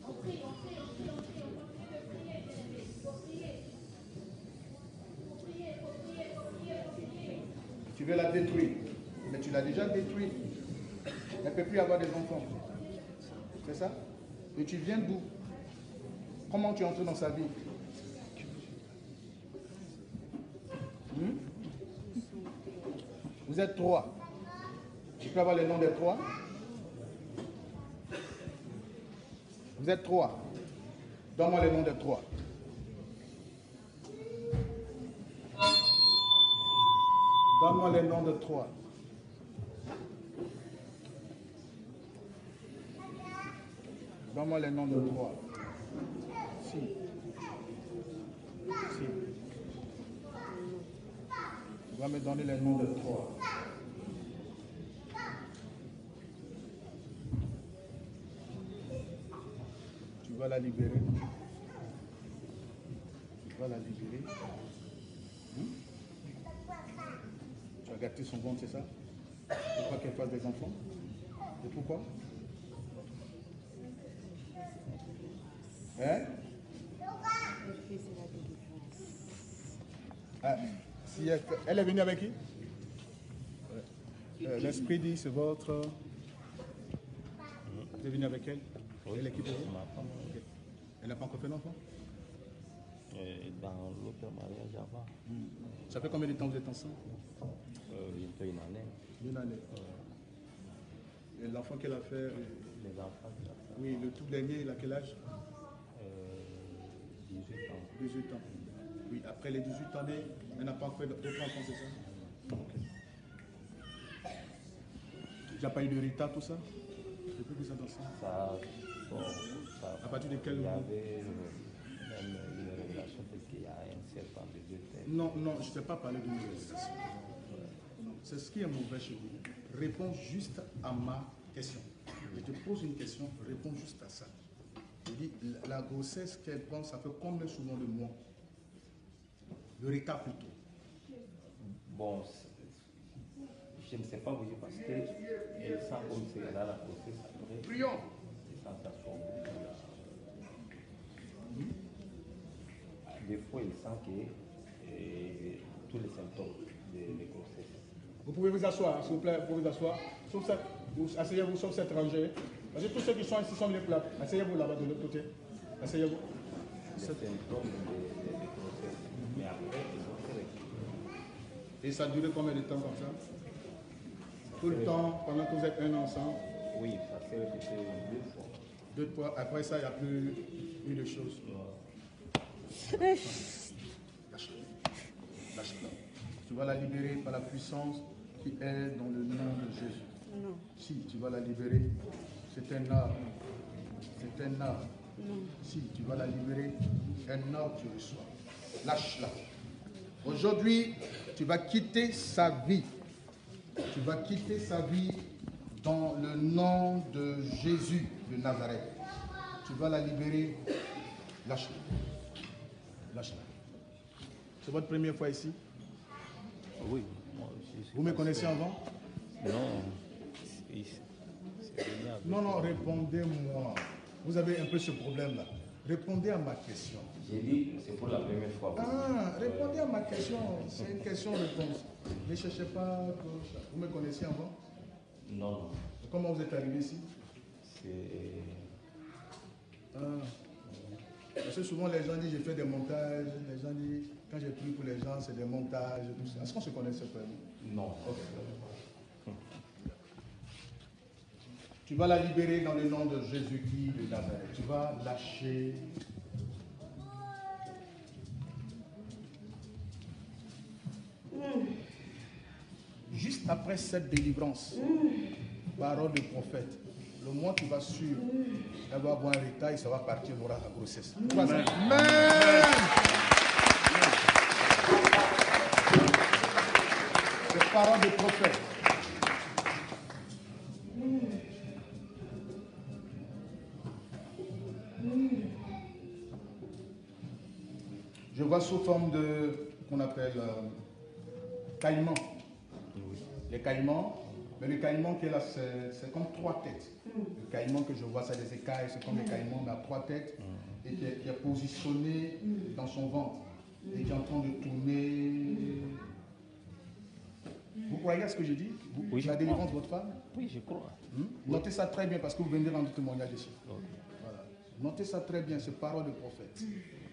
Tu veux la détruire. Mais tu l'as déjà détruite. Elle ne peut plus avoir des enfants. C'est ça? Et tu viens d'où? Comment tu entres dans sa vie? Vous êtes 3. Tu peux avoir les noms des 3? Vous êtes 3. Donne-moi les noms des 3. Donne-moi les noms de 3. Donne-moi les noms de 3. Si. Tu vas me donner les noms de 3. Tu vas la libérer. Tu vas la libérer. Tu as gâté son ventre, c'est ça? Pourquoi qu'elle fasse des enfants? Et pourquoi? Hein? Ah, si elle est venue avec qui? L'esprit dit c'est votre. Vous êtes venu avec elle? Elle est qui pour vous? Okay. Elle n'a pas encore fait d'enfant? Dans l'autre mariage avant. Ça fait combien de temps vous êtes ensemble? Bientôt une année. Une année. Et l'enfant qu'elle a fait? Les enfants qu'elle a fait. Oui, le tout dernier, il a quel âge? 18 ans. 18 ans. Oui, après les 18 années, elle n'a pas fait d'autres enfants, c'est ça? Ok. Tu n'as pas eu de retard, tout ça? Depuis que vous êtes ensemble? Ça, à partir de quel moment? moment? Il y avait même une révélation parce qu'il y a un serpent de 2 têtes. Non, je ne t'ai pas parlé d'une révélation. C'est ce qui est mauvais chez vous. Réponds juste à ma question. Je te pose une question, réponds juste à ça. Je dis, la grossesse qu'elle prend, ça fait combien souvent de mois? Le retard plutôt. Bon, je ne sais pas vous dire parce qu'elle sent comme si elle a la grossesse après. Prions. Les sensations. Des fois, il sent que tous les symptômes de grossesse. Vous pouvez vous asseoir, s'il vous plaît, vous pouvez vous asseoir. Asseyez-vous sauf cette rangée. Parce que tous ceux qui sont ici sont les plats. Asseyez-vous là-bas de l'autre côté. Asseyez-vous. Les symptômes de grossesse. Mais après, ils sont très réguliers. Et ça a duré combien de temps comme ça? Tout le temps, pendant que vous êtes un ensemble? Oui, ça s'est répété 2 fois. 2 fois. Après ça, il n'y a plus eu de choses. Lâche-la. Tu vas la libérer par la puissance qui est dans le nom de Jésus. Non. Si, tu vas la libérer. C'est un arbre. C'est un arbre. Non. Si, tu vas la libérer. Un arbre, tu reçois. Lâche-la. Aujourd'hui, tu vas quitter sa vie. Tu vas quitter sa vie dans le nom de Jésus de Nazareth. Tu vas la libérer. Lâche-la. Lâche-la. C'est votre première fois ici? Oui. Moi aussi, vous me connaissez avant? Non. Non, répondez-moi. Vous avez un peu ce problème-là. Répondez à ma question. J'ai dit, c'est pour la première fois. Répondez à ma question. C'est une question-réponse. Ne cherchez pas. Vous me connaissez avant? Non. Comment vous êtes arrivé ici? Parce que souvent les gens disent j'ai fait des montages. Les gens disent quand j'ai pris pour les gens c'est des montages. Est-ce qu'on se connaissait pas? Non. Okay. Tu vas la libérer dans le nom de Jésus-Christ de Nazareth. Tu vas lâcher. Juste après cette délivrance, parole de prophète, le mois qui va suivre, elle va avoir un retard et ça va partir, elle aura la grossesse. Amen. C'est parole de prophète. Je vois sous forme de, qu'on appelle caïman. Les caïmans, mais le caïman qui est là, c'est comme 3 têtes. Le caïman que je vois, c'est des écailles, c'est comme le caïman, mais à 3 têtes, et qui est positionné dans son ventre, et qui est en train de tourner. Vous croyez à ce que je dis? Oui, la délivrance de votre femme? Oui, je crois. Notez ça très bien parce que vous venez rendre témoignage ici. Voilà. Notez ça très bien, c'est parole de prophète.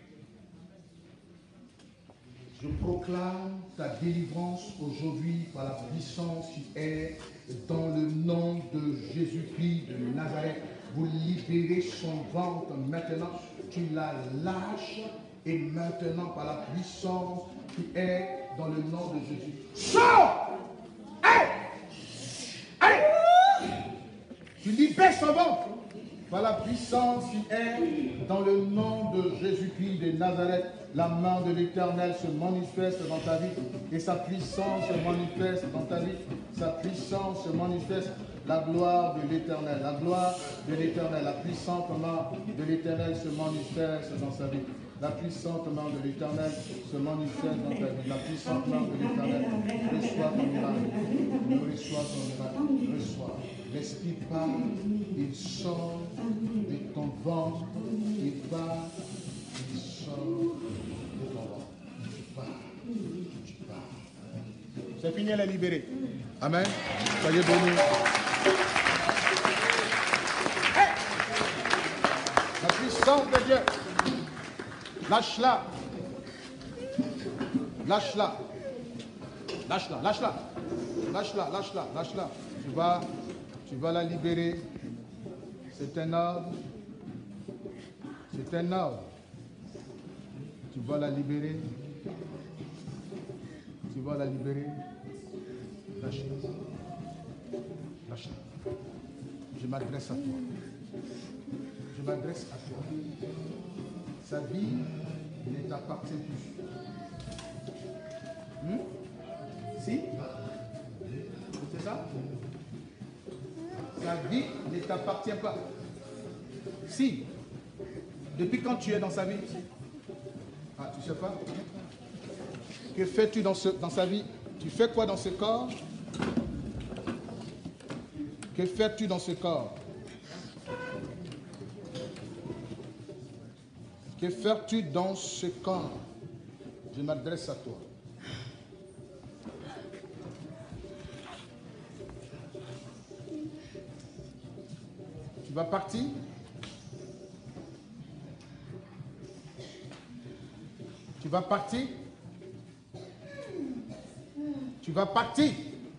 Je proclame ta délivrance aujourd'hui par la puissance qui est dans le nom de Jésus-Christ de Nazareth. Vous libérez son ventre maintenant, tu la lâches et maintenant par la puissance qui est dans le nom de Jésus. Sors! Allez! Allez! Tu libères son ventre. Par la puissance qui est dans le nom de Jésus-Christ de Nazareth, la main de l'Éternel se manifeste dans ta vie et sa puissance se manifeste dans ta vie. Sa puissance se manifeste, la gloire de l'Éternel, la gloire de l'Éternel, la puissante main de l'Éternel se manifeste dans sa vie. La puissante main de l'Éternel se manifeste dans ta vie. La puissante main de l'Éternel reçoit ton miracle. Reçoit ton miracle. Reçoit. L'Esprit parle, il sort de ton ventre, il part, il sort de ton ventre. Tu pars, tu pars. C'est fini, elle est libérée. Amen. Soyez bénis. Hey! La puissance de Dieu. Lâche-la. Lâche-la. Lâche-la, lâche-la. Lâche-la, lâche-la, lâche-la. Tu vas la libérer. C'est un ordre. C'est un ordre. Tu vas la libérer. Tu vas la libérer. Lâche-la. Lâche-la. Je m'adresse à toi. Je m'adresse à toi. Sa vie ne t'appartient plus. Si? C'est ça? Sa vie ne t'appartient pas. Si. Depuis quand tu es dans sa vie? Ah, tu sais pas? Que fais-tu dans sa vie? Tu fais quoi dans ce corps? Que fais-tu dans ce corps? Que fais-tu dans ce corps? Je m'adresse à toi. Tu vas partir? Tu vas partir? Tu vas partir?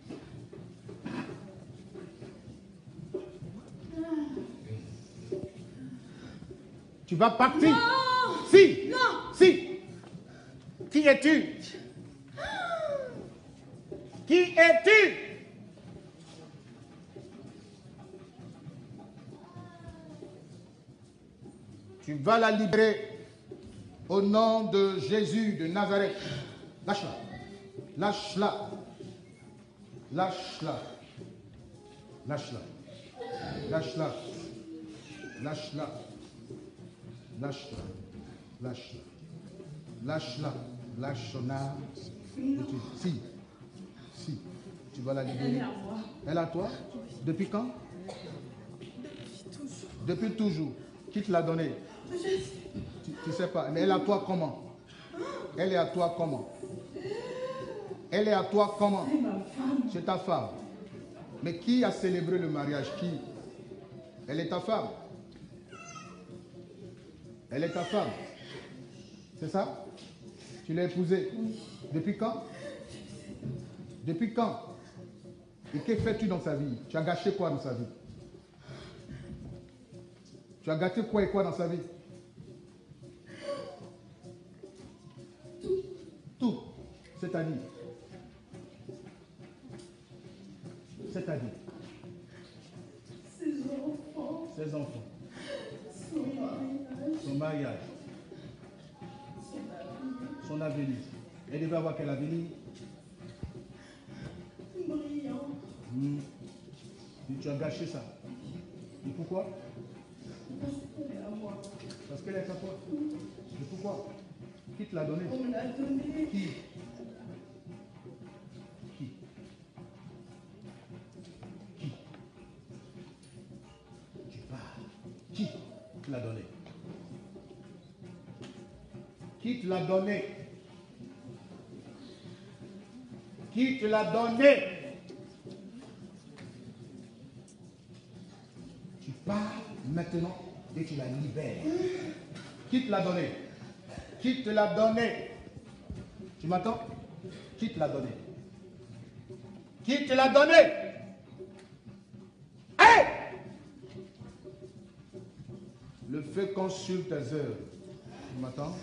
Tu vas partir? Non. Si. Non. Si. Qui es-tu? Qui es-tu? Tu vas la libérer au nom de Jésus de Nazareth. Lâche-la. Lâche-la. Lâche-la. Lâche-la. Lâche-la. Lâche-la. Lâche-la. Lâche-la. Lâche-la. Lâche son âme. Si. Si. Tu vas la libérer. Elle est à moi. Elle est à toi? Depuis quand? Depuis toujours. Depuis toujours. Qui te l'a donné? Tu sais pas. Mais elle est à toi comment? Elle est à toi comment? Elle est à toi comment? C'est ma femme. C'est ta femme. Mais qui a célébré le mariage? Qui? Elle est ta femme. Elle est ta femme. C'est ça? Tu l'as épousée. Depuis quand? Depuis quand? Et que fais-tu dans sa vie? Tu as gâché quoi dans sa vie? Tu as gâté quoi et quoi dans sa vie? Tout. C'est-à-dire? C'est-à-dire? Ses enfants. Ses enfants. Son mariage. Son mariage. Son avenir. Elle devait avoir quel avenir? Brillant. Et tu as gâché ça. Et pourquoi? Parce qu'elle est à moi. Parce qu'elle est à toi. Et pourquoi? Qui te l'a donné? On me l'a donné. Qui? Qui? Qui? Tu parles. Qui te l'a donné? Qui te l'a donné? Qui te l'a donné? Tu pars maintenant et tu la libères. Qui te l'a donné? Qui te l'a donné? Tu m'entends? Qui te l'a donné? Qui te l'a donné? Hey! Le feu consume tes œuvres. Tu m'entends?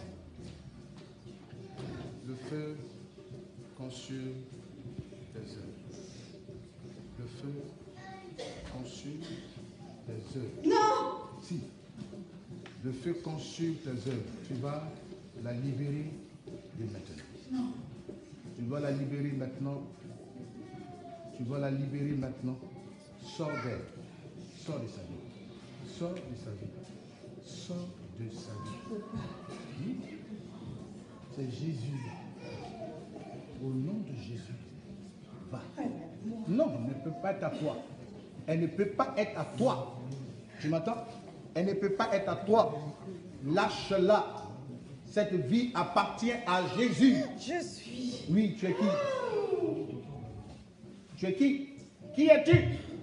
Le feu consume tes œuvres. Le feu consume tes œuvres. Non! Si le feu consume tes œuvres, tu vas la libérer dès maintenant. Non. Tu dois la libérer maintenant. Tu dois la libérer maintenant. Sors d'elle. Sors de sa vie. Sors de sa vie. Sors de sa vie. Oui. C'est Jésus. Au nom de Jésus. Va. Non, elle ne peut pas être à toi. Elle ne peut pas être à toi. Tu m'entends? Elle ne peut pas être à toi. Lâche-la. Cette vie appartient à Jésus. Je suis. Oui, tu es qui? Tu es qui? Qui es-tu?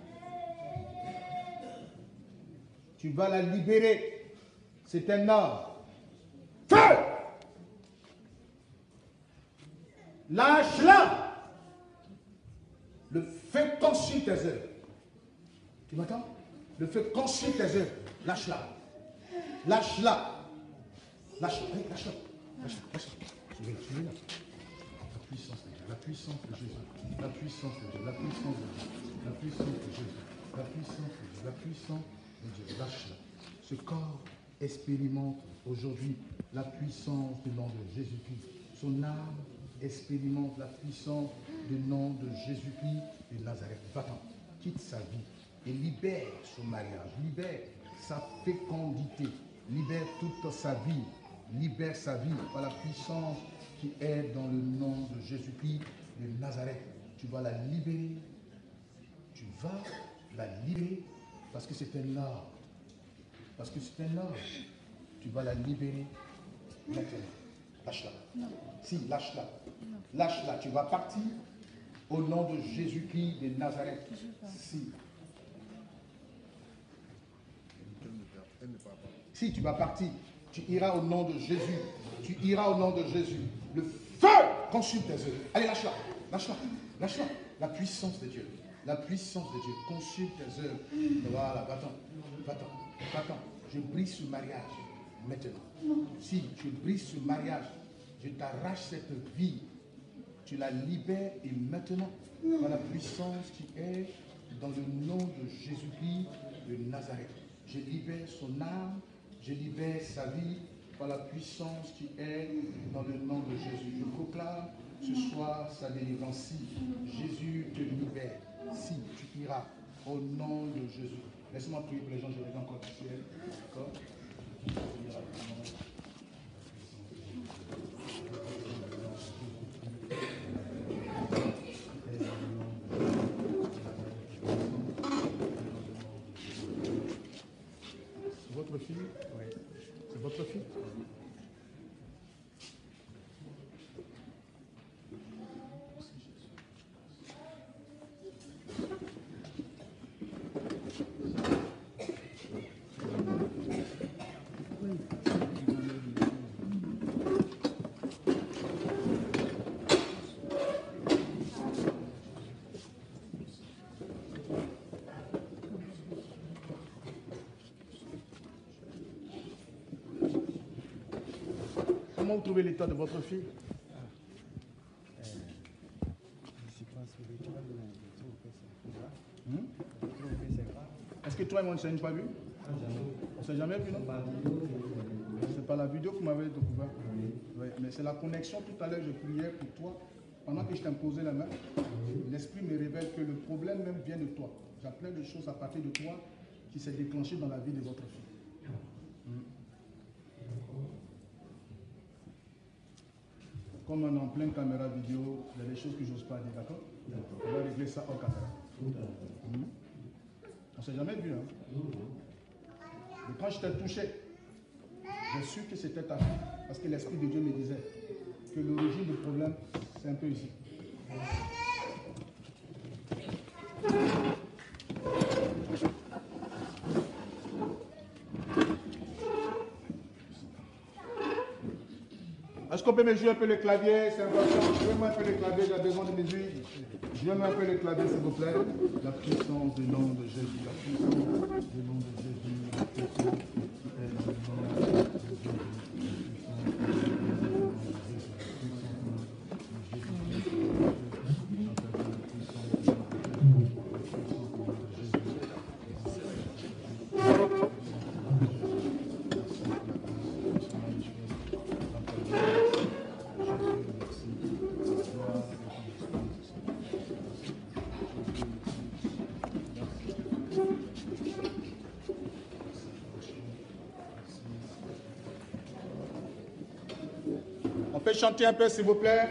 Tu vas la libérer. C'est un ordre. Feu! Lâche-la. Le feu consume tes œuvres. Tu m'entends? Le feu consume tes œuvres. Lâche-la. Lâche-la. Lâche-la. Oui, lâche-la. Lâche-la. Lâche-la. Suivez-la. La puissance de Dieu. La puissance de Jésus. La puissance de Dieu. La puissance de Dieu. La puissance de Jésus. La puissance de Dieu. La puissance de Dieu. Lâche-la. Ce corps expérimente aujourd'hui la puissance du nom de Jésus-Christ. Son âme expérimente la puissance du nom de Jésus-Christ de Nazareth. Va-t'en, quitte sa vie et libère son mariage, libère sa fécondité, libère toute sa vie, libère sa vie par la puissance qui est dans le nom de Jésus-Christ de Nazareth. Tu vas la libérer, tu vas la libérer parce que c'est un ordre. Parce que c'est un ordre. Tu vas la libérer maintenant. Lâche-la. Si, lâche-la. Lâche-la. Tu vas partir au nom de Jésus-Christ de Nazareth. Si. Si tu vas partir, tu iras au nom de Jésus. Tu iras au nom de Jésus. Le feu consume tes œuvres. Allez, lâche-la. Lâche-la. Lâche-la. La puissance de Dieu. La puissance de Dieu consume tes œuvres. Voilà, va-t'en. Va-t'en. Va-t'en. Je brise ce mariage maintenant. Si tu brises ce mariage, je t'arrache cette vie. Tu la libères et maintenant, par la puissance qui est dans le nom de Jésus-Christ de Nazareth. Je libère son âme, je libère sa vie par la puissance qui est dans le nom de Jésus. Je proclame ce soir sa délivrance. Si Jésus te libère, si tu iras au nom de Jésus. Laisse-moi prier pour les gens, je regarde encore du ciel. D'accord? C'est votre fille? Oui. C'est votre fille? Comment vous trouvez l'état de votre fille? Est-ce que toi et moi, on ne s'est pas vu? On ne s'est jamais vu, non? C'est pas la vidéo que vous m'avez découvert. Oui, mais c'est la connexion. Tout à l'heure, je priais pour toi. Pendant que je t'imposais la main, l'Esprit me révèle que le problème même vient de toi. J'appelais des choses à partir de toi qui s'est déclenché dans la vie de votre fille. Comme on est en pleine caméra vidéo, il y a des choses que je n'ose pas dire, d'accord? On va régler ça en caméra. On ne s'est jamais vu, hein? Et quand je t'ai touché, j'ai su que c'était ta fille, parce que l'Esprit de Dieu me disait que l'origine du problème, c'est un peu ici. Est-ce qu'on peut me jouer un peu le clavier? C'est important. Jouez-moi un peu le clavier, j'ai besoin de musique. Jouez-moi un peu le clavier, s'il vous plaît. La puissance du nom de Jésus. La puissance du nom de Jésus. La puissance du nom de Jésus. chanter un peu, s'il vous plaît?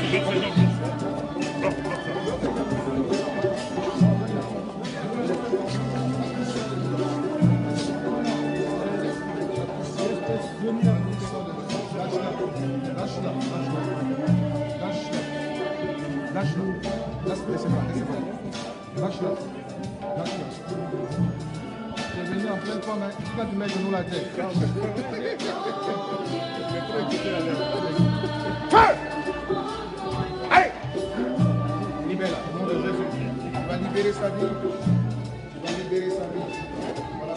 Lâche-la. Tu es venu en pleine forme, hein. Tu vas te mettre nous la tête. Allez! Libère-la, au nom de Jésus. Tu vas libérer sa vie. Tu vas libérer sa vie. Voilà,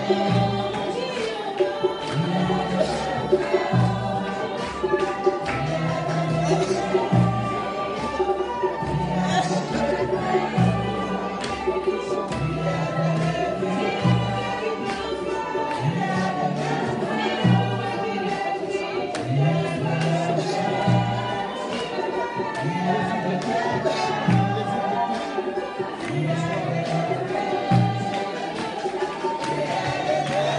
Thank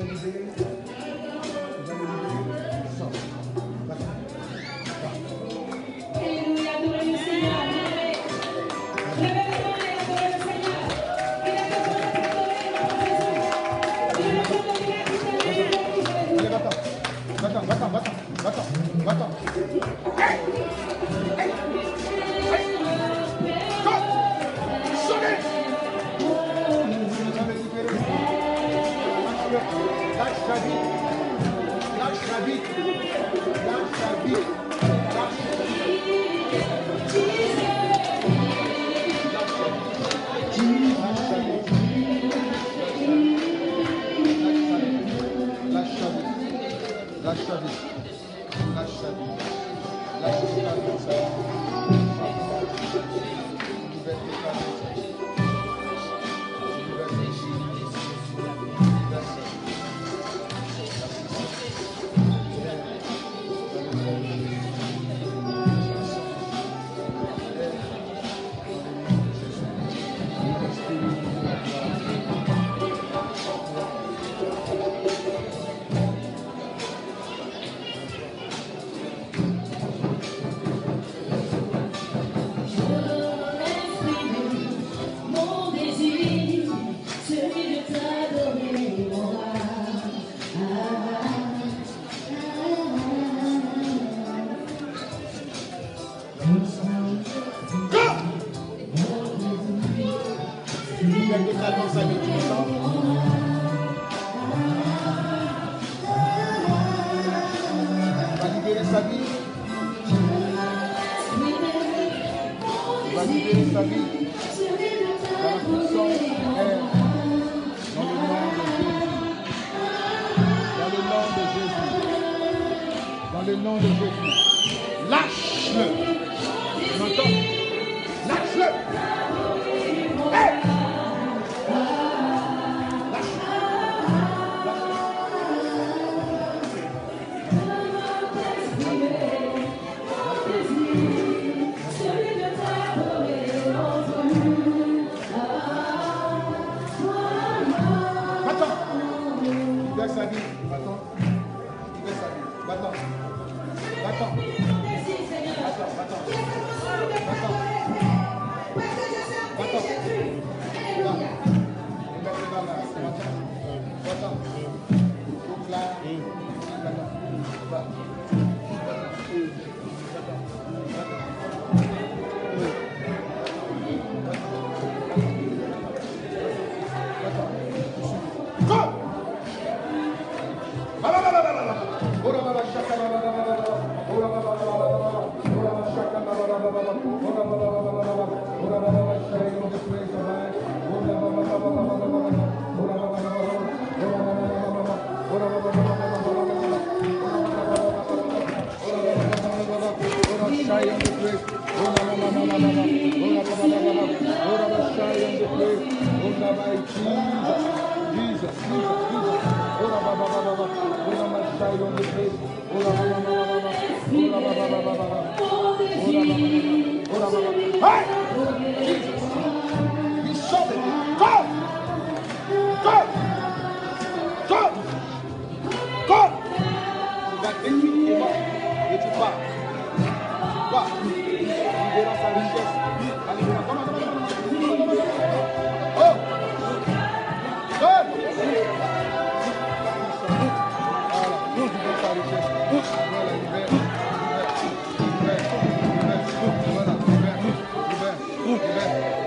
Libère.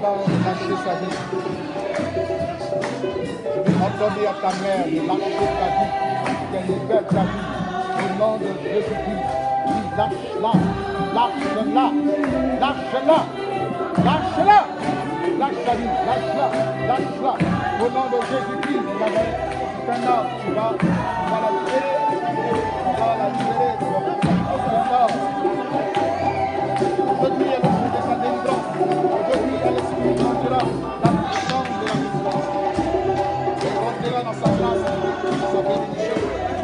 pas lâcher sa vie. Je vais ordonner à ta mère de lâcher ta vie, qu'elle libère ta vie. Au nom de Jésus-Christ, oui, lâche-la, lâche-la, lâche-la, lâche-la, lâche ta vie, lâche-la, lâche-la. Au nom de Jésus-Christ, maintenant, tu vas la libérer, tu vas la libérer. Aujourd'hui, elle est de sa délivrance. Aujourd'hui, elle expérimentera la puissance de la délivrance. Elle rentrera dans sa place, dans sa bénédiction.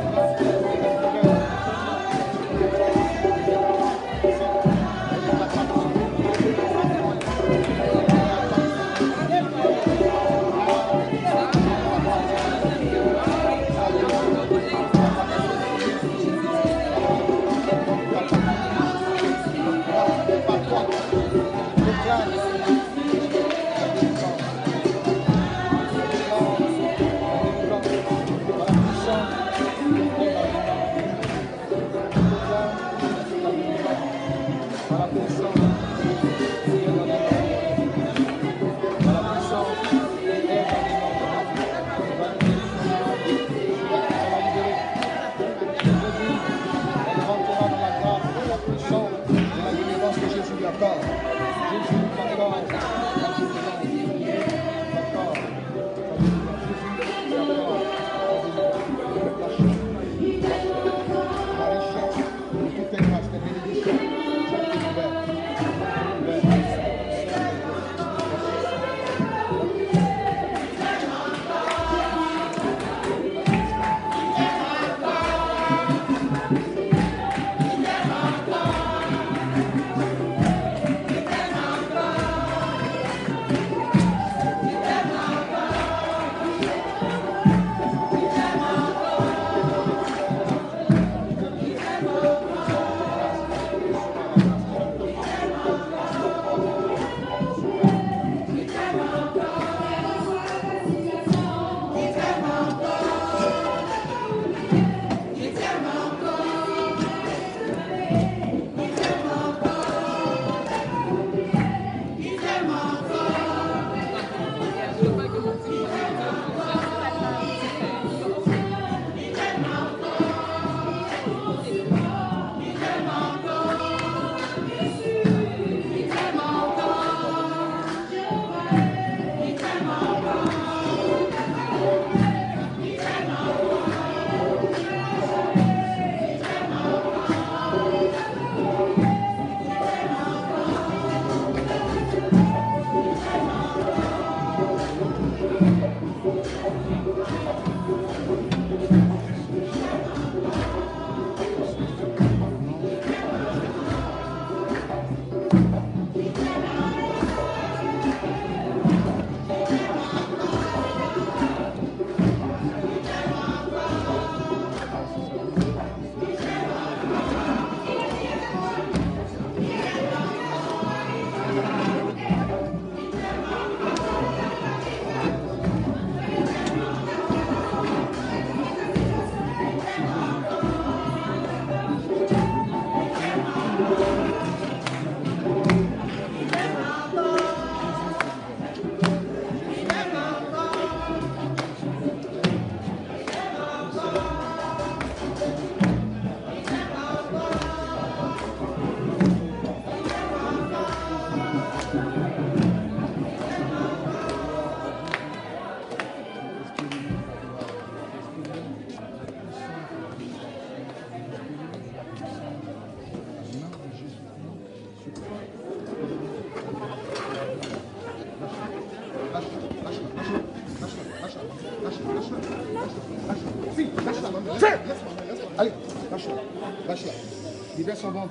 Allez, lâche-la, lâche-la. Libère son ventre.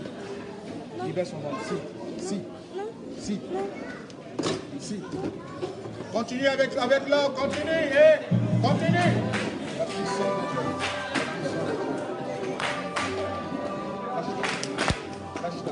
Libère son ventre. Si. Continue avec l'or, continue, continue. La puissance de Dieu. Lâche-la.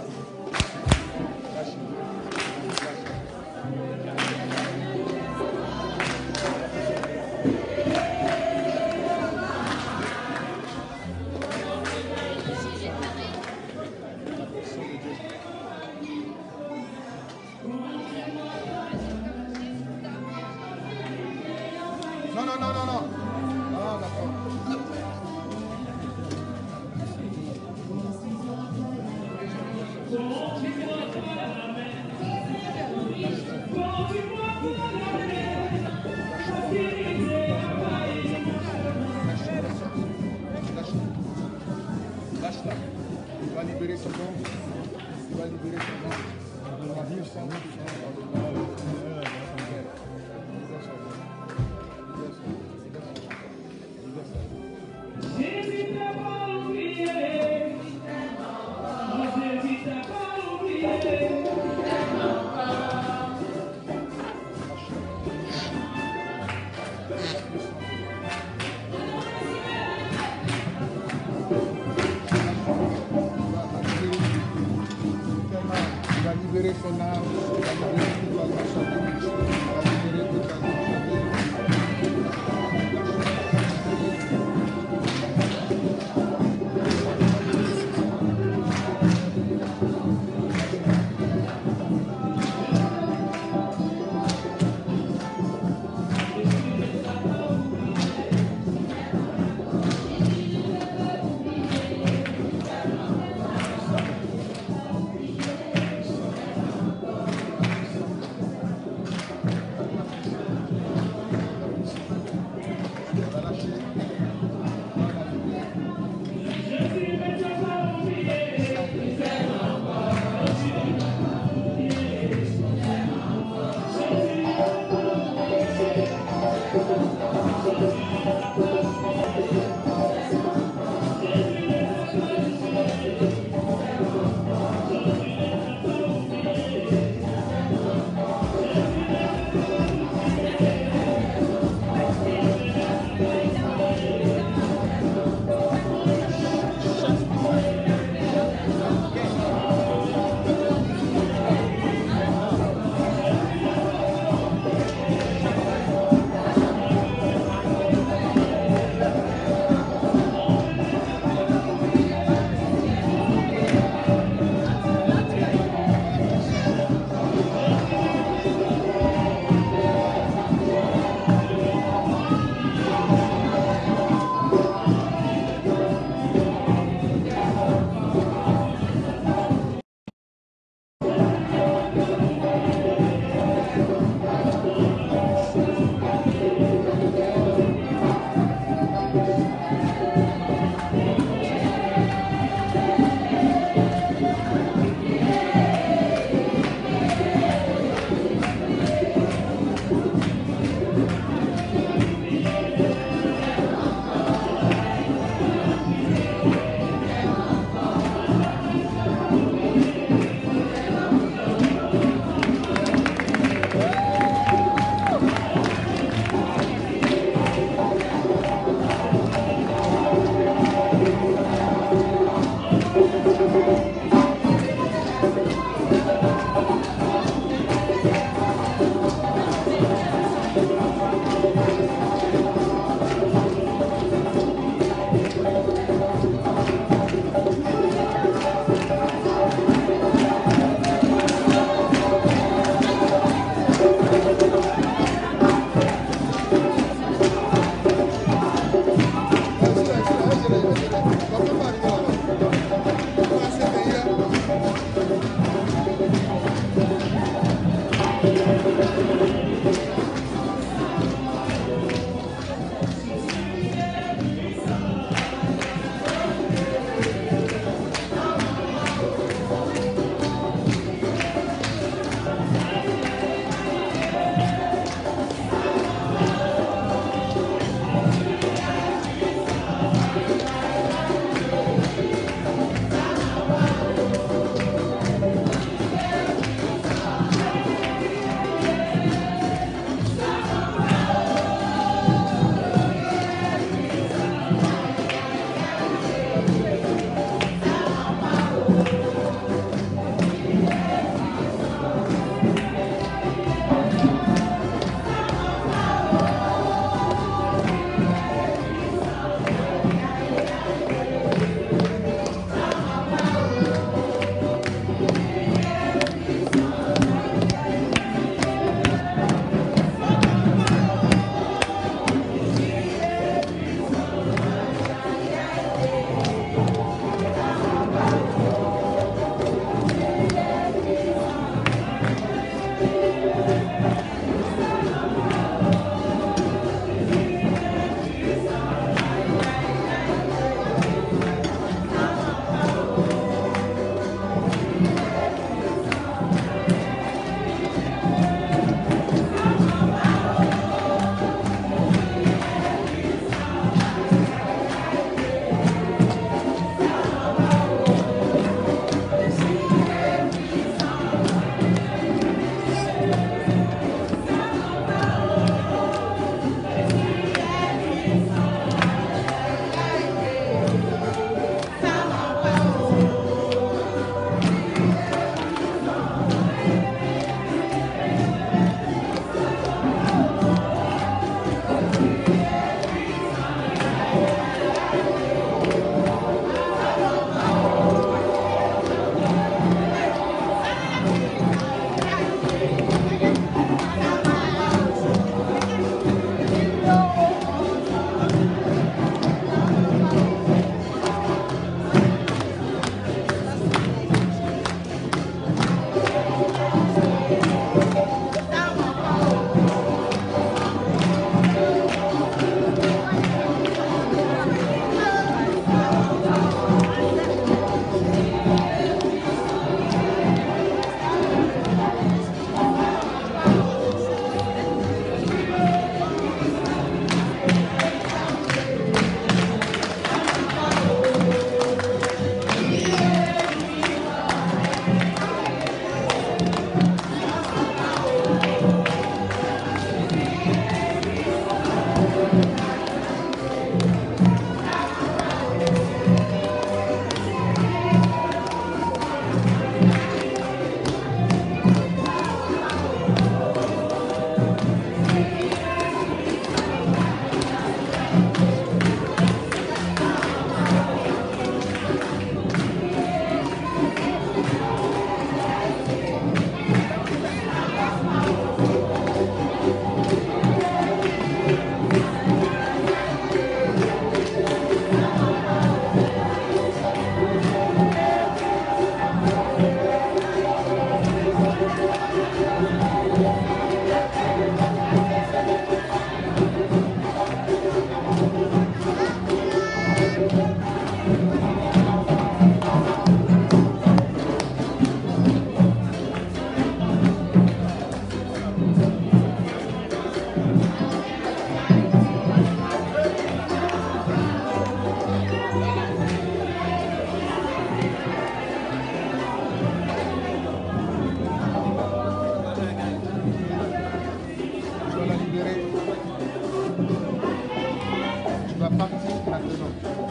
maintenant.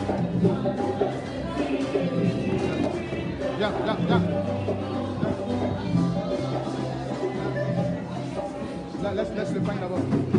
Viens, viens, viens. Là, laisse le pain d'abord.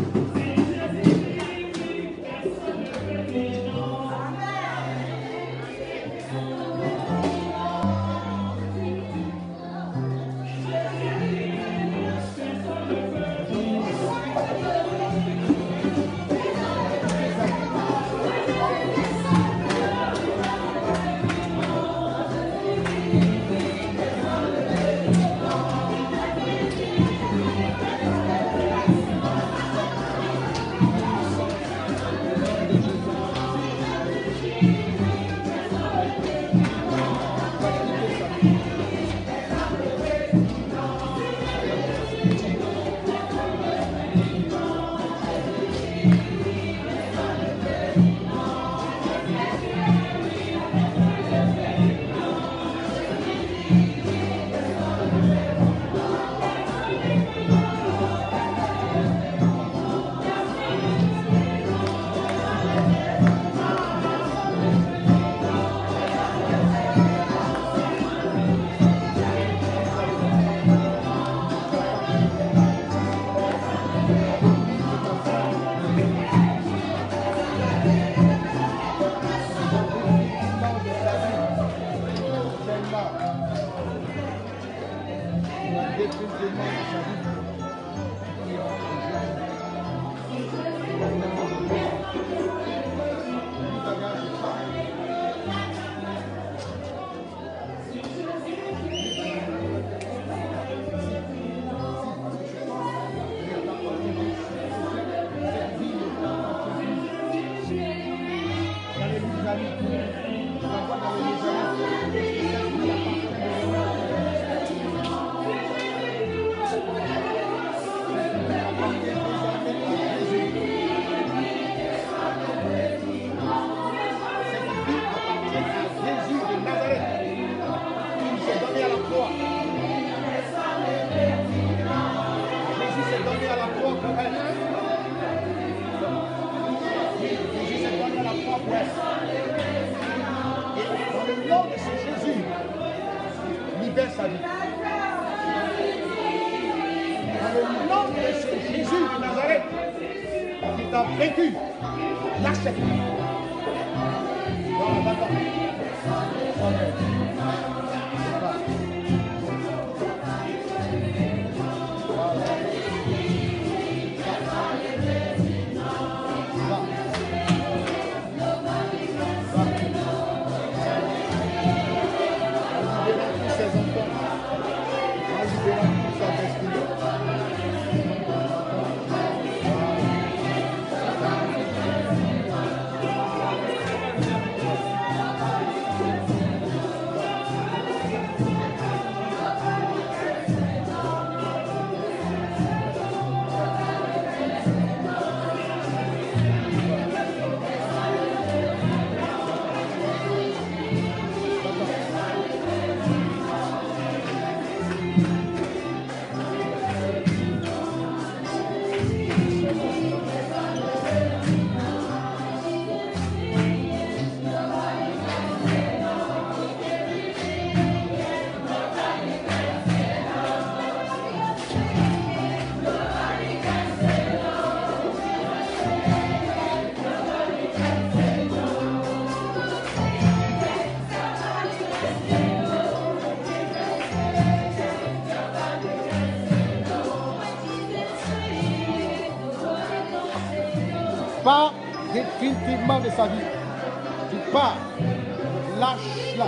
Pars définitivement de sa vie. Tu pars. Lâche-la.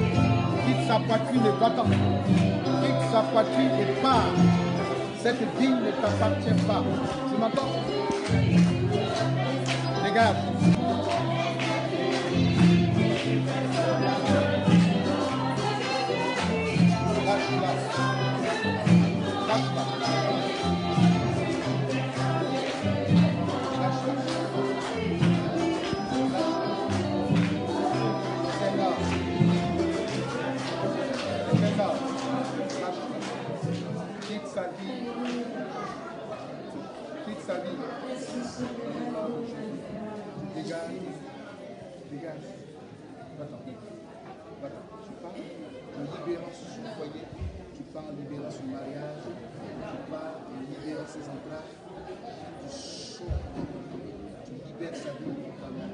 Quitte sa poitrine et va-t'en. Quitte sa poitrine et pars. Cette vie ne t'appartient pas. Tu m'entends? Regarde. Lâche-la. Lâche-la. Quitte sa vie. Dégage. Dégage. Va-t'en. Va-t'en. Tu pars en libérant son foyer. Tu pars en libérant son mariage. Tu pars en libérant ses entrailles. Tu sors. Tu libères sa vie totalement.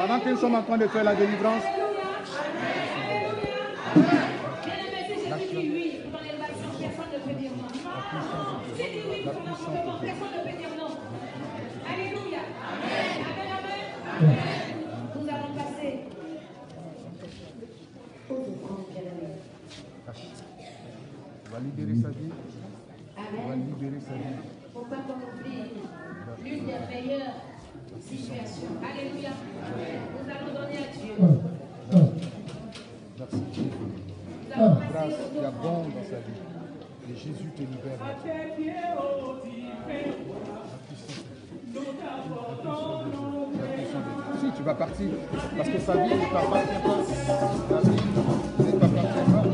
Pendant qu'ils sont en train de faire la délivrance, la puissance de Dieu. Alléluia. Amen. Nous allons passer au grand bien-aimé. On va libérer sa vie. On va libérer sa vie. Pourquoi qu'on oublie l'une des meilleures situations. Alléluia. Nous allons donner à Dieu. Merci. Grâce, il y a bon dans sa vie. Et Jésus te libère. Si tu vas partir, parce que sa vie ne t'appartient pas. Sa vie ne t'appartient pas.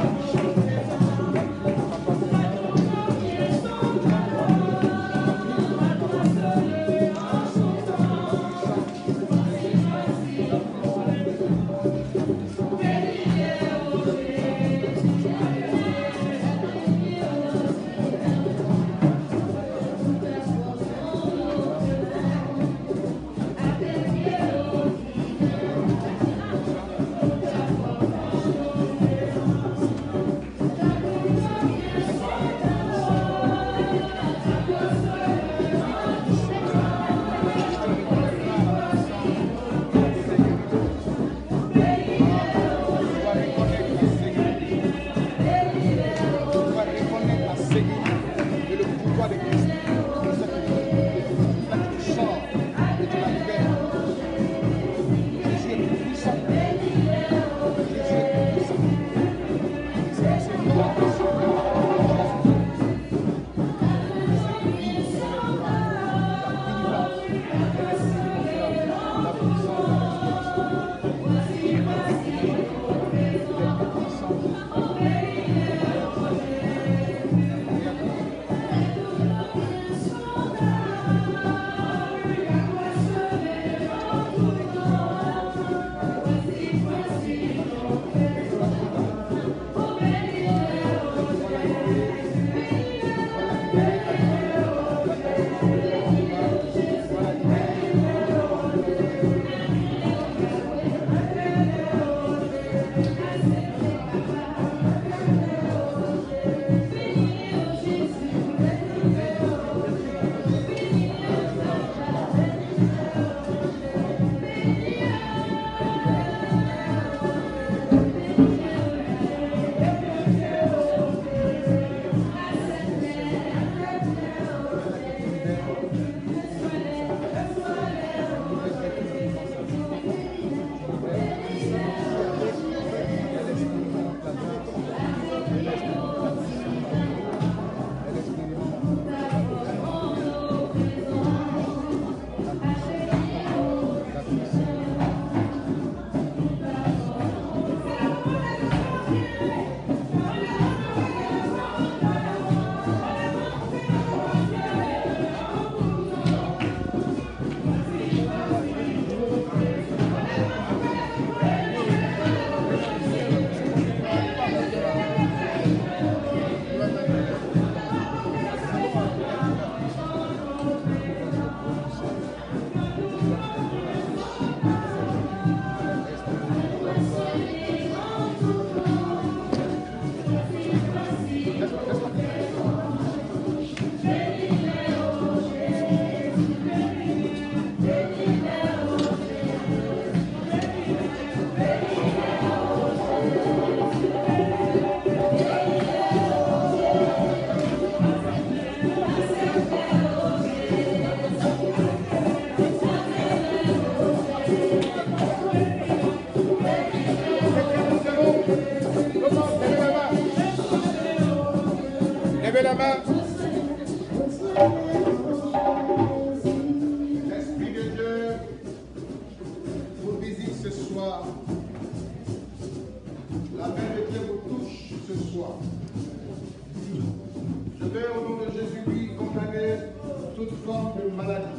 Levez la main. L'Esprit de Dieu vous visite ce soir. La main de Dieu vous touche ce soir. Je vais au nom de Jésus-Christ condamner toute forme de maladie.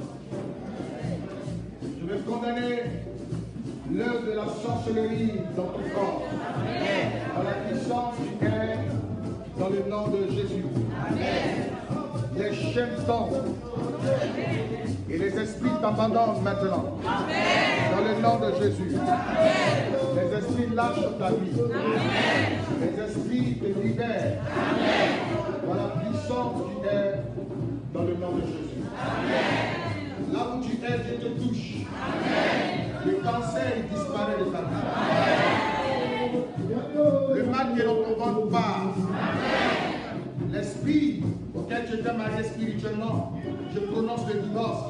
Je vais condamner l'œuvre de la sorcellerie dans ton corps. Dans la puissance du Père, dans le nom de Jésus. Les chaînes tombent. Et les esprits t'abandonnent maintenant. Dans le nom de Jésus. Les esprits lâchent ta vie. Les esprits te libèrent. Dans la puissance qui est dans le nom de Jésus. Là où tu es, Dieu te touche. Le cancer il disparaît de ta vie. Le mal qui est dans ton ventre part. L'esprit auquel tu étais marié spirituellement, je prononce le divorce.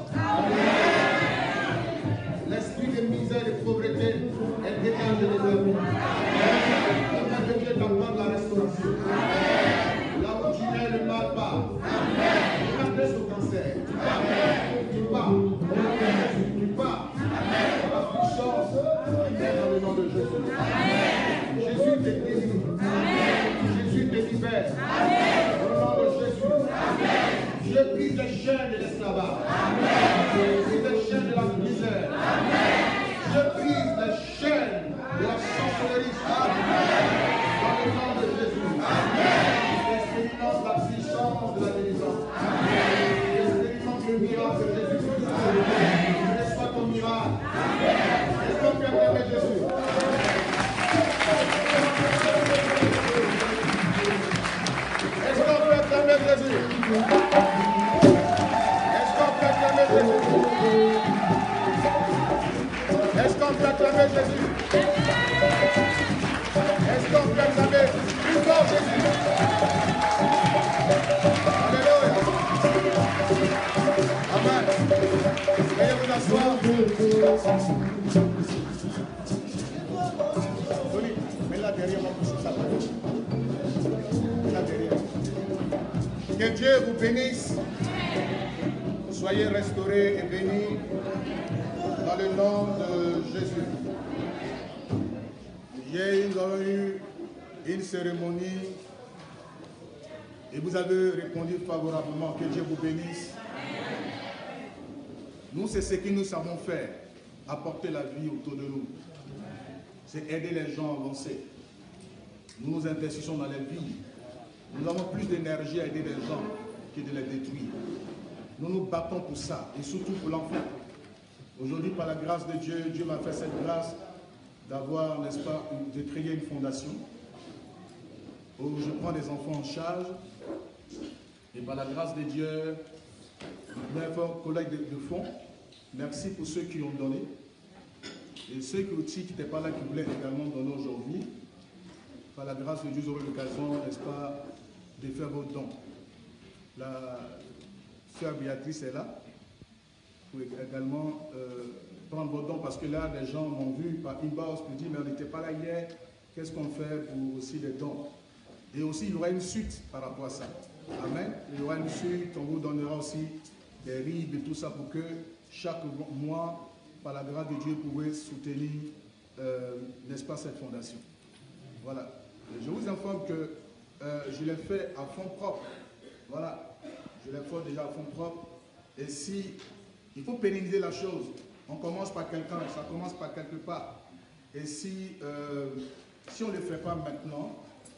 L'esprit de misère et de pauvreté est dégagé de ta vie. La main de Dieu t'apporte la restauration. Là où tu es, le mal part. Tu m'adresses au cancer. Tu pars. Tu pars. Dans la puissance qui est dans le nom de Jésus. Jésus te délivre. Jésus te libère. Au nom de Jésus. Je brise les chaînes de l'esclavage. Je brise les chaînes de la misère. Je brise les chaînes de la sorcellerie. Dans le nom de Jésus. Expérimente la puissance de la délivrance. Expérimente le miracle de Jésus-Christ. Reçois ton miracle. Est-ce qu'on peut acclamer Jésus? Est-ce qu'on peut acclamer Jésus? Est-ce qu'on peut acclamer Jésus? Est-ce qu'on peut acclamer Jésus? Est-ce qu'on peut acclamer plus fort Jésus? Alléluia. Amen. Veuillez vous asseoir. Tony, mets-la derrière moi pour ça. Mets-la derrière. Que Dieu vous bénisse. Soyez restaurés et bénis dans le nom de Jésus. Hier, nous avons eu une cérémonie et vous avez répondu favorablement. Que Dieu vous bénisse. Nous, c'est ce que nous savons faire. Apporter la vie autour de nous. C'est aider les gens à avancer. Nous nous investissons dans les vies. Nous avons plus d'énergie à aider les gens que de les détruire. Nous nous battons pour ça, et surtout pour l'enfant. Aujourd'hui, par la grâce de Dieu, Dieu m'a fait cette grâce d'avoir, n'est-ce pas, de créer une fondation où je prends des enfants en charge. Et par la grâce de Dieu, mes collègues de fonds, merci pour ceux qui ont donné. Et ceux qui n'étaient pas là, qui voulaient également donner aujourd'hui. Par la grâce de Dieu, vous aurez l'occasion, n'est-ce pas, de faire vos dons. La sœur Béatrice est là. Vous pouvez également prendre vos dons parce que là, des gens m'ont vu par inbox, me disent, mais on n'était pas là hier, qu'est-ce qu'on fait pour aussi les dons? Et aussi, il y aura une suite par rapport à ça. Amen. Il y aura une suite, on vous donnera aussi des ribes et tout ça pour que chaque mois, par la grâce de Dieu, vous pouvez soutenir, n'est-ce pas, cette fondation. Voilà. Et je vous informe que je l'ai fait à fond propre. Voilà. Je l'ai fait déjà à fond propre. Et si il faut pérenniser la chose, on commence par quelqu'un, ça commence par quelque part. Et si on ne le fait pas maintenant,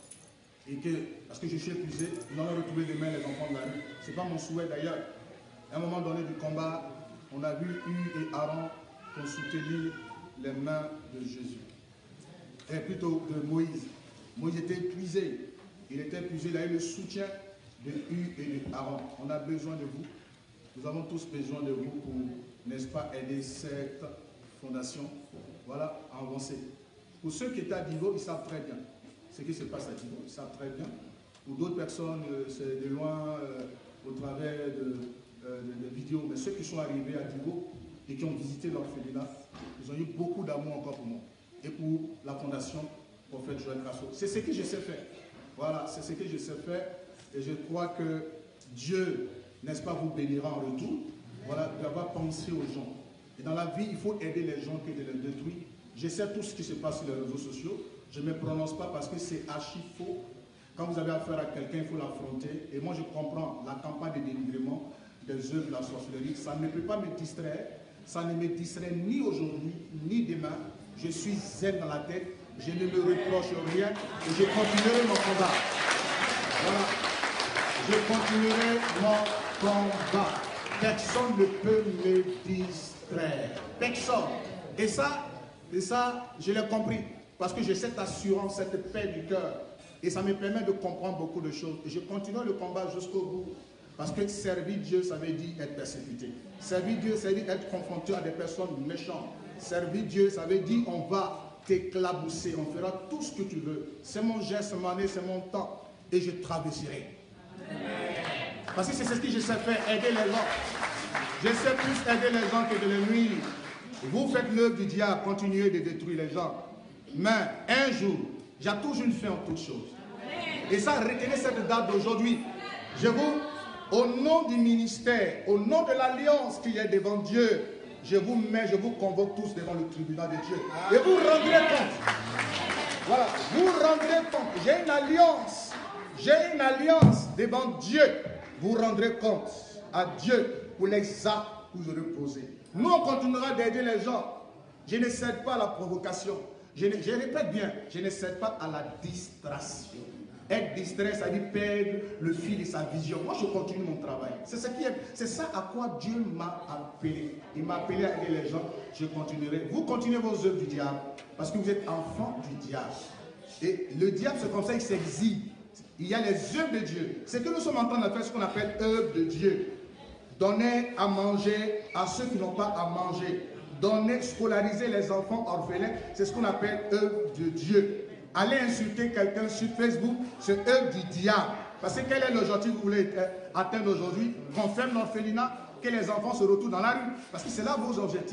et que, parce que je suis épuisé, nous allons retrouver demain les enfants de la rue. Ce n'est pas mon souhait d'ailleurs. À un moment donné du combat, on a vu Hugh et Aaron qui ont soutenu les mains de Jésus. Et plutôt de Moïse. Moïse était épuisé. Il était épuisé, il a eu le soutien de Hugh et de Aaron. On a besoin de vous. Nous avons tous besoin de vous pour, n'est-ce pas, aider cette fondation, voilà, à avancer. Pour ceux qui étaient à Divo, ils savent très bien ce qui se passe à Divo, ils savent très bien. Pour d'autres personnes, c'est de loin, au travers de vidéos, mais ceux qui sont arrivés à Divo et qui ont visité l'orphelinat, ils ont eu beaucoup d'amour encore pour moi et pour la fondation Prophète Joël Grasso. C'est ce que je sais faire. Voilà, c'est ce que je sais faire et je crois que Dieu, n'est-ce pas, vous bénira en retour. Voilà, d'avoir pensé aux gens. Et dans la vie, il faut aider les gens que de les détruire. Je sais tout ce qui se passe sur les réseaux sociaux. Je ne me prononce pas parce que c'est archi faux. Quand vous avez affaire à quelqu'un, il faut l'affronter. Et moi, je comprends la campagne de dénigrement des œuvres de la sorcellerie. Ça ne peut pas me distraire. Ça ne me distrait ni aujourd'hui, ni demain. Je suis zen dans la tête. Je ne me reproche rien. Et je continuerai mon combat. Voilà. Je continuerai mon combat. personne ne peut me distraire. Personne. Et ça, je l'ai compris. Parce que j'ai cette assurance, cette paix du cœur. Et ça me permet de comprendre beaucoup de choses. Et je continue le combat jusqu'au bout. Parce que servir Dieu, ça veut dire être persécuté. Servir Dieu, ça veut dire être confronté à des personnes méchantes. Servir Dieu, ça veut dire on va t'éclabousser, on fera tout ce que tu veux. C'est mon geste, c'est mon année, c'est mon temps. Et je traverserai. Parce que c'est ce que je sais faire, aider les gens. Je sais plus aider les gens que de les nuire. Vous faites l'œuvre du diable, continuez de détruire les gens. Mais un jour, j'ai toujours une fin en toutes choses. Et ça, retenez cette date d'aujourd'hui. Je vous, au nom du ministère, au nom de l'alliance qu'il y a devant Dieu, je vous convoque tous devant le tribunal de Dieu. Et vous rendrez compte. Voilà, vous rendrez compte. J'ai une alliance devant Dieu. Vous rendrez compte à Dieu pour les actes que vous aurez posés. Nous, on continuera d'aider les gens. Je ne cède pas à la provocation. Je répète bien, je ne cède pas à la distraction. Être distrait, ça dit perdre le fil de sa vision. Moi, je continue mon travail. C'est ça à quoi Dieu m'a appelé. Il m'a appelé à aider les gens. Je continuerai. Vous continuez vos œuvres du diable parce que vous êtes enfants du diable. Et le diable, c'est comme ça, il s'exhibe. Il y a les œuvres de Dieu. C'est que nous sommes en train de faire ce qu'on appelle œuvres de Dieu. Donner à manger à ceux qui n'ont pas à manger. Donner, scolariser les enfants orphelins, c'est ce qu'on appelle œuvre de Dieu. Aller insulter quelqu'un sur Facebook, c'est œuvre du diable. Parce que quel est l'objectif que vous voulez atteindre aujourd'hui? Qu'on ferme l'orphelinat, que les enfants se retrouvent dans la rue. Parce que c'est là vos objectifs.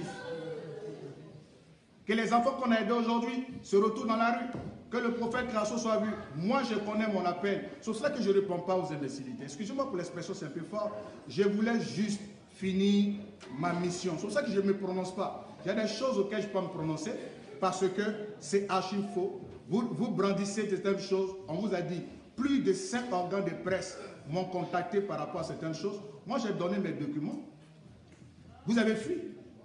Que les enfants qu'on a aidés aujourd'hui se retrouvent dans la rue. Que le prophète Crasso soit vu. Moi, je connais mon appel. C'est pour ça que je ne réponds pas aux imbécilités. Excusez-moi pour l'expression, c'est un peu fort. Je voulais juste finir ma mission. C'est pour ça que je ne me prononce pas. Il y a des choses auxquelles je peux me prononcer parce que c'est archi faux. Vous brandissez certaines choses. On vous a dit, plus de 5 organes de presse m'ont contacté par rapport à certaines choses. Moi, j'ai donné mes documents. Vous avez fui.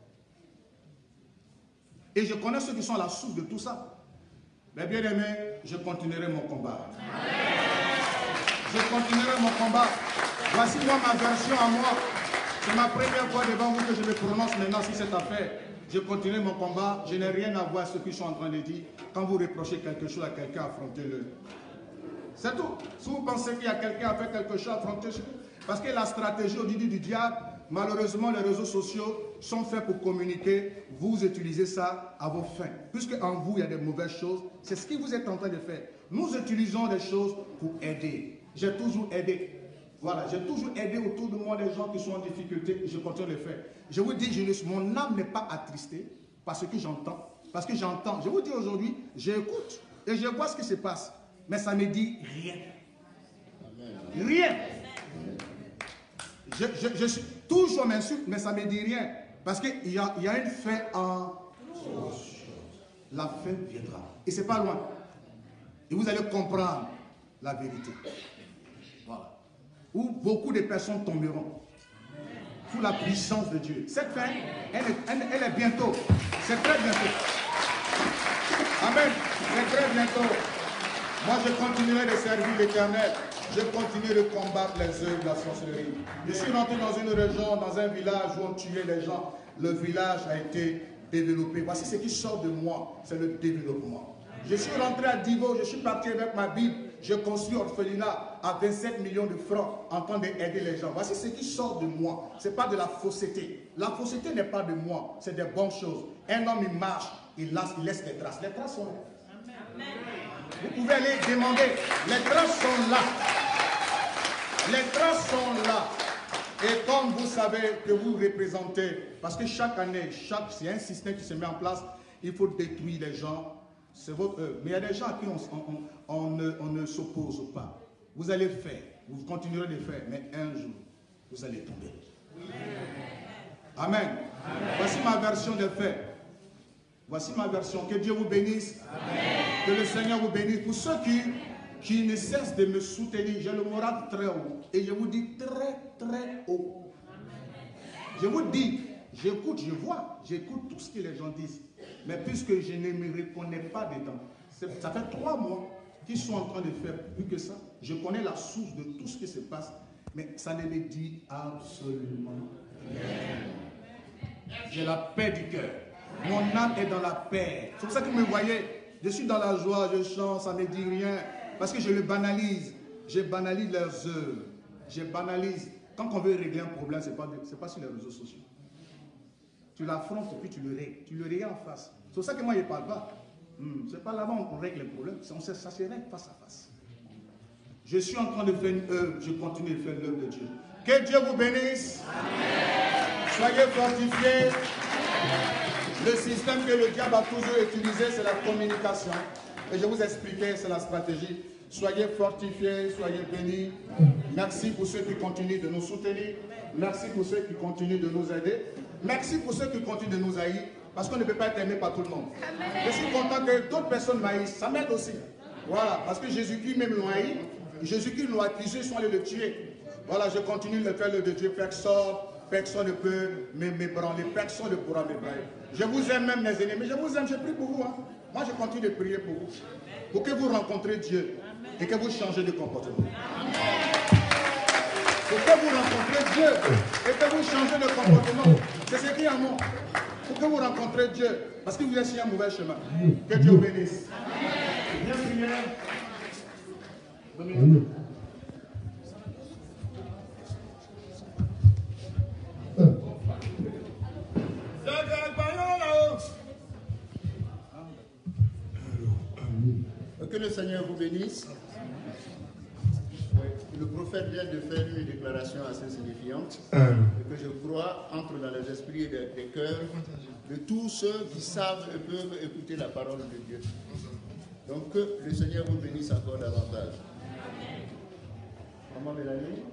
Et je connais ceux qui sont à la source de tout ça. Mais bien aimé, je continuerai mon combat. Je continuerai mon combat. Voici moi ma version à moi. C'est ma première fois devant vous que je me prononce maintenant sur cette affaire. Je continuerai mon combat. Je n'ai rien à voir avec ce qu'ils sont en train de dire. Quand vous reprochez quelque chose à quelqu'un, affrontez-le. C'est tout. Si vous pensez qu'il y a quelqu'un à faire quelque chose, affrontez-le. Parce que la stratégie au du diable, malheureusement, les réseaux sociaux sont faits pour communiquer. Vous utilisez ça à vos fins. Puisque en vous, il y a des mauvaises choses. C'est ce que vous êtes en train de faire. Nous utilisons des choses pour aider. J'ai toujours aidé. Voilà, j'ai toujours aidé autour de moi des gens qui sont en difficulté. Je continue de le faire. Je vous dis, mon âme n'est pas attristée parce que j'entends. Parce que j'entends. Je vous dis aujourd'hui, j'écoute et je vois ce qui se passe. Mais ça ne me dit rien. Rien. Je suis toujours m'insulte, mais ça ne me dit rien. Parce qu'il y a une fin en chose. La fin viendra. Et ce n'est pas loin. Et vous allez comprendre la vérité. Voilà. Où beaucoup de personnes tomberont. Sous la puissance de Dieu. Cette fin, elle est bientôt. C'est très bientôt. Amen. C'est très bientôt. Moi, je continuerai de servir l'Éternel. Je continue de combattre les œuvres de la sorcellerie. Je suis rentré dans une région, dans un village où on tuait les gens. Le village a été développé. Voici ce qui sort de moi, c'est le développement. Je suis rentré à Divo, je suis parti avec ma Bible. Je construis orphelinat à 27 millions de francs en train d'aider les gens. Voici ce qui sort de moi. Ce n'est pas de la fausseté. La fausseté n'est pas de moi, c'est des bonnes choses. Un homme, il marche, il laisse des traces. Les traces sont là. Vous pouvez aller demander. Les traces sont là. Les traces sont là. Et comme vous savez que vous représentez, parce que chaque année, c'est un système qui se met en place, il faut détruire les gens. C'est votre œuvre. Mais il y a des gens à qui on ne s'oppose pas. Vous allez faire, vous continuerez de faire, mais un jour, vous allez tomber. Amen. Amen. Voici ma version des faits. Voici ma version. Que Dieu vous bénisse. Amen. Que le Seigneur vous bénisse. Pour ceux qui ne cessent de me soutenir, j'ai le moral très haut. Et je vous dis très, très haut. Je vous dis, j'écoute, je vois, j'écoute tout ce que les gens disent. Mais puisque je ne me reconnais pas dedans, ça fait 3 mois qu'ils sont en train de faire plus que ça. Je connais la source de tout ce qui se passe, mais ça ne me dit absolument j'ai la paix du cœur. Mon âme est dans la paix. C'est pour ça que vous me voyez, je suis dans la joie, je chante, ça ne me dit rien. Parce que je le banalise. Je banalise leurs œuvres. Je banalise. Quand on veut régler un problème, ce n'est pas sur les réseaux sociaux. Tu l'affrontes et puis tu le règles. Tu le règles en face. C'est pour ça que moi, je ne parle pas. Ce n'est pas là-bas qu'on règle les problèmes. Ça se règle face à face. Je suis en train de faire une œuvre. Je continue de faire l'œuvre de Dieu. Que Dieu vous bénisse. Amen. Soyez fortifiés. Le système que le diable a toujours utilisé, c'est la communication. Et je vous expliquais, c'est la stratégie. Soyez fortifiés, soyez bénis. Merci pour ceux qui continuent de nous soutenir. Merci pour ceux qui continuent de nous aider. Merci pour ceux qui continuent de nous haïr. Parce qu'on ne peut pas être aimé par tout le monde. Je suis content que d'autres personnes m'haïssent. Ça m'aide aussi. Voilà, parce que Jésus-Christ même l'a haï. Jésus-Christ l'a accusé, ils sont allés le tuer. Voilà, je continue de faire le de Dieu. Personne ne peut m'ébranler. Personne ne pourra m'ébranler. Je vous aime même, mes ennemis. Je vous aime, je prie pour vous. Hein. Moi, je continue de prier pour vous. Pour que vous rencontrez Dieu. Et que vous changez de comportement. Pour que vous rencontrez Dieu. Et que vous changez de comportement. C'est ce qu'il y a en moi. Pour que vous rencontrez Dieu. Parce que vous êtes sur un mauvais chemin. Que Dieu vous bénisse. Viens prier. Que le Seigneur vous bénisse. Le prophète vient de faire une déclaration assez signifiante et que je crois entre dans les esprits et des cœurs de tous ceux qui savent et peuvent écouter la parole de Dieu. Donc que le Seigneur vous bénisse encore davantage. Maman Mélanie,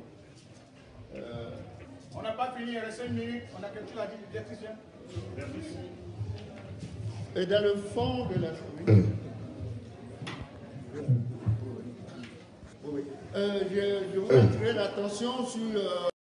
on n'a pas fini, il reste 5 minutes. On a quelque chose à dire, l'électricien. Et dans le fond de la... je voudrais attirer l'attention sur...